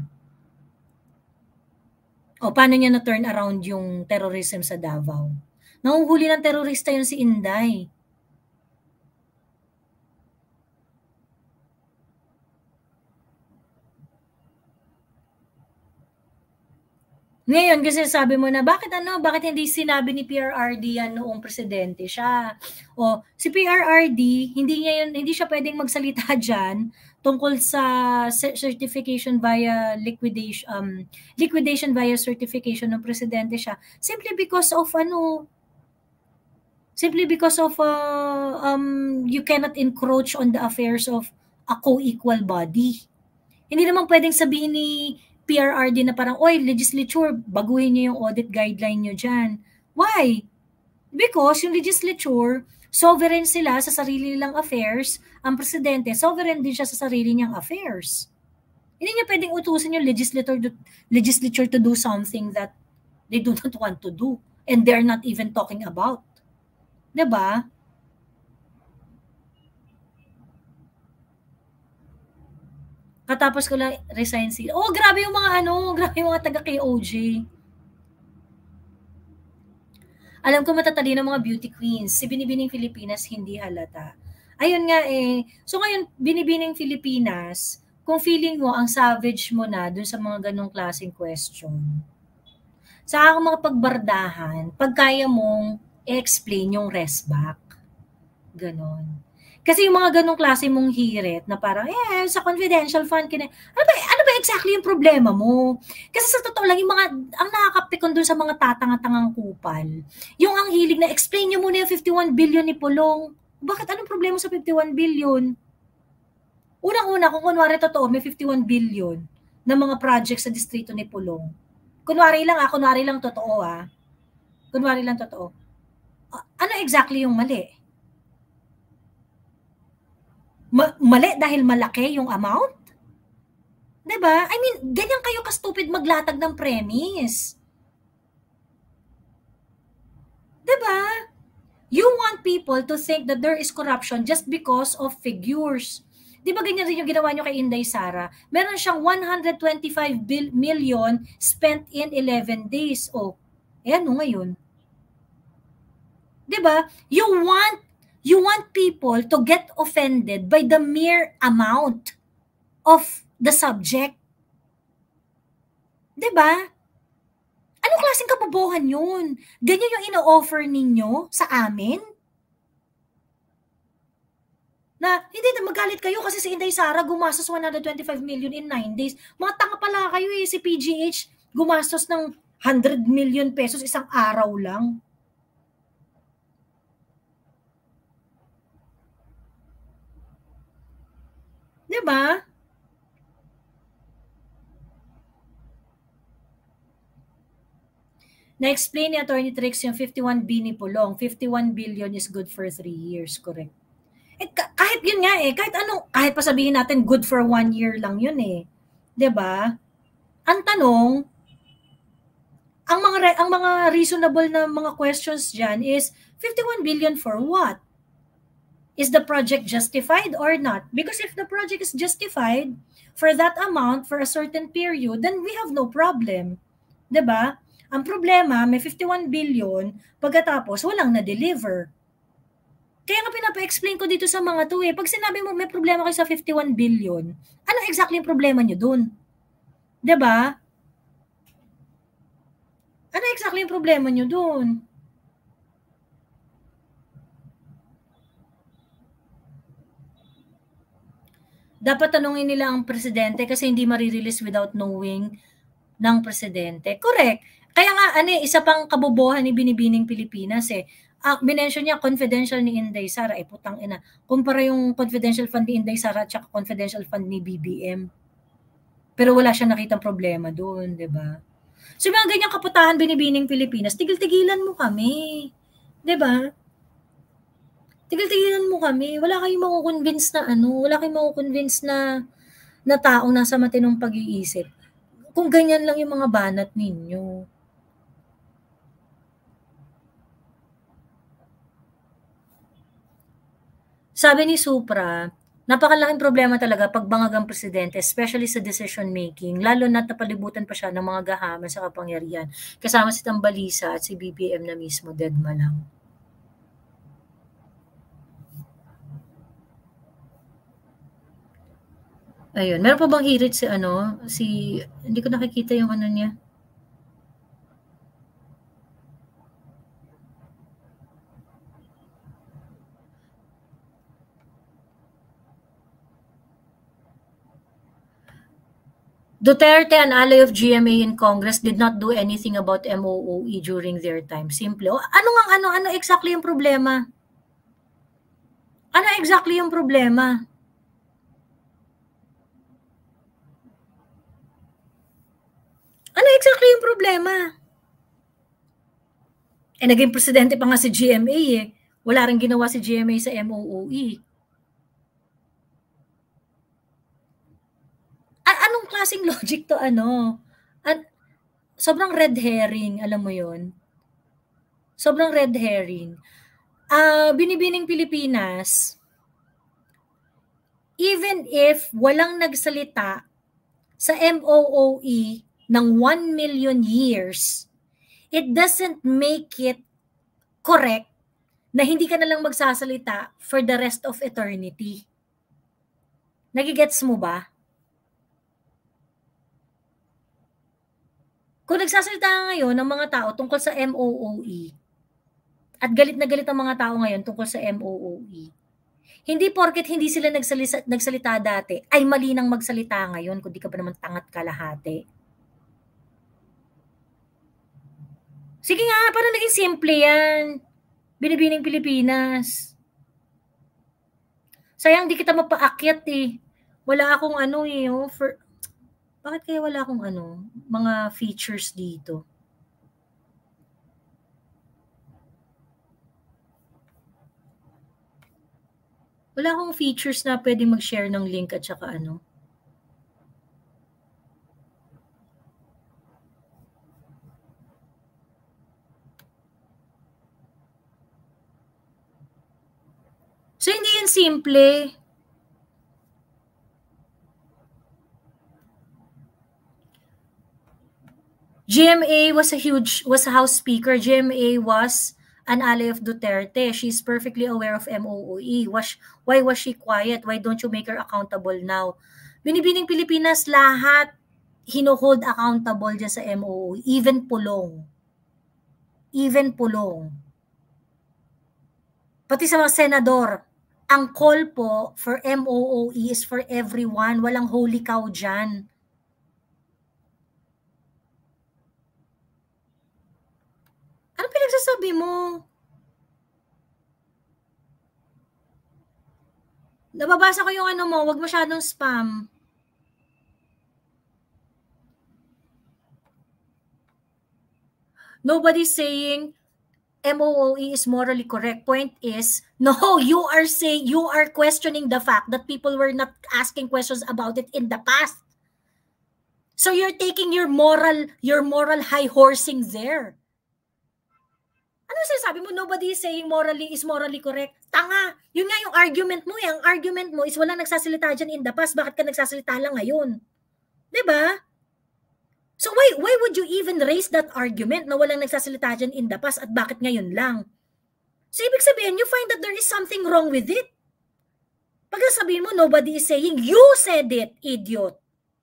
O paano niya na-turn around yung terrorism sa Davao? Nanguhuli ng terorista yun si Inday. Ngayon, kasi sabi mo na, bakit hindi sinabi ni PRRD yan noong presidente siya? O, si PRRD, hindi siya pwedeng magsalita dyan tungkol sa certification via liquidation via certification ng presidente siya, simply because of you cannot encroach on the affairs of a co-equal body. Hindi naman pwedeng sabihin ni PRRD na parang, oy, legislature, baguhin niyo yung audit guideline niyo dyan. Why? Because yung legislature, sovereign sila sa sarili nilang affairs. Ang presidente, sovereign din siya sa sarili niyang affairs. Hindi niya pwedeng utusin yung legislature to do something that they do not want to do and they're not even talking about. Diba? Katapos ko lang resign sila. Oh, grabe yung mga taga-KOJ. Alam ko matatalino mga beauty queens. Si Binibining Pilipinas hindi halata. Ayun nga eh. So ngayon, Binibining Pilipinas, kung feeling mo ang savage mo na dun sa mga ganong klaseng question, sa akong mga pagbardahan, pag kaya mong i-explain yung rest back. Ganon. Kasi yung mga ganong klase mong hirit na parang, sa confidential fund, ano ba exactly yung problema mo? Kasi sa totoo lang, ang nakakapikon dun sa mga tatanga-tangang kupal, yung ang hilig na explain nyo muna yung 51 billion ni Pulong. Bakit anong problema sa 51 billion? Unang-una, kung kunwari totoo, may 51 billion na mga projects sa distrito ni Pulong. Kunwari lang totoo. Kunwari lang totoo. Ano exactly yung mali? Mali dahil malaki yung amount? Diba? I mean, ganyan kayo ka-stupid maglatag ng premise. Diba? You want people to think that there is corruption just because of figures. Diba ganyan rin yung ginawa nyo kay Inday Sara? Meron siyang 125 million spent in 11 days. Ngayon. Diba? You want people to get offended by the mere amount of the subject. Diba? Anong klaseng kabobohan yun? Ganyan yung ino-offer ninyo sa amin? Na hindi na magalit kayo kasi si Inday Sara gumastos 125 million in 9 days. Mga tanga pala kayo eh. Si PGH gumastos ng 100 million pesos isang araw lang. Diba? Na-explain ni Attorney Trix yung 51B ni Pulong. 51 billion is good for 3 years, correct? Kahit yun nga kahit pa sabihin natin good for 1 year lang yun eh. 'Di ba? Ang tanong, ang mga reasonable na mga questions diyan is 51 billion for what? Is the project justified or not? Because if the project is justified for that amount for a certain period, then we have no problem. 'Di ba? Ang problema, may 51 billion, pagkatapos walang na-deliver. Kaya nga pinapa-explain ko dito sa mga to eh. Pag sinabi mo may problema kayo sa 51 billion, ano exactly yung problema nyo dun? 'Di ba? Ano exactly yung problema nyo dun? Dapat tanungin nila ang presidente kasi hindi marirelease without knowing ng presidente. Correct. Kaya nga, isa pang kabobohan ni Binibining Pilipinas eh. Minention niya confidential ni Inday Sara, putang ina. Kumpara yung confidential fund ni Inday Sara at saka confidential fund ni BBM. Pero wala siyang nakitang problema doon, 'di ba? So mga ganyang kaputahan Binibining Pilipinas, tigil-tigilan mo kami. 'Di ba? Tigil-tigilan mo kami. Wala kayong mako-convince na taong nasa matinong pag-iisip. Kung ganyan lang yung mga banat ninyo. Sabi ni Supra, napakalaking problema talaga pag bangag ang presidente, especially sa decision making, lalo na't napalibutan pa siya ng mga gahaman sa kapangyarihan. Kasama si Tambalisa at si BBM na mismo, deadma lang. Ayun, meron pa bang hirit hindi ko nakikita yung niya. Duterte, an ally of GMA in Congress, did not do anything about MOOE during their time. Simple. Ano exactly yung problema? Ano exactly yung problema? Ano exactly yung problema? Naging presidente pa nga si GMA eh. Wala rin ginawa si GMA sa MOOE. Anong klaseng logic to ano? Sobrang red herring, alam mo yon. Sobrang red herring. Binibining Pilipinas, even if walang nagsalita sa MOOE ng 1 million years, it doesn't make it correct na hindi ka na lang magsasalita for the rest of eternity. Nagigets mo ba? Kung nagsasalita ngayon ng mga tao tungkol sa MOOE, at galit na galit ang mga tao ngayon tungkol sa MOOE, hindi porket hindi sila nagsalita dati, ay mali nang magsalita ngayon, kundi ka pa naman tangat kalahati. Sige nga, parang naging simple yan. Binibining Pilipinas. Sayang di kita mapaakyat eh. Wala akong ano eh. Bakit kaya wala akong mga features dito? Wala akong features na pwede mag-share ng link at saka ano. So, hindi yan simple. GMA was a House Speaker. GMA was an ally of Duterte. She's perfectly aware of MOOE. Why was she quiet? Why don't you make her accountable now? Binibining Pilipinas, lahat hino-hold accountable dyan sa MOOE. Even Pulong. Even Pulong. Pati sa mga senador, ang call po for MOOE is for everyone. Walang holy cow dyan. Ano pinagsasabi mo? Nababasa ko yung ano mo, wag masyadong spam. Nobody's saying MOOE is morally correct. Point is, no, you are questioning the fact that people were not asking questions about it in the past. So you're taking your moral high horsing there. Ano sinasabi mo? Nobody is saying is morally correct. Tanga. Yun nga yung argument mo. Ang argument mo is wala nagsasalita dyan in the past. Bakit ka nagsasalita lang ngayon? Diba? So why would you even raise that argument na walang nagsasalita dyan in the past at bakit ngayon lang? So ibig sabihin, you find that there is something wrong with it. Pag sabihin mo, nobody is saying, you said it, idiot.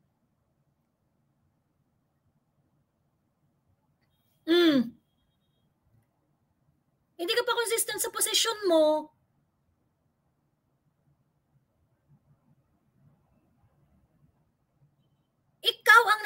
Hindi ka pa consistent sa posisyon mo. Ikaw ang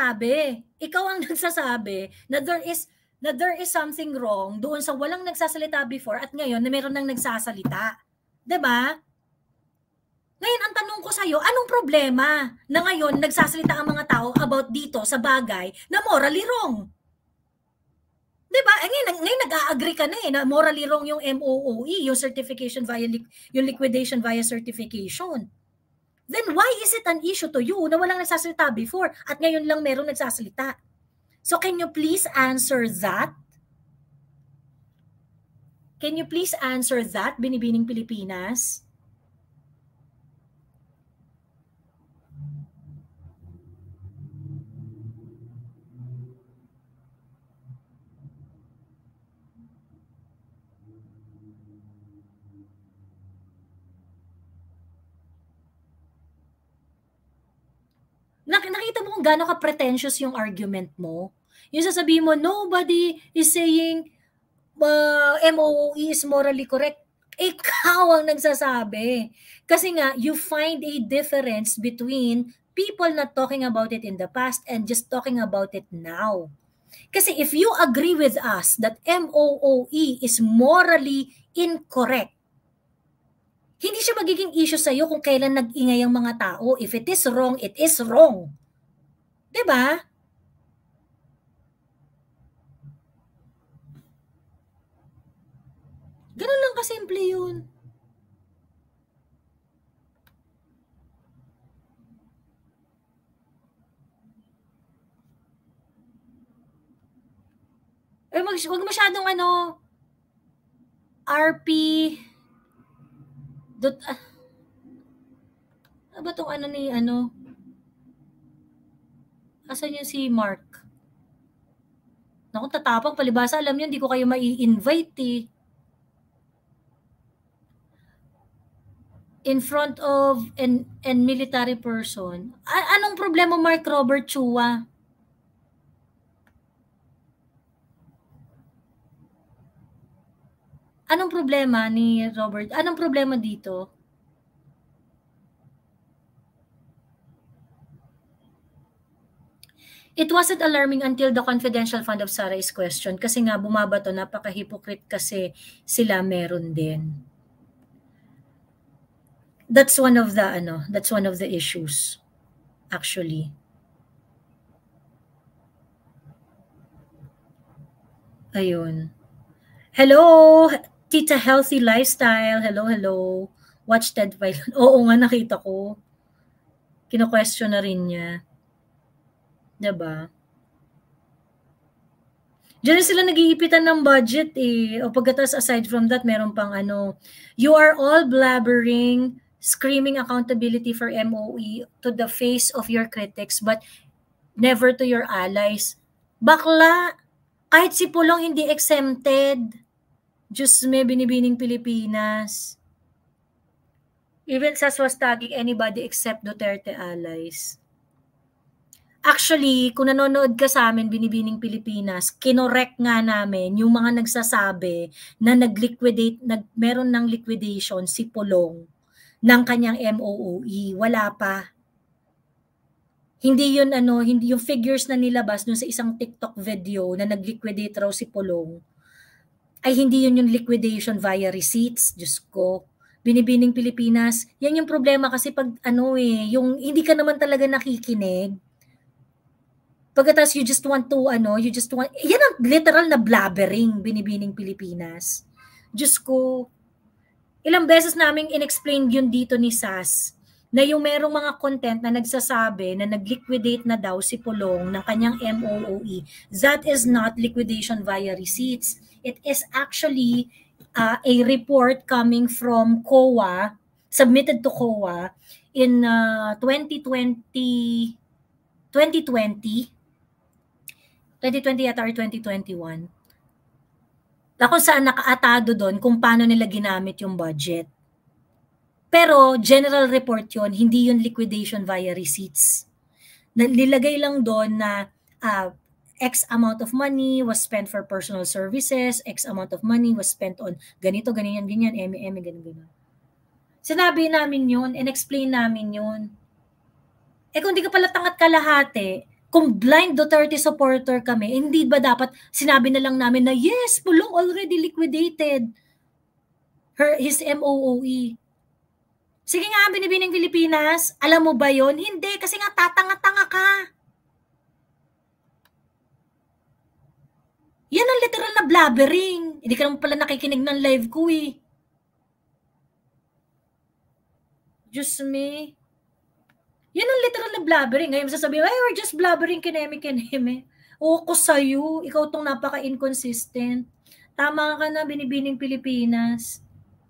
nagsasabi na there is something wrong doon sa walang nagsasalita before at ngayon na meron nang nagsasalita. 'Di ba? Ngayon ang tanong ko sa iyo, anong problema na ngayon nagsasalita ang mga tao about dito sa bagay na morally wrong? Diba? Ngayon nag-a-agree ka na na morally wrong yung MOOE, yung certification yung liquidation via certification. Then why is it an issue to you na walang nagsasalita before at ngayon lang merong nagsasalita? So can you please answer that? Can you please answer that, Binibining Pilipinas? Nakita mo kung gaano ka pretentious yung argument mo. Yung sasabihin mo, nobody is saying MOOE is morally correct. Ikaw ang nagsasabi. Kasi nga, you find a difference between people not talking about it in the past and just talking about it now. Kasi if you agree with us that MOOE is morally incorrect, hindi siya magiging issue sa'yo kung kailan nag-ingay ang mga tao. If it is wrong, it is wrong. Diba? Ganun lang kasimple yun. Wag masyadong RP ano ba tong asan yung si Mark? Naku, tatapang palibasa, alam niyo, hindi ko kayo mai-invite eh. In front of an military person. Anong problema, Mark Robert Chua? Anong problema ni Robert? Anong problema dito? It wasn't alarming until the confidential fund of Sara is questioned kasi nga bumabato, napaka-hypocrite kasi sila meron din. That's one of the issues actually. Ayun. Hello, Tita Healthy Lifestyle. Hello. Watch Ted Filon. Oo nga, nakita ko. Kino-question na rin niya. Diba? Diyan sila nag-iipitan ng budget eh. O pagkatapos aside from that, meron pang you are all blabbering, screaming accountability for MOE to the face of your critics but never to your allies. Bakla! Kahit si Pulong hindi exempted. Diyos may binibining Pilipinas. Even Sas was tagging anybody except Duterte allies. Actually, kung nanonood ka sa amin, Binibining Pilipinas, kinorek nga namin yung mga nagsasabi na meron ng liquidation si Pulong ng kanyang MOOE. Wala pa. Hindi yun hindi yung figures na nilabas dun sa isang TikTok video na nag-liquidate raw si Pulong. Ay hindi yun yung liquidation via receipts. Diyos ko. Binibining Pilipinas, yan yung problema kasi pag yung hindi ka naman talaga nakikinig. Pagkatapos you just want yan ang literal na blabbering, Binibining Pilipinas. Diyos ko. Ilang beses naming inexplain yun dito ni Sas na yung merong mga content na nagsasabi na nag-liquidate na daw si Pulong ng kanyang MOOE. That is not liquidation via receipts. It is actually a report coming from COA, submitted to COA in 2020 yata or 2021. Na kung saan nakaatado doon kung paano nila ginamit yung budget. Pero general report yon, hindi yun liquidation via receipts. Nilagay lang doon na X amount of money was spent for personal services, X amount of money was spent on ganito, ganyan, ganyan. Sinabi namin yun and explain namin yun. Kung di ka pala tangat kalahati, kung blind Duterte supporter kami, hindi ba dapat sinabi na lang namin na yes, Pulong already liquidated his MOOE. Sige nga, Binibining Pilipinas, alam mo ba yon? Hindi, kasi nga tatanga-tanga ka. Yan ang literal na blabbering. Hindi ka naman pala nakikinig ng live ko eh. Diyos me. Yan ang literal na blabbering. Ngayon sasabihin, ay, we're just blabbering, kineme. Oo ko sa'yo. Ikaw tong napaka-inconsistent. Tama ka na, Binibining Pilipinas.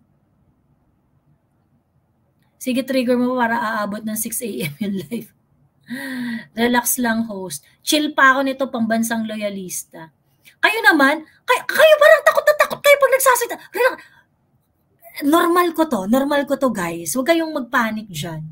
Sige, trigger mo para aabot ng 6 a.m. yung live. Relax lang, host. Chill pa ako nito, pambansang loyalista. Kayo naman, kayo parang takot na takot kayo pag nagsasalita. Normal ko to guys. Huwag kayong magpanic dyan.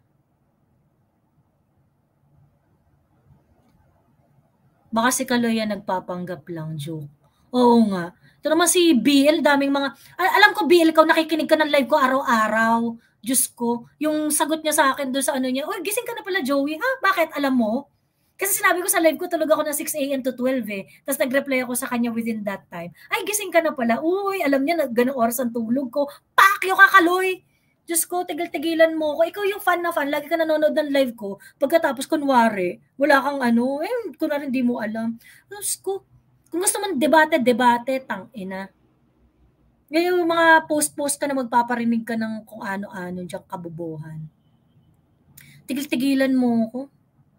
Baka si Kaloya nagpapanggap lang, joke. Oo nga. Ito naman si BL, daming mga, alam ko BL, ikaw nakikinig ka ng live ko araw-araw. Diyos ko, yung sagot niya sa akin doon sa ano niya, "Uy, gising ka na pala, Joey." "Ah, bakit? Alam mo?" Kasi sinabi ko sa live ko, tulog ako ng 6 a.m. to 12 eh. Tapos nag-reply ako sa kanya within that time. "Ay, gising ka na pala." Uy, alam niya na ganong oras ang tulog ko. Pakyo ka, Kaloy! Diyos ko, tigil-tigilan mo ko. Ikaw yung fan na fan, lagi ka nanonood ng live ko. Pagkatapos, kunwari, wala kang ano, kunwari hindi mo alam. Diyos ko, kung gusto man debate, tangina. Ngayon yung mga post-post ka na magpaparinig ka ng kung ano-ano diyang kabubuhan. Tigil-tigilan mo ko.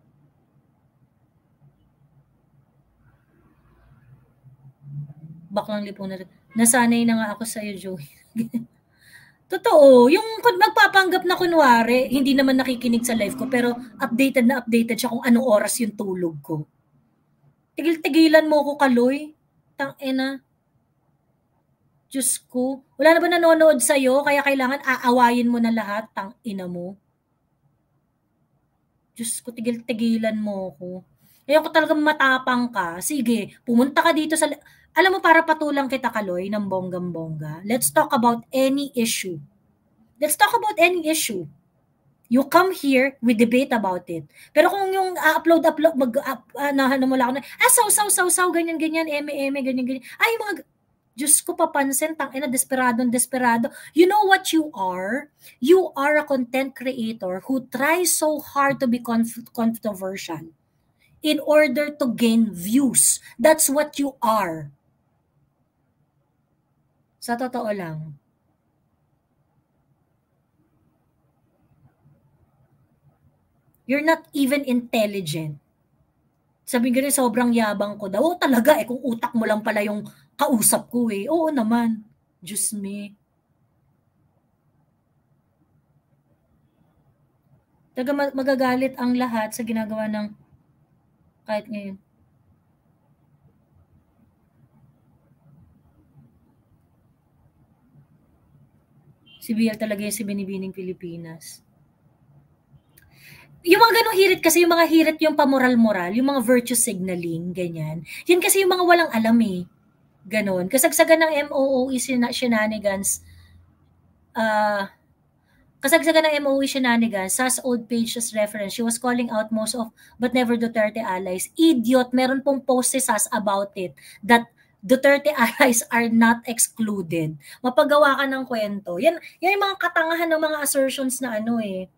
Baklang lipunan. Nasanay na nga ako sa'yo, Joey. Totoo, yung magpapanggap na kunwari, hindi naman nakikinig sa live ko, pero updated na updated siya kung anong oras yung tulog ko. Tigil-tigilan mo ko, Kaloy. Tangina. Diyos ko. Wala na ba nanonood sa'yo, kaya kailangan aawayin mo na lahat, tangina mo. Diyos ko, tigil-tigilan mo ko. Ayaw ko talagang matapang ka. Sige, pumunta ka dito sa... Alam mo, para patulang kita, Kaloy, ng bonggang-bongga. Let's talk about any issue. Let's talk about any issue. You come here, we debate about it. Pero kung yung upload, mo lang ako na, saw, ganyan, eme, ganyan. Ay, mga... Diyos ko, papansin, tangina, desperado. You know what you are? You are a content creator who tries so hard to be controversial in order to gain views. That's what you are. Sa totoo lang. You're not even intelligent. Sabi nga rin, sobrang yabang ko daw. Oo talaga, kung utak mo lang pala yung kausap ko eh. Oo naman. Diyos me. Taga magagalit ang lahat sa ginagawa ng kahit ngayon. Si BL talaga yung si Binibining Pilipinas. Yung mga ganong hirit kasi, yung mga hirit yung pamoral-moral, yung mga virtue signaling, ganyan. Yan kasi yung mga walang alam eh. Ganon. Kasagsagan ng MOOE shenanigans, SAS old pages reference, she was calling out most of but never Duterte allies. Idiot, meron pong post si SAS about it, that Duterte allies are not excluded. Mapagawa ka ng kwento. Yan yung mga katangahan ng mga assertions na ano eh.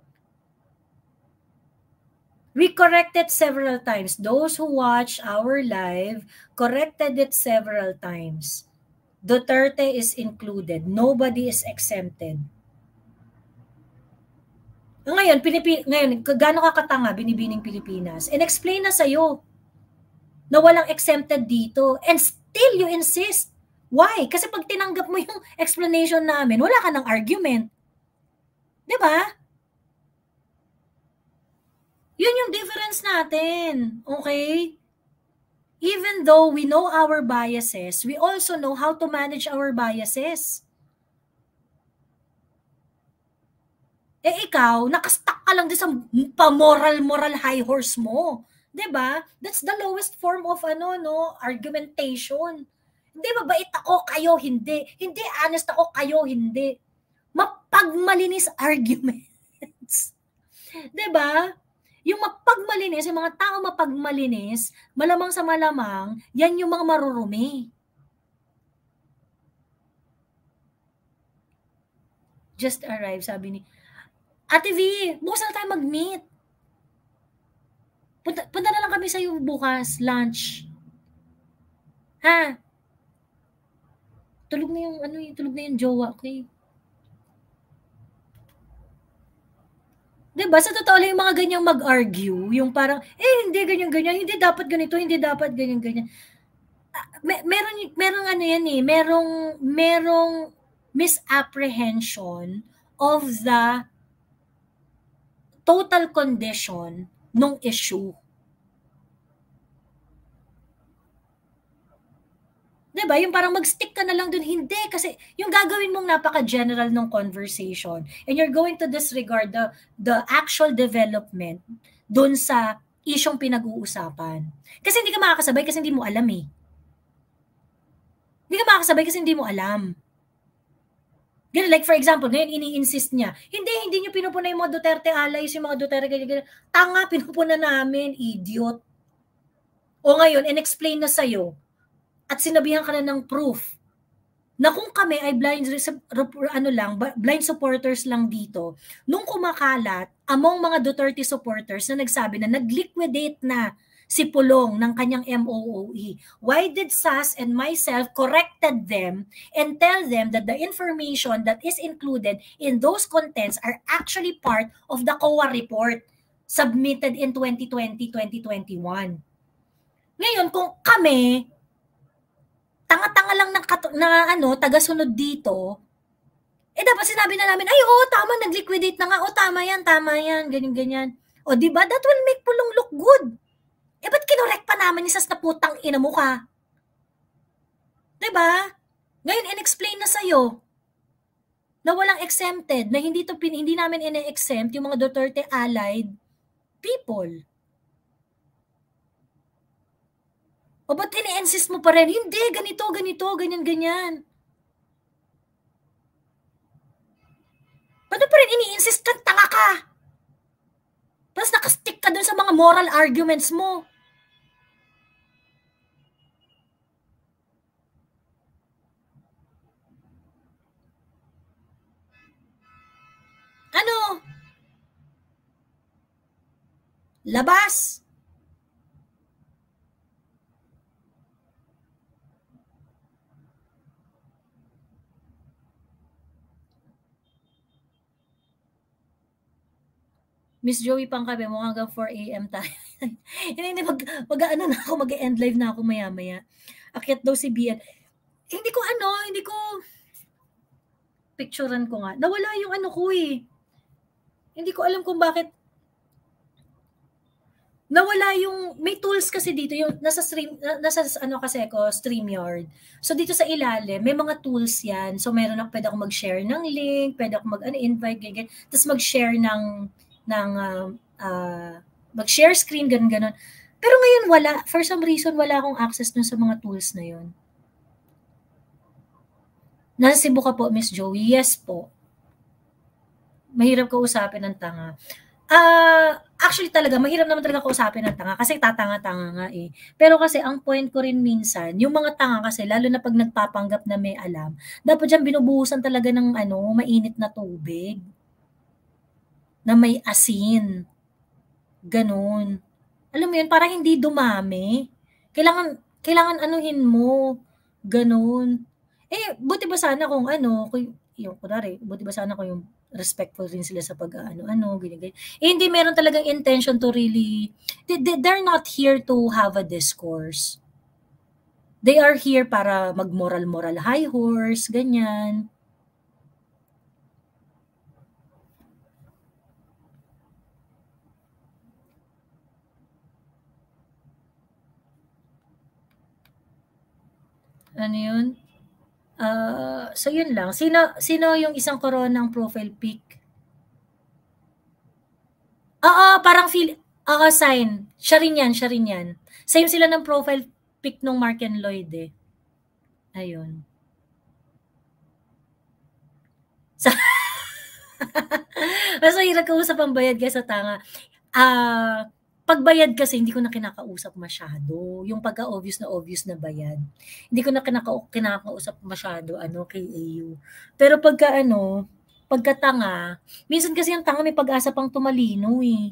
We corrected several times. Those who watch our live corrected it several times. Duterte is included. Nobody is exempted. Ngayon, gaano ka katanga, Binibining Pilipinas? And explain na sa'yo na walang exempted dito. And still you insist. Why? Kasi pag tinanggap mo yung explanation namin, wala ka ng argument. Diba? Yun yung difference natin. Okay? Even though we know our biases, we also know how to manage our biases. Ikaw, nakastuck ka lang din sa pamoral high horse mo. 'Di ba? That's the lowest form of argumentation. Hindi mabait ako, kayo hindi. Hindi honest ako, kayo hindi. Mapagmalinis arguments. 'Di ba? Yung mapagmalinis, yung mga tao mapagmalinis, malamang sa malamang, yan yung mga marurumi. Just arrive, sabi ni Ate V, bukas na tayo mag-meet. Punta na lang kami sa'yo bukas, lunch. Ha? Tulog na yung jowa ko eh. Diba? Sa totoo lang yung mga ganyang mag-argue, yung parang, hindi ganyan-ganyan, hindi dapat ganito, hindi dapat ganyan-ganyan. Merong misapprehension of the total condition ng issue. Diba? Yung parang mag-stick ka na lang dun. Hindi. Kasi yung gagawin mong napaka-general ng conversation and you're going to disregard the actual development dun sa isyong pinag-uusapan. Kasi hindi ka makakasabay kasi hindi mo alam eh. Hindi ka makakasabay kasi hindi mo alam. Ganun, like for example, ngayon ini-insist niya, hindi niyo pinupuna yung mga Duterte allies, yung mga Duterte ganyan. Tanga, pinupuna namin, idiot. O ngayon, in-explain na sa'yo at sinabihan ka na ng proof na kung kami ay blind supporters lang dito, nung kumakalat among mga Duterte supporters na nagsabi na nag-liquidate na si Pulong ng kanyang MOOE. Why did SAS and myself corrected them and tell them that the information that is included in those contents are actually part of the COA report submitted in 2020-2021. Ngayon, kung kami, tanga-tanga lang na taga-sunod dito, dapat sinabi na namin, ay, tama, nag-liquidate na nga, tama yan, ganyan-ganyan. O, diba? That will make Pulong look good. Ba't kinorek pa namin ni Sas na putang ina mo ka? Diba? Ngayon, in-explain na sa'yo na walang exempted, na hindi namin ine-exempt yung mga Duterte allied people. O ba't ini-insist mo pa rin? Hindi, ganito, ganyan. Ba't pa rin ini-insist ka? Tanga ka! Tapos nakastick ka dun sa mga moral arguments mo. Ano? Labas! Miss Joey Pangkabe, mo hanggang 4 a.m. tayo. Hindi, mag-end live na ako maya-maya. Akyat daw si Bian. Hindi ko, picturean ko nga. Nawala yung ko eh. Hindi ko alam kung bakit. Nawala yung, may tools kasi dito, yung nasa StreamYard. So dito sa ilalim, may mga tools yan. So meron ako, pwede ako mag-share ng link, pwede ako invite, ganyan. Tapos mag-share ng mag-share screen, ganun. Pero ngayon wala. For some reason, wala akong access dun sa mga tools na yun. Nasa Cebu ka po, Miss Joey? Yes po. Mahirap kausapin ng tanga. Actually talaga, mahirap naman talaga kausapin ng tanga kasi tatanga-tanga nga eh. Pero kasi ang point ko rin minsan, yung mga tanga kasi, lalo na pag nagpapanggap na may alam, dapat dyan binubuhusan talaga ng mainit na tubig. Na may asin. Ganun. Alam mo yun, para hindi dumami. Kailangan anuhin mo. Ganun. Buti ba sana kung buti ba sana kung yung respectful rin sila sa ganyan. Hindi meron talagang intention to really, they're not here to have a discourse. They are here para mag-moral high horse, ganyan. Ano yun? So yun lang. Sino yung isang koronang profile pic? Parang sign. Siya rin yan. Same sila ng profile pic nung Mark and Lloyd eh. Ayun. Mas mahirap kausap ang bayad kaysa tanga. Pagbayad kasi, hindi ko na kinakausap masyado. Yung pagka-obvious na bayad. Hindi ko na kinakausap masyado, kay AU. Pero pagka tanga, minsan kasi yung tanga may pag-asa pang tumalino eh.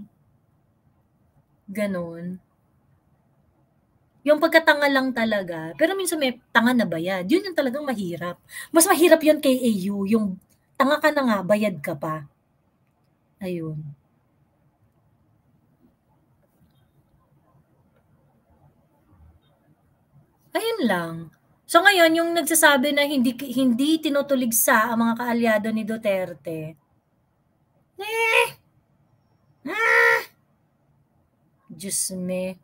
Ganon. Yung pagkatanga lang talaga. Pero minsan may tanga na bayad. Yun yung talagang mahirap. Mas mahirap yun kay AU. Yung tanga ka na nga, bayad ka pa. Ayun. Ayun lang. So ngayon, yung nagsasabi na hindi tinutuligsa ang mga kaalyado ni Duterte. Diyos me.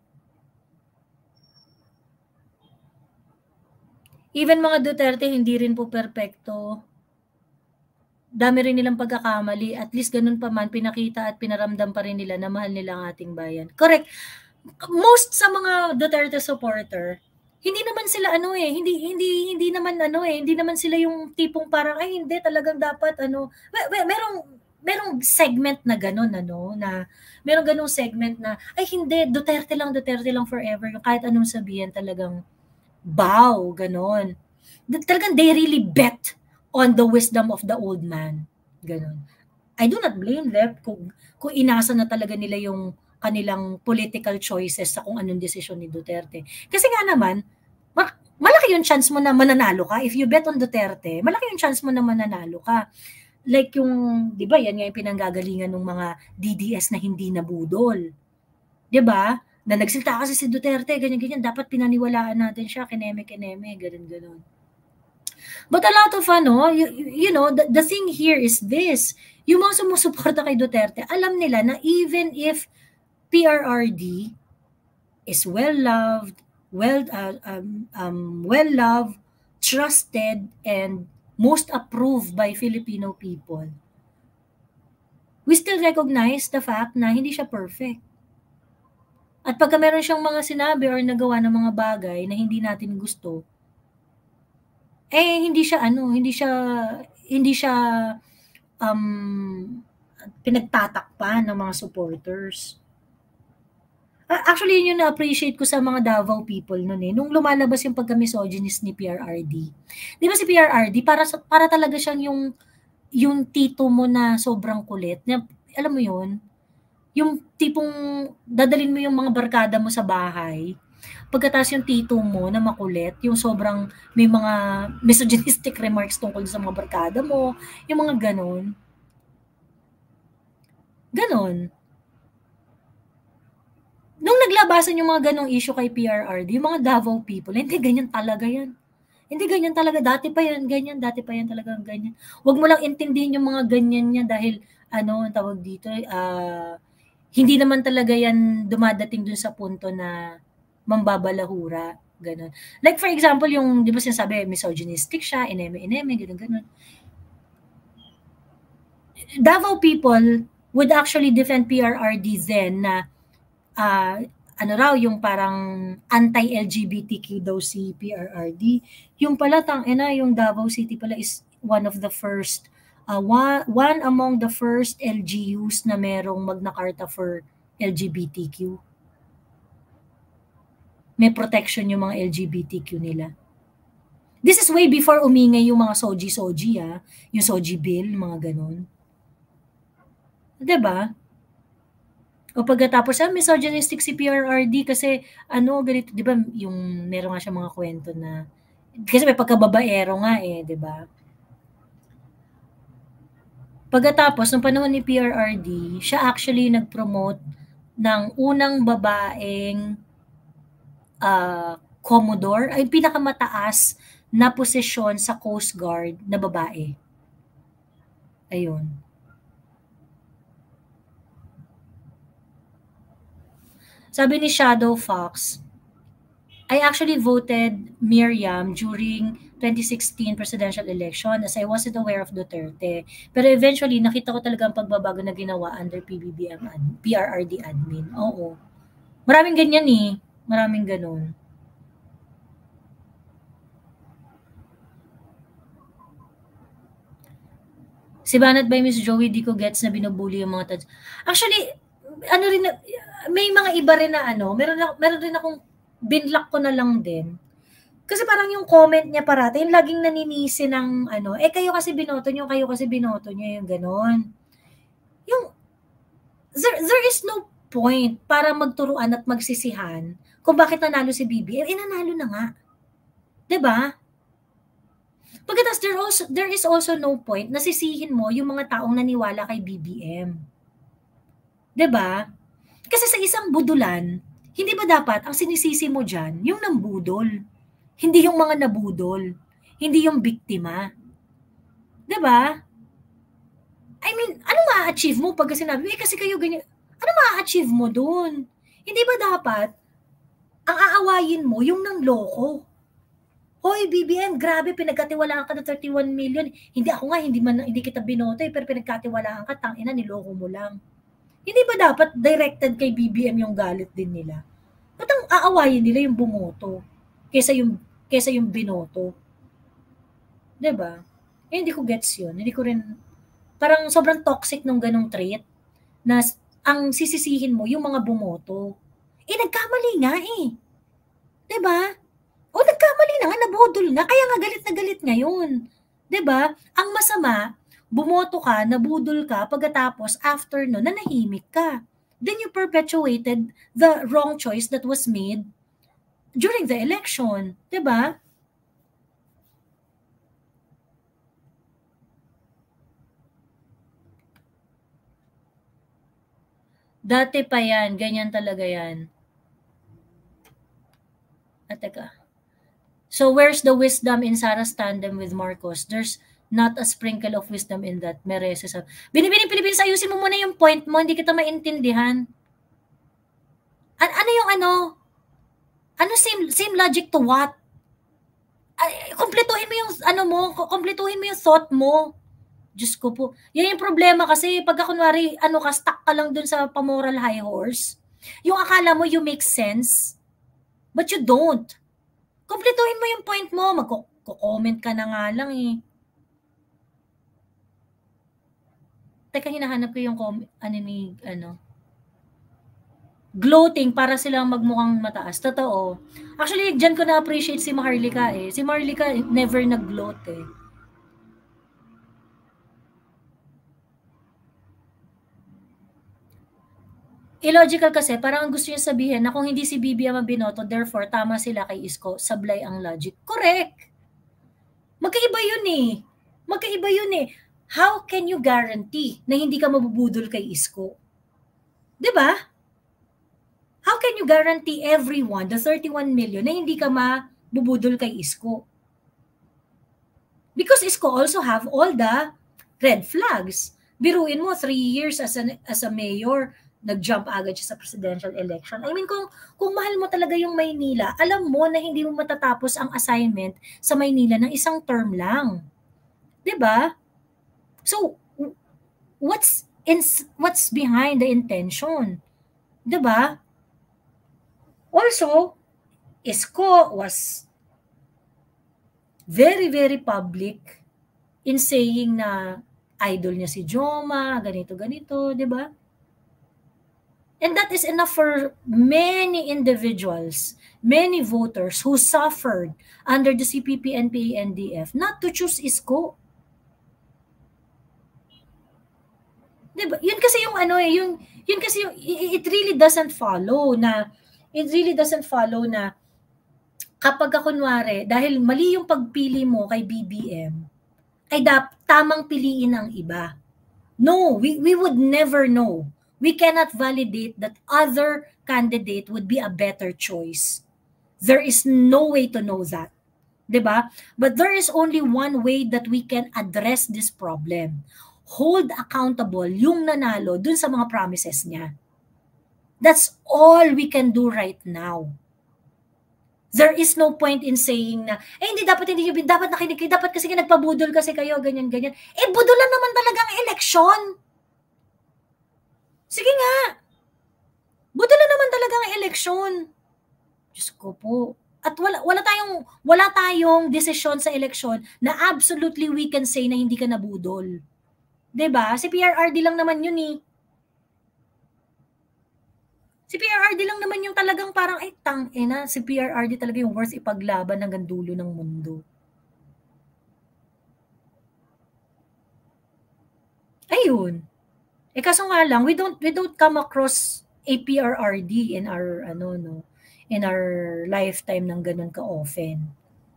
Even mga Duterte, hindi rin po perpekto. Dami rin nilang pagkakamali. At least ganun pa man, pinakita at pinaramdam pa rin nila na mahal nila ang ating bayan. Correct. Most sa mga Duterte supporter, hindi naman sila hindi naman sila yung tipong parang ay hindi talagang dapat merong segment na gano'n na merong ganung segment na ay hindi Duterte lang forever, yung kahit anong sabihin talagang bow, gano'n. Talagang they really bet on the wisdom of the old man, gano'n. I do not blame them kung inasa na talaga nila yung kanilang political choices sa kung anong desisyon ni Duterte. Kasi nga naman, malaki yung chance mo na mananalo ka. If you bet on Duterte, malaki yung chance mo na mananalo ka. Like yung, di ba, yan nga yung pinanggagalingan ng mga DDS na hindi nabudol. Di ba? Na nagsilta kasi si Duterte, ganyan-ganyan, dapat pinaniwalaan natin siya, kineme, ganun-ganun. But a lot of the thing here is this, yung mga sumusuporta kay Duterte, alam nila na even if PRRD is well-loved, well-loved, trusted, and most approved by Filipino people, we still recognize the fact na hindi siya perfect. At pagka meron siyang mga sinabi or nagawa ng mga bagay na hindi natin gusto, hindi siya pinagtatakpan ng mga supporters. Actually, yun yung na-appreciate ko sa mga Davao people noon nung lumalabas yung pagka-misogynist ni PRRD. Di ba si PRRD, para talaga siyang yung tito mo na sobrang kulit. Alam mo yun? Yung tipong dadalhin mo yung mga barkada mo sa bahay, pagkatapos yung tito mo na makulit, yung sobrang may mga misogynistic remarks tungkol sa mga barkada mo, yung mga ganon. Nung naglabasan yung mga ganong issue kay PRRD, yung mga Davao people, hindi ganyan talaga yan. Hindi ganyan talaga. Dati pa yan talagang ganyan. Huwag mo lang intindihin yung mga ganyan niya dahil, tawag dito, hindi naman talaga yan dumadating dun sa punto na mambabalahura, ganun. Like for example, yung, di ba sinasabi, misogynistic siya, ineme, ganun. Davao people would actually defend PRRD then na yung parang anti-LGBTQ daw si PRRD. Yung pala, yung Davao City pala is one of the first one among the first LGUs na merong Magna Carta for LGBTQ. May protection yung mga LGBTQ nila. This is way before umingay yung mga soji, yung soji bill, mga ganun. Diba? O pagkatapos, misogynistic si PRRD kasi, ganito, diba, yung meron nga siya mga kwento na, kasi may pagkababaero nga diba? Pagkatapos, nung panahon ni PRRD, siya actually nag-promote ng unang babaeng Commodore, ay pinakamataas na posisyon sa Coast Guard na babae. Ayun. Sabi ni Shadow Fox, I actually voted Miriam during 2016 presidential election as I wasn't aware of Duterte. Pero eventually, nakita ko talaga ang pagbabago na ginawa under PRRD admin. Oo. Maraming ganyan Maraming ganun. Si Banat by Miss Joey, di ko gets na binubuli yung mga tads. Actually, may mga iba rin na meron rin akong binlock ko na lang din. Kasi parang yung comment niya parati, yung laging naninisi ng kayo kasi binoto nyo, yung ganon. Yung, there is no point para magturuan at magsisihan kung bakit nanalo si BBM. Nanalo na nga. Diba? Pagkatapos, there is also no point na sisihin mo yung mga taong naniwala kay BBM. Diba? Kasi sa isang budulan, hindi ba dapat ang sinisisi mo dyan, yung nambudol? Hindi yung mga nabudol. Hindi yung biktima. Diba? I mean, ano ma-achieve mo pag sinabi, kasi kayo ganyan, ano ma-achieve mo dun? Hindi ba dapat, ang aawayin mo, yung nangloko? Hoy, BBM, grabe, pinagkatiwalaan ka na 31 million. Hindi ako nga, hindi kita binoto pero pinagkatiwalaan ka, tangina, niloko mo lang. Hindi ba dapat directed kay BBM yung galit din nila? Ba't ang aawayin nila yung bumoto? kaysa yung binoto. 'Di ba? Hindi ko gets 'yun. Hindi ko rin parang sobrang toxic nung ganong trait na ang sisisihin mo yung mga bumoto. Nagkamali nga eh. 'Di ba? Nagkamali na nga, nabudol nga, kaya nga galit na galit ngayon. 'Di ba? Ang masama, bumoto ka, nabudol ka, pagkatapos after no, nanahimik ka. Then you perpetuated the wrong choice that was made during the election, 'di ba? Dati pa yan, ganyan talaga yan. Teka. So where's the wisdom in Sarah's tandem with Marcos? There's not a sprinkle of wisdom in that. Mereses. Binibining Pilipinas, ayusin mo muna yung point mo, hindi kita maintindihan. Ano yung ano? Ano same logic to what? Kumpletuhin mo yung ano mo, kumpletuhin mo yung thought mo. Diyos ko po. Yan yung problema kasi pagka kunwari, stuck ka lang dun sa pamoral high horse, yung akala mo you make sense, but you don't. Kumpletuhin mo yung point mo, magko-comment ka na nga lang eh. Teka, hinahanap ko yung gloating para silang magmukhang mataas. Totoo. Actually, dyan ko na-appreciate si Maharlika eh. Si Maharlika never nag-gloat eh. Illogical kasi, parang gusto niya sabihin na kung hindi si Bibi ang mabinoto, therefore, tama sila kay Isko, sablay ang logic. Correct! Magkaiba yun eh. Magkaiba yun eh. How can you guarantee na hindi ka mabubudol kay Isko? Diba? How can you guarantee everyone, the 31 million, na hindi ka mabubudol kay Isko? Because Isko also have all the red flags. Biruin mo, 3 years as a mayor, nag-jump agad siya sa presidential election. I mean, kung mahal mo talaga yung Maynila, alam mo na hindi mo matatapos ang assignment sa Maynila ng isang term lang. 'Di ba? So, what's behind the intention? 'Di ba? Also, Isko was very, very public in saying na idol niya si Joma, ganito, 'di ba? And that is enough for many individuals, many voters who suffered under the CPP, NPA, NDF not to choose Isko. Diba? Yun kasi yung yun kasi yung, it really doesn't follow na kapag kunwari, dahil mali yung pagpili mo kay BBM, ay tamang piliin ang iba. No, we would never know. We cannot validate that other candidate would be a better choice. There is no way to know that. Diba? But there is only one way that we can address this problem. Hold accountable yung nanalo dun sa mga promises niya. That's all we can do right now. There is no point in saying na, hindi dapat nakinig kayo, dapat kasi nagpabudol kasi kayo, ganyan. Budulan naman talaga ang eleksyon. Sige nga. Budulan naman talaga ang eleksyon. Diyos ko po. At wala tayong desisyon sa eleksyon na absolutely we can say na hindi ka nabudol. 'Di ba? Si PRRD lang naman yun eh. Si PRRD lang naman yung talagang parang si PRRD talaga yung worth ipaglaban hanggang dulo ng mundo. Ayun. Kaso nga lang, we don't come across a PRRD in our in our lifetime ng ganun ka-often.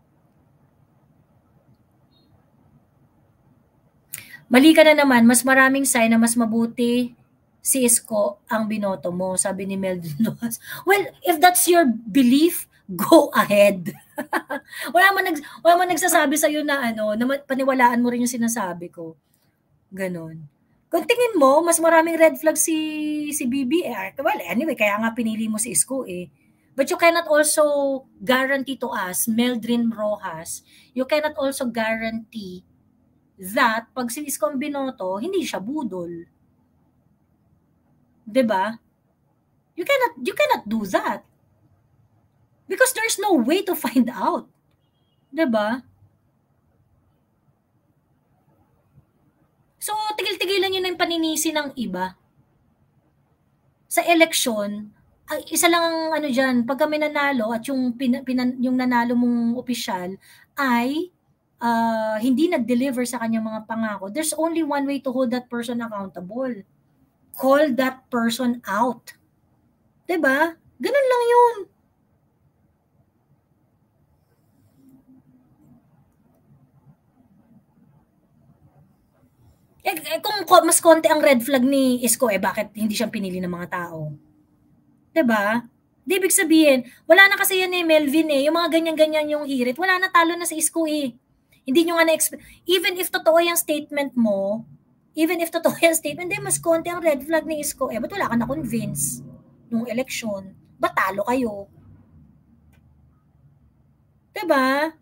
Mali ka na naman, mas maraming sign na mas mabuti si Isko ang binoto mo, sabi ni Meldon Loas. Well, if that's your belief, go ahead. wala man nagsasabi sa iyo na na paniwalaan mo rin yung sinasabi ko. Ganon. Kung tingin mo, mas maraming red flag si Bibi, well, anyway, kaya nga pinili mo si Isko eh. But you cannot also guarantee to us, Meldrin Rojas, you cannot also guarantee that pag si Isko ang binoto, hindi siya budol. 'Di ba? You cannot do that. Because there's no way to find out. Diba? So, tigil-tigilan nyo na yung paninisi ng iba. Sa eleksyon, isa lang ang ano dyan, pag kami nanalo at yung nanalo mong opisyal ay hindi nag-deliver sa kanyang mga pangako, there's only one way to hold that person accountable. Call that person out. Diba? Ganun lang yun. Kung mas konti ang red flag ni Isko, bakit hindi siya pinili ng mga tao? Diba? Di ibig sabihin, wala na kasi yan Melvin yung mga ganyan-ganyan yung hirit, wala na, talo na si Isko Hindi nyo nga na-expect. Even if totoo yung statement mo, di mas konti ang red flag ni Isko, ba't wala ka na-convince nung eleksyon? Ba't talo kayo? Diba?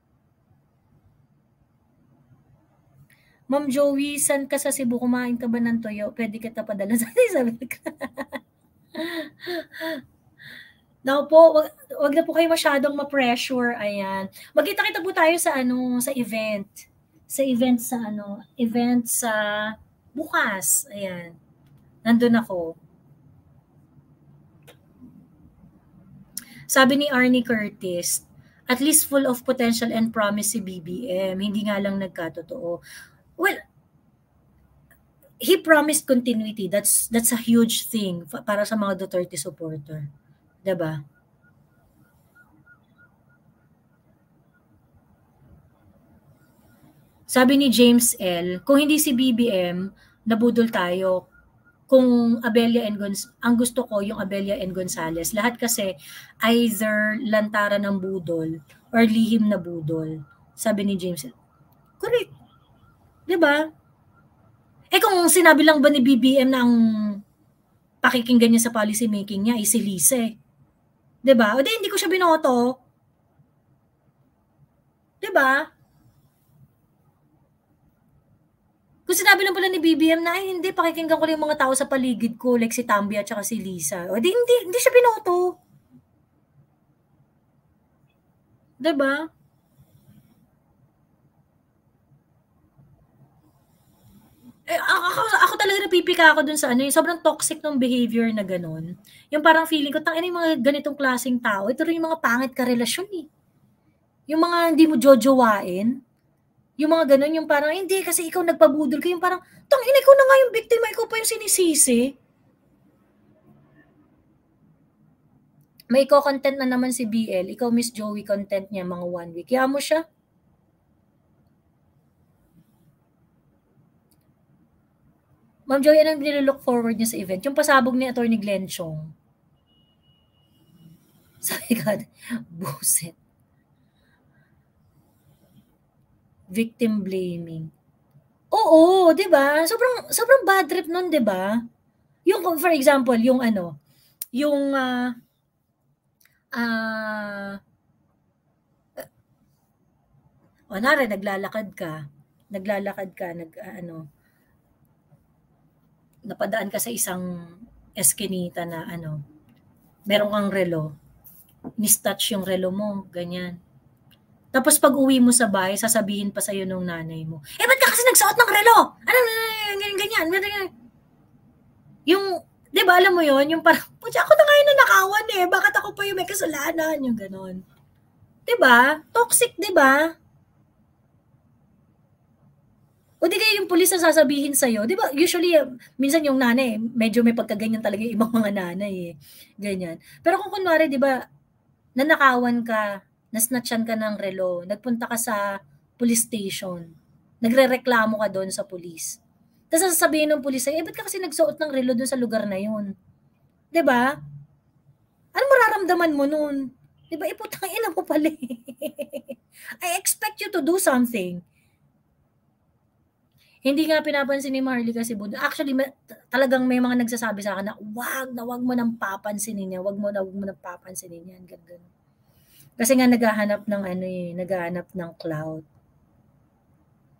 Ma'am Joey, san ka sa Cebu? Kumain ka ba ng toyo? Pwede kita padala sa sabi ka. Now po, wag na po kayo masyadong ma-pressure. Ayan. Magkita-kita po tayo sa sa event. Event sa bukas. Ayan. Nandun ako. Sabi ni Arnie Curtis, at least full of potential and promise si BBM. Hindi nga lang nagkatotoo. Well, he promised continuity. That's a huge thing para sa mga Duterte supporter. Diba? Sabi ni James L., kung hindi si BBM, nabudol tayo. Kung Abella and ang gusto ko yung Abella and Gonzales. Lahat kasi either lantaran ng budol or lihim na budol. Sabi ni James L. Correct. Diba? Kung sinabi lang ba ni BBM na ang pakikinggan niya sa policy making niya ay si Lise. Diba? O di hindi ko siya binoto. Diba? Kung sinabi lang pala ni BBM na ay hindi, pakikinggan ko lang yung mga tao sa paligid ko like si Tambi at saka si Lisa. O di hindi siya binoto. Diba? Ako talaga napipika ako dun sa sobrang toxic ng behavior na ganun. Yung parang feeling ko, yung mga ganitong klaseng tao, ito rin yung mga pangit ka relasyon Yung mga hindi mo jojowain, yung mga ganun, yung parang, hindi, kasi ikaw nagpabudol ka, yung parang, ikaw na nga yung biktima, ikaw pa yung sinisisi. May content na naman si BL, ikaw Miss Joey, content niya mga 1 week. Kaya mo siya? Ma'am Joy, anong nililook forward niya sa event? Yung pasabog ni Atty. Glenn Chong. Sabi ka, buset. Victim blaming. Oo, 'di ba? Sobrang bad trip nun, 'di ba? Yung for example, yung yung naglalakad ka, napadaan ka sa isang eskinita na meron kang relo, mis-touch yung relo mo, ganyan. Tapos pag uwi mo sa bahay, sasabihin pa sa'yo nung nanay mo, ba't ka kasi nagsuot ng relo? Ganyan. Yung, di ba, alam mo yon yung parang, putya, ako na nga yung nanakawan bakit ako pa yung may kasalanan? Yung ganon. Di ba? Toxic, di ba? O di kaya yung pulis na sasabihin sa'yo, di ba, usually, minsan yung nanay, medyo may pagkaganyan talaga yung ibang mga nanay ganyan. Pero kung kunwari, di ba, nanakawan ka, nasnatchan ka ng relo, nagpunta ka sa police station, nagrereklamo ka doon sa pulis. Tapos sasabihin ng pulis sa'yo, ba't ka kasi nagsuot ng relo doon sa lugar na yun? Di ba? Ano mararamdaman mo nun? Di ba, iputang ina mo pala I expect you to do something. Hindi nga pinapansin ni Marley kasi actually talagang may mga nagsasabi sa akin na wag mo nang papansinin niya, wag mo nang papansinin yan, ganun. Kasi nga naghahanap ng naghahanap ng clout.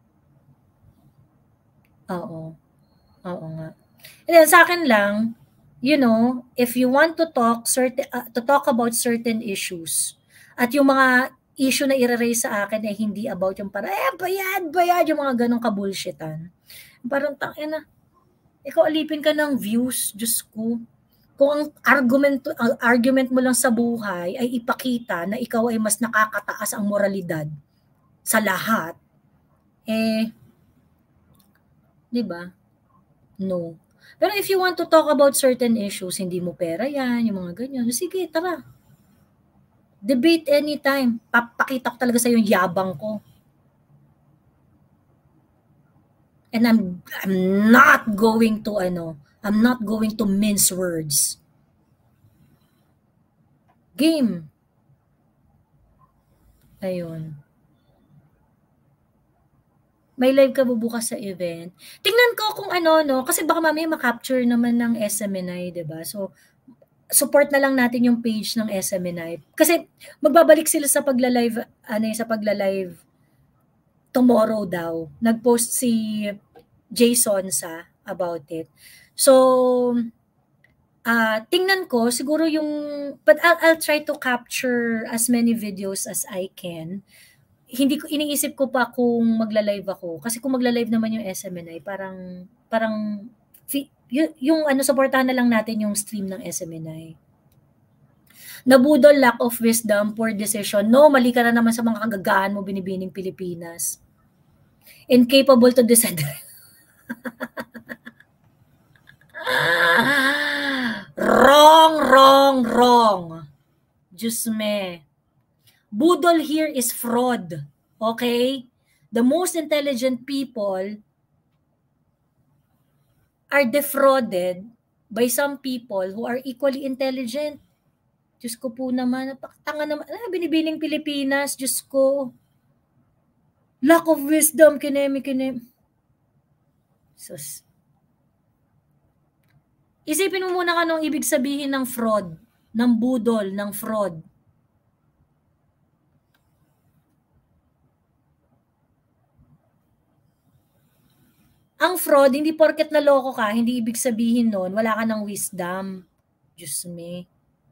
Oo nga. Sa akin lang, if you want to talk about certain issues, at yung mga issue na i-raise sa akin ay hindi about yung para, bayad, yung mga ganong kabullshitan. Parang, tangina, ikaw alipin ka ng views, Diyos ko. Kung ang argument mo lang sa buhay ay ipakita na ikaw ay mas nakakataas ang moralidad sa lahat, di ba? No. Pero if you want to talk about certain issues, hindi mo pera yan, yung mga ganyan, sige, tara. Debate anytime. Papakita ko talaga sa yung yabang ko. And I'm not going to mince words. Game. Ayun. May live ka bubukas sa event. Tingnan ko kung kasi baka mamaya ma-capture naman ng SMNI, 'di ba? So support na lang natin yung page ng SMNI. Kasi magbabalik sila sa pagla-live tomorrow daw. Nag-post si Jason sa about it. So tingnan ko siguro but I'll try to capture as many videos as I can. Iniisip ko pa kung magla-live ako. Kasi kung magla-live naman yung SMNI, parang supportahan na lang natin yung stream ng SMNI. Nabudol, lack of wisdom, poor decision. No, mali ka na naman sa mga kagagaan mo binibining Pilipinas. Incapable to decide. Wrong. Diyos me. Budol here is fraud. Okay? The most intelligent people are defrauded by some people who are equally intelligent. Diyos ko po naman, tanga naman, binibining Pilipinas, Diyos ko. Lack of wisdom, kinemi. Sus. Isipin mo muna anong ibig sabihin ng fraud, ng budol, ng fraud. Ang fraud, hindi porket naloko ka, hindi ibig sabihin nun, wala ka ng wisdom. Diyos me.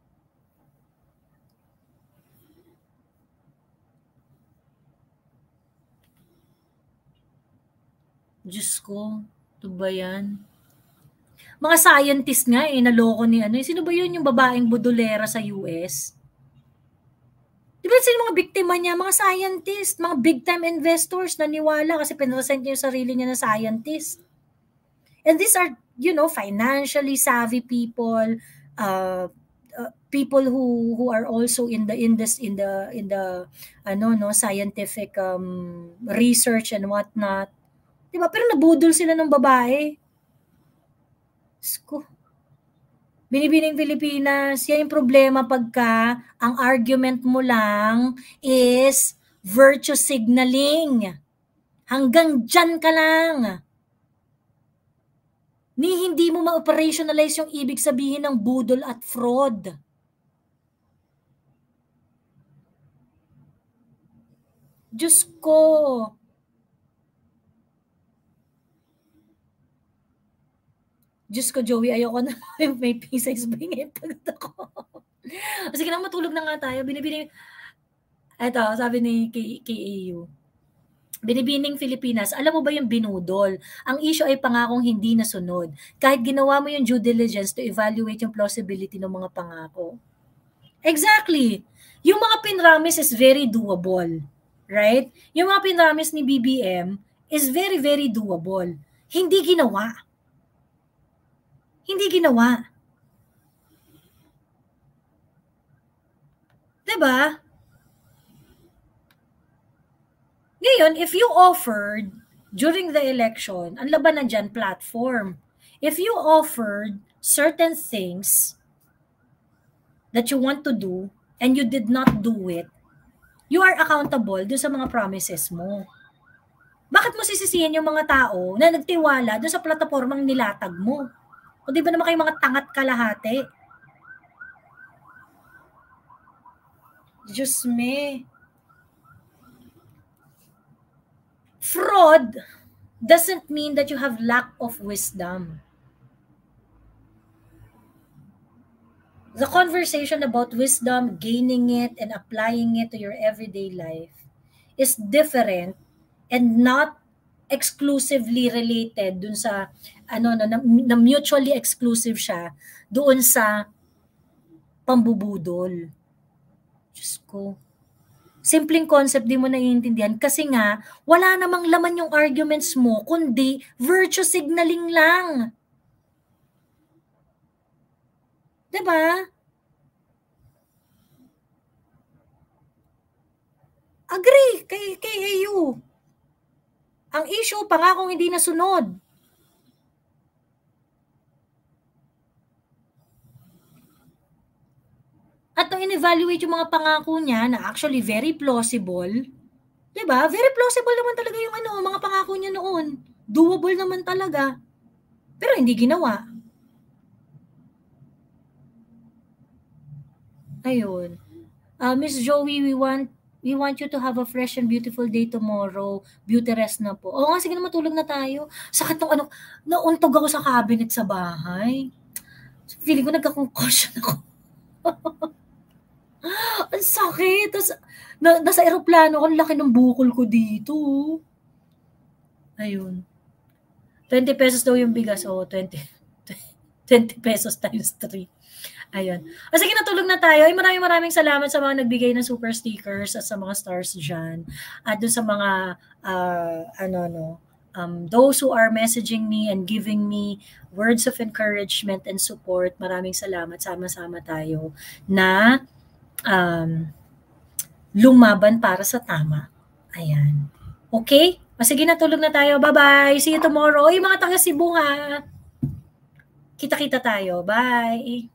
Diyos ko, ito ba yan? Mga scientist nga naloko ni sino ba yun yung babaeng budolera sa US? Di ba sino mga biktima niya? Mga scientist, mga big time investors naniwala kasi pinresent niya yung sarili niya na scientist. And these are, financially savvy people, people who are also in the scientific research and whatnot. Diba? Pero nabudol sila ng babae. Sko. Binibining Pilipinas, yan yung problema pagka ang argument mo lang is virtue signaling. Hanggang dyan ka lang. Hindi mo ma-operationalize yung ibig sabihin ng budol at fraud. Diyos ko. Diyos ko, Joey, ayoko na may pisa isbingin pagod ako. Sige na, matulog na nga tayo. Ito, sabi ni KAU. Binibining Pilipinas, alam mo ba yung binudol? Ang issue ay pangakong hindi nasunod. Kahit ginawa mo yung due diligence to evaluate yung plausibility ng mga pangako. Exactly. Yung mga pinramis is very doable. Right? Yung mga pinramis ni BBM is very, very doable. Hindi ginawa. Diba? Ngayon, if you offered during the election, ang labanan dyan, platform. If you offered certain things that you want to do and you did not do it, you are accountable dun sa mga promises mo. Bakit mo sisisihin yung mga tao na nagtiwala dun sa platapormang nilatag mo? O di ba naman kayo mga tangat kalahati? Diyos me. Fraud doesn't mean that you have lack of wisdom. The conversation about wisdom, gaining it, and applying it to your everyday life is different and not exclusively related dun sa na mutually exclusive siya doon sa pambubudol. Diyos ko. Simpleng concept di mo naiintindihan kasi nga wala namang laman yung arguments mo kundi virtue signaling lang. Diba? Agree kay AU. Ang issue, pangakong hindi nasunod. At nung in-evaluate yung mga pangako niya na actually very plausible, diba? Very plausible naman talaga yung mga pangako niya noon. Doable naman talaga. Pero hindi ginawa. Ayun. Miss Joey, we want you to have a fresh and beautiful day tomorrow. Beauty rest na po. Oo nga, sige na matulog na tayo. Sakit ng nauntog ako sa cabinet sa bahay. Feeling ko nagka-concussion ako. Ang sakit. Tapos, nasa aeroplano ako, laki ng bukol ko dito. Ayun. 20 pesos daw yung bigas. O, 20 pesos times 3. Ayun. Sige, natulog na tayo. Maraming salamat sa mga nagbigay ng super stickers at sa mga stars dyan. At doon sa mga, those who are messaging me and giving me words of encouragement and support. Maraming salamat. Sama-sama tayo na lumaban para sa tama. Ayan. Okay? Sige, natulog na tayo. Bye-bye. See you tomorrow. Yung mga taga Cebu ha. Kita-kita tayo. Bye.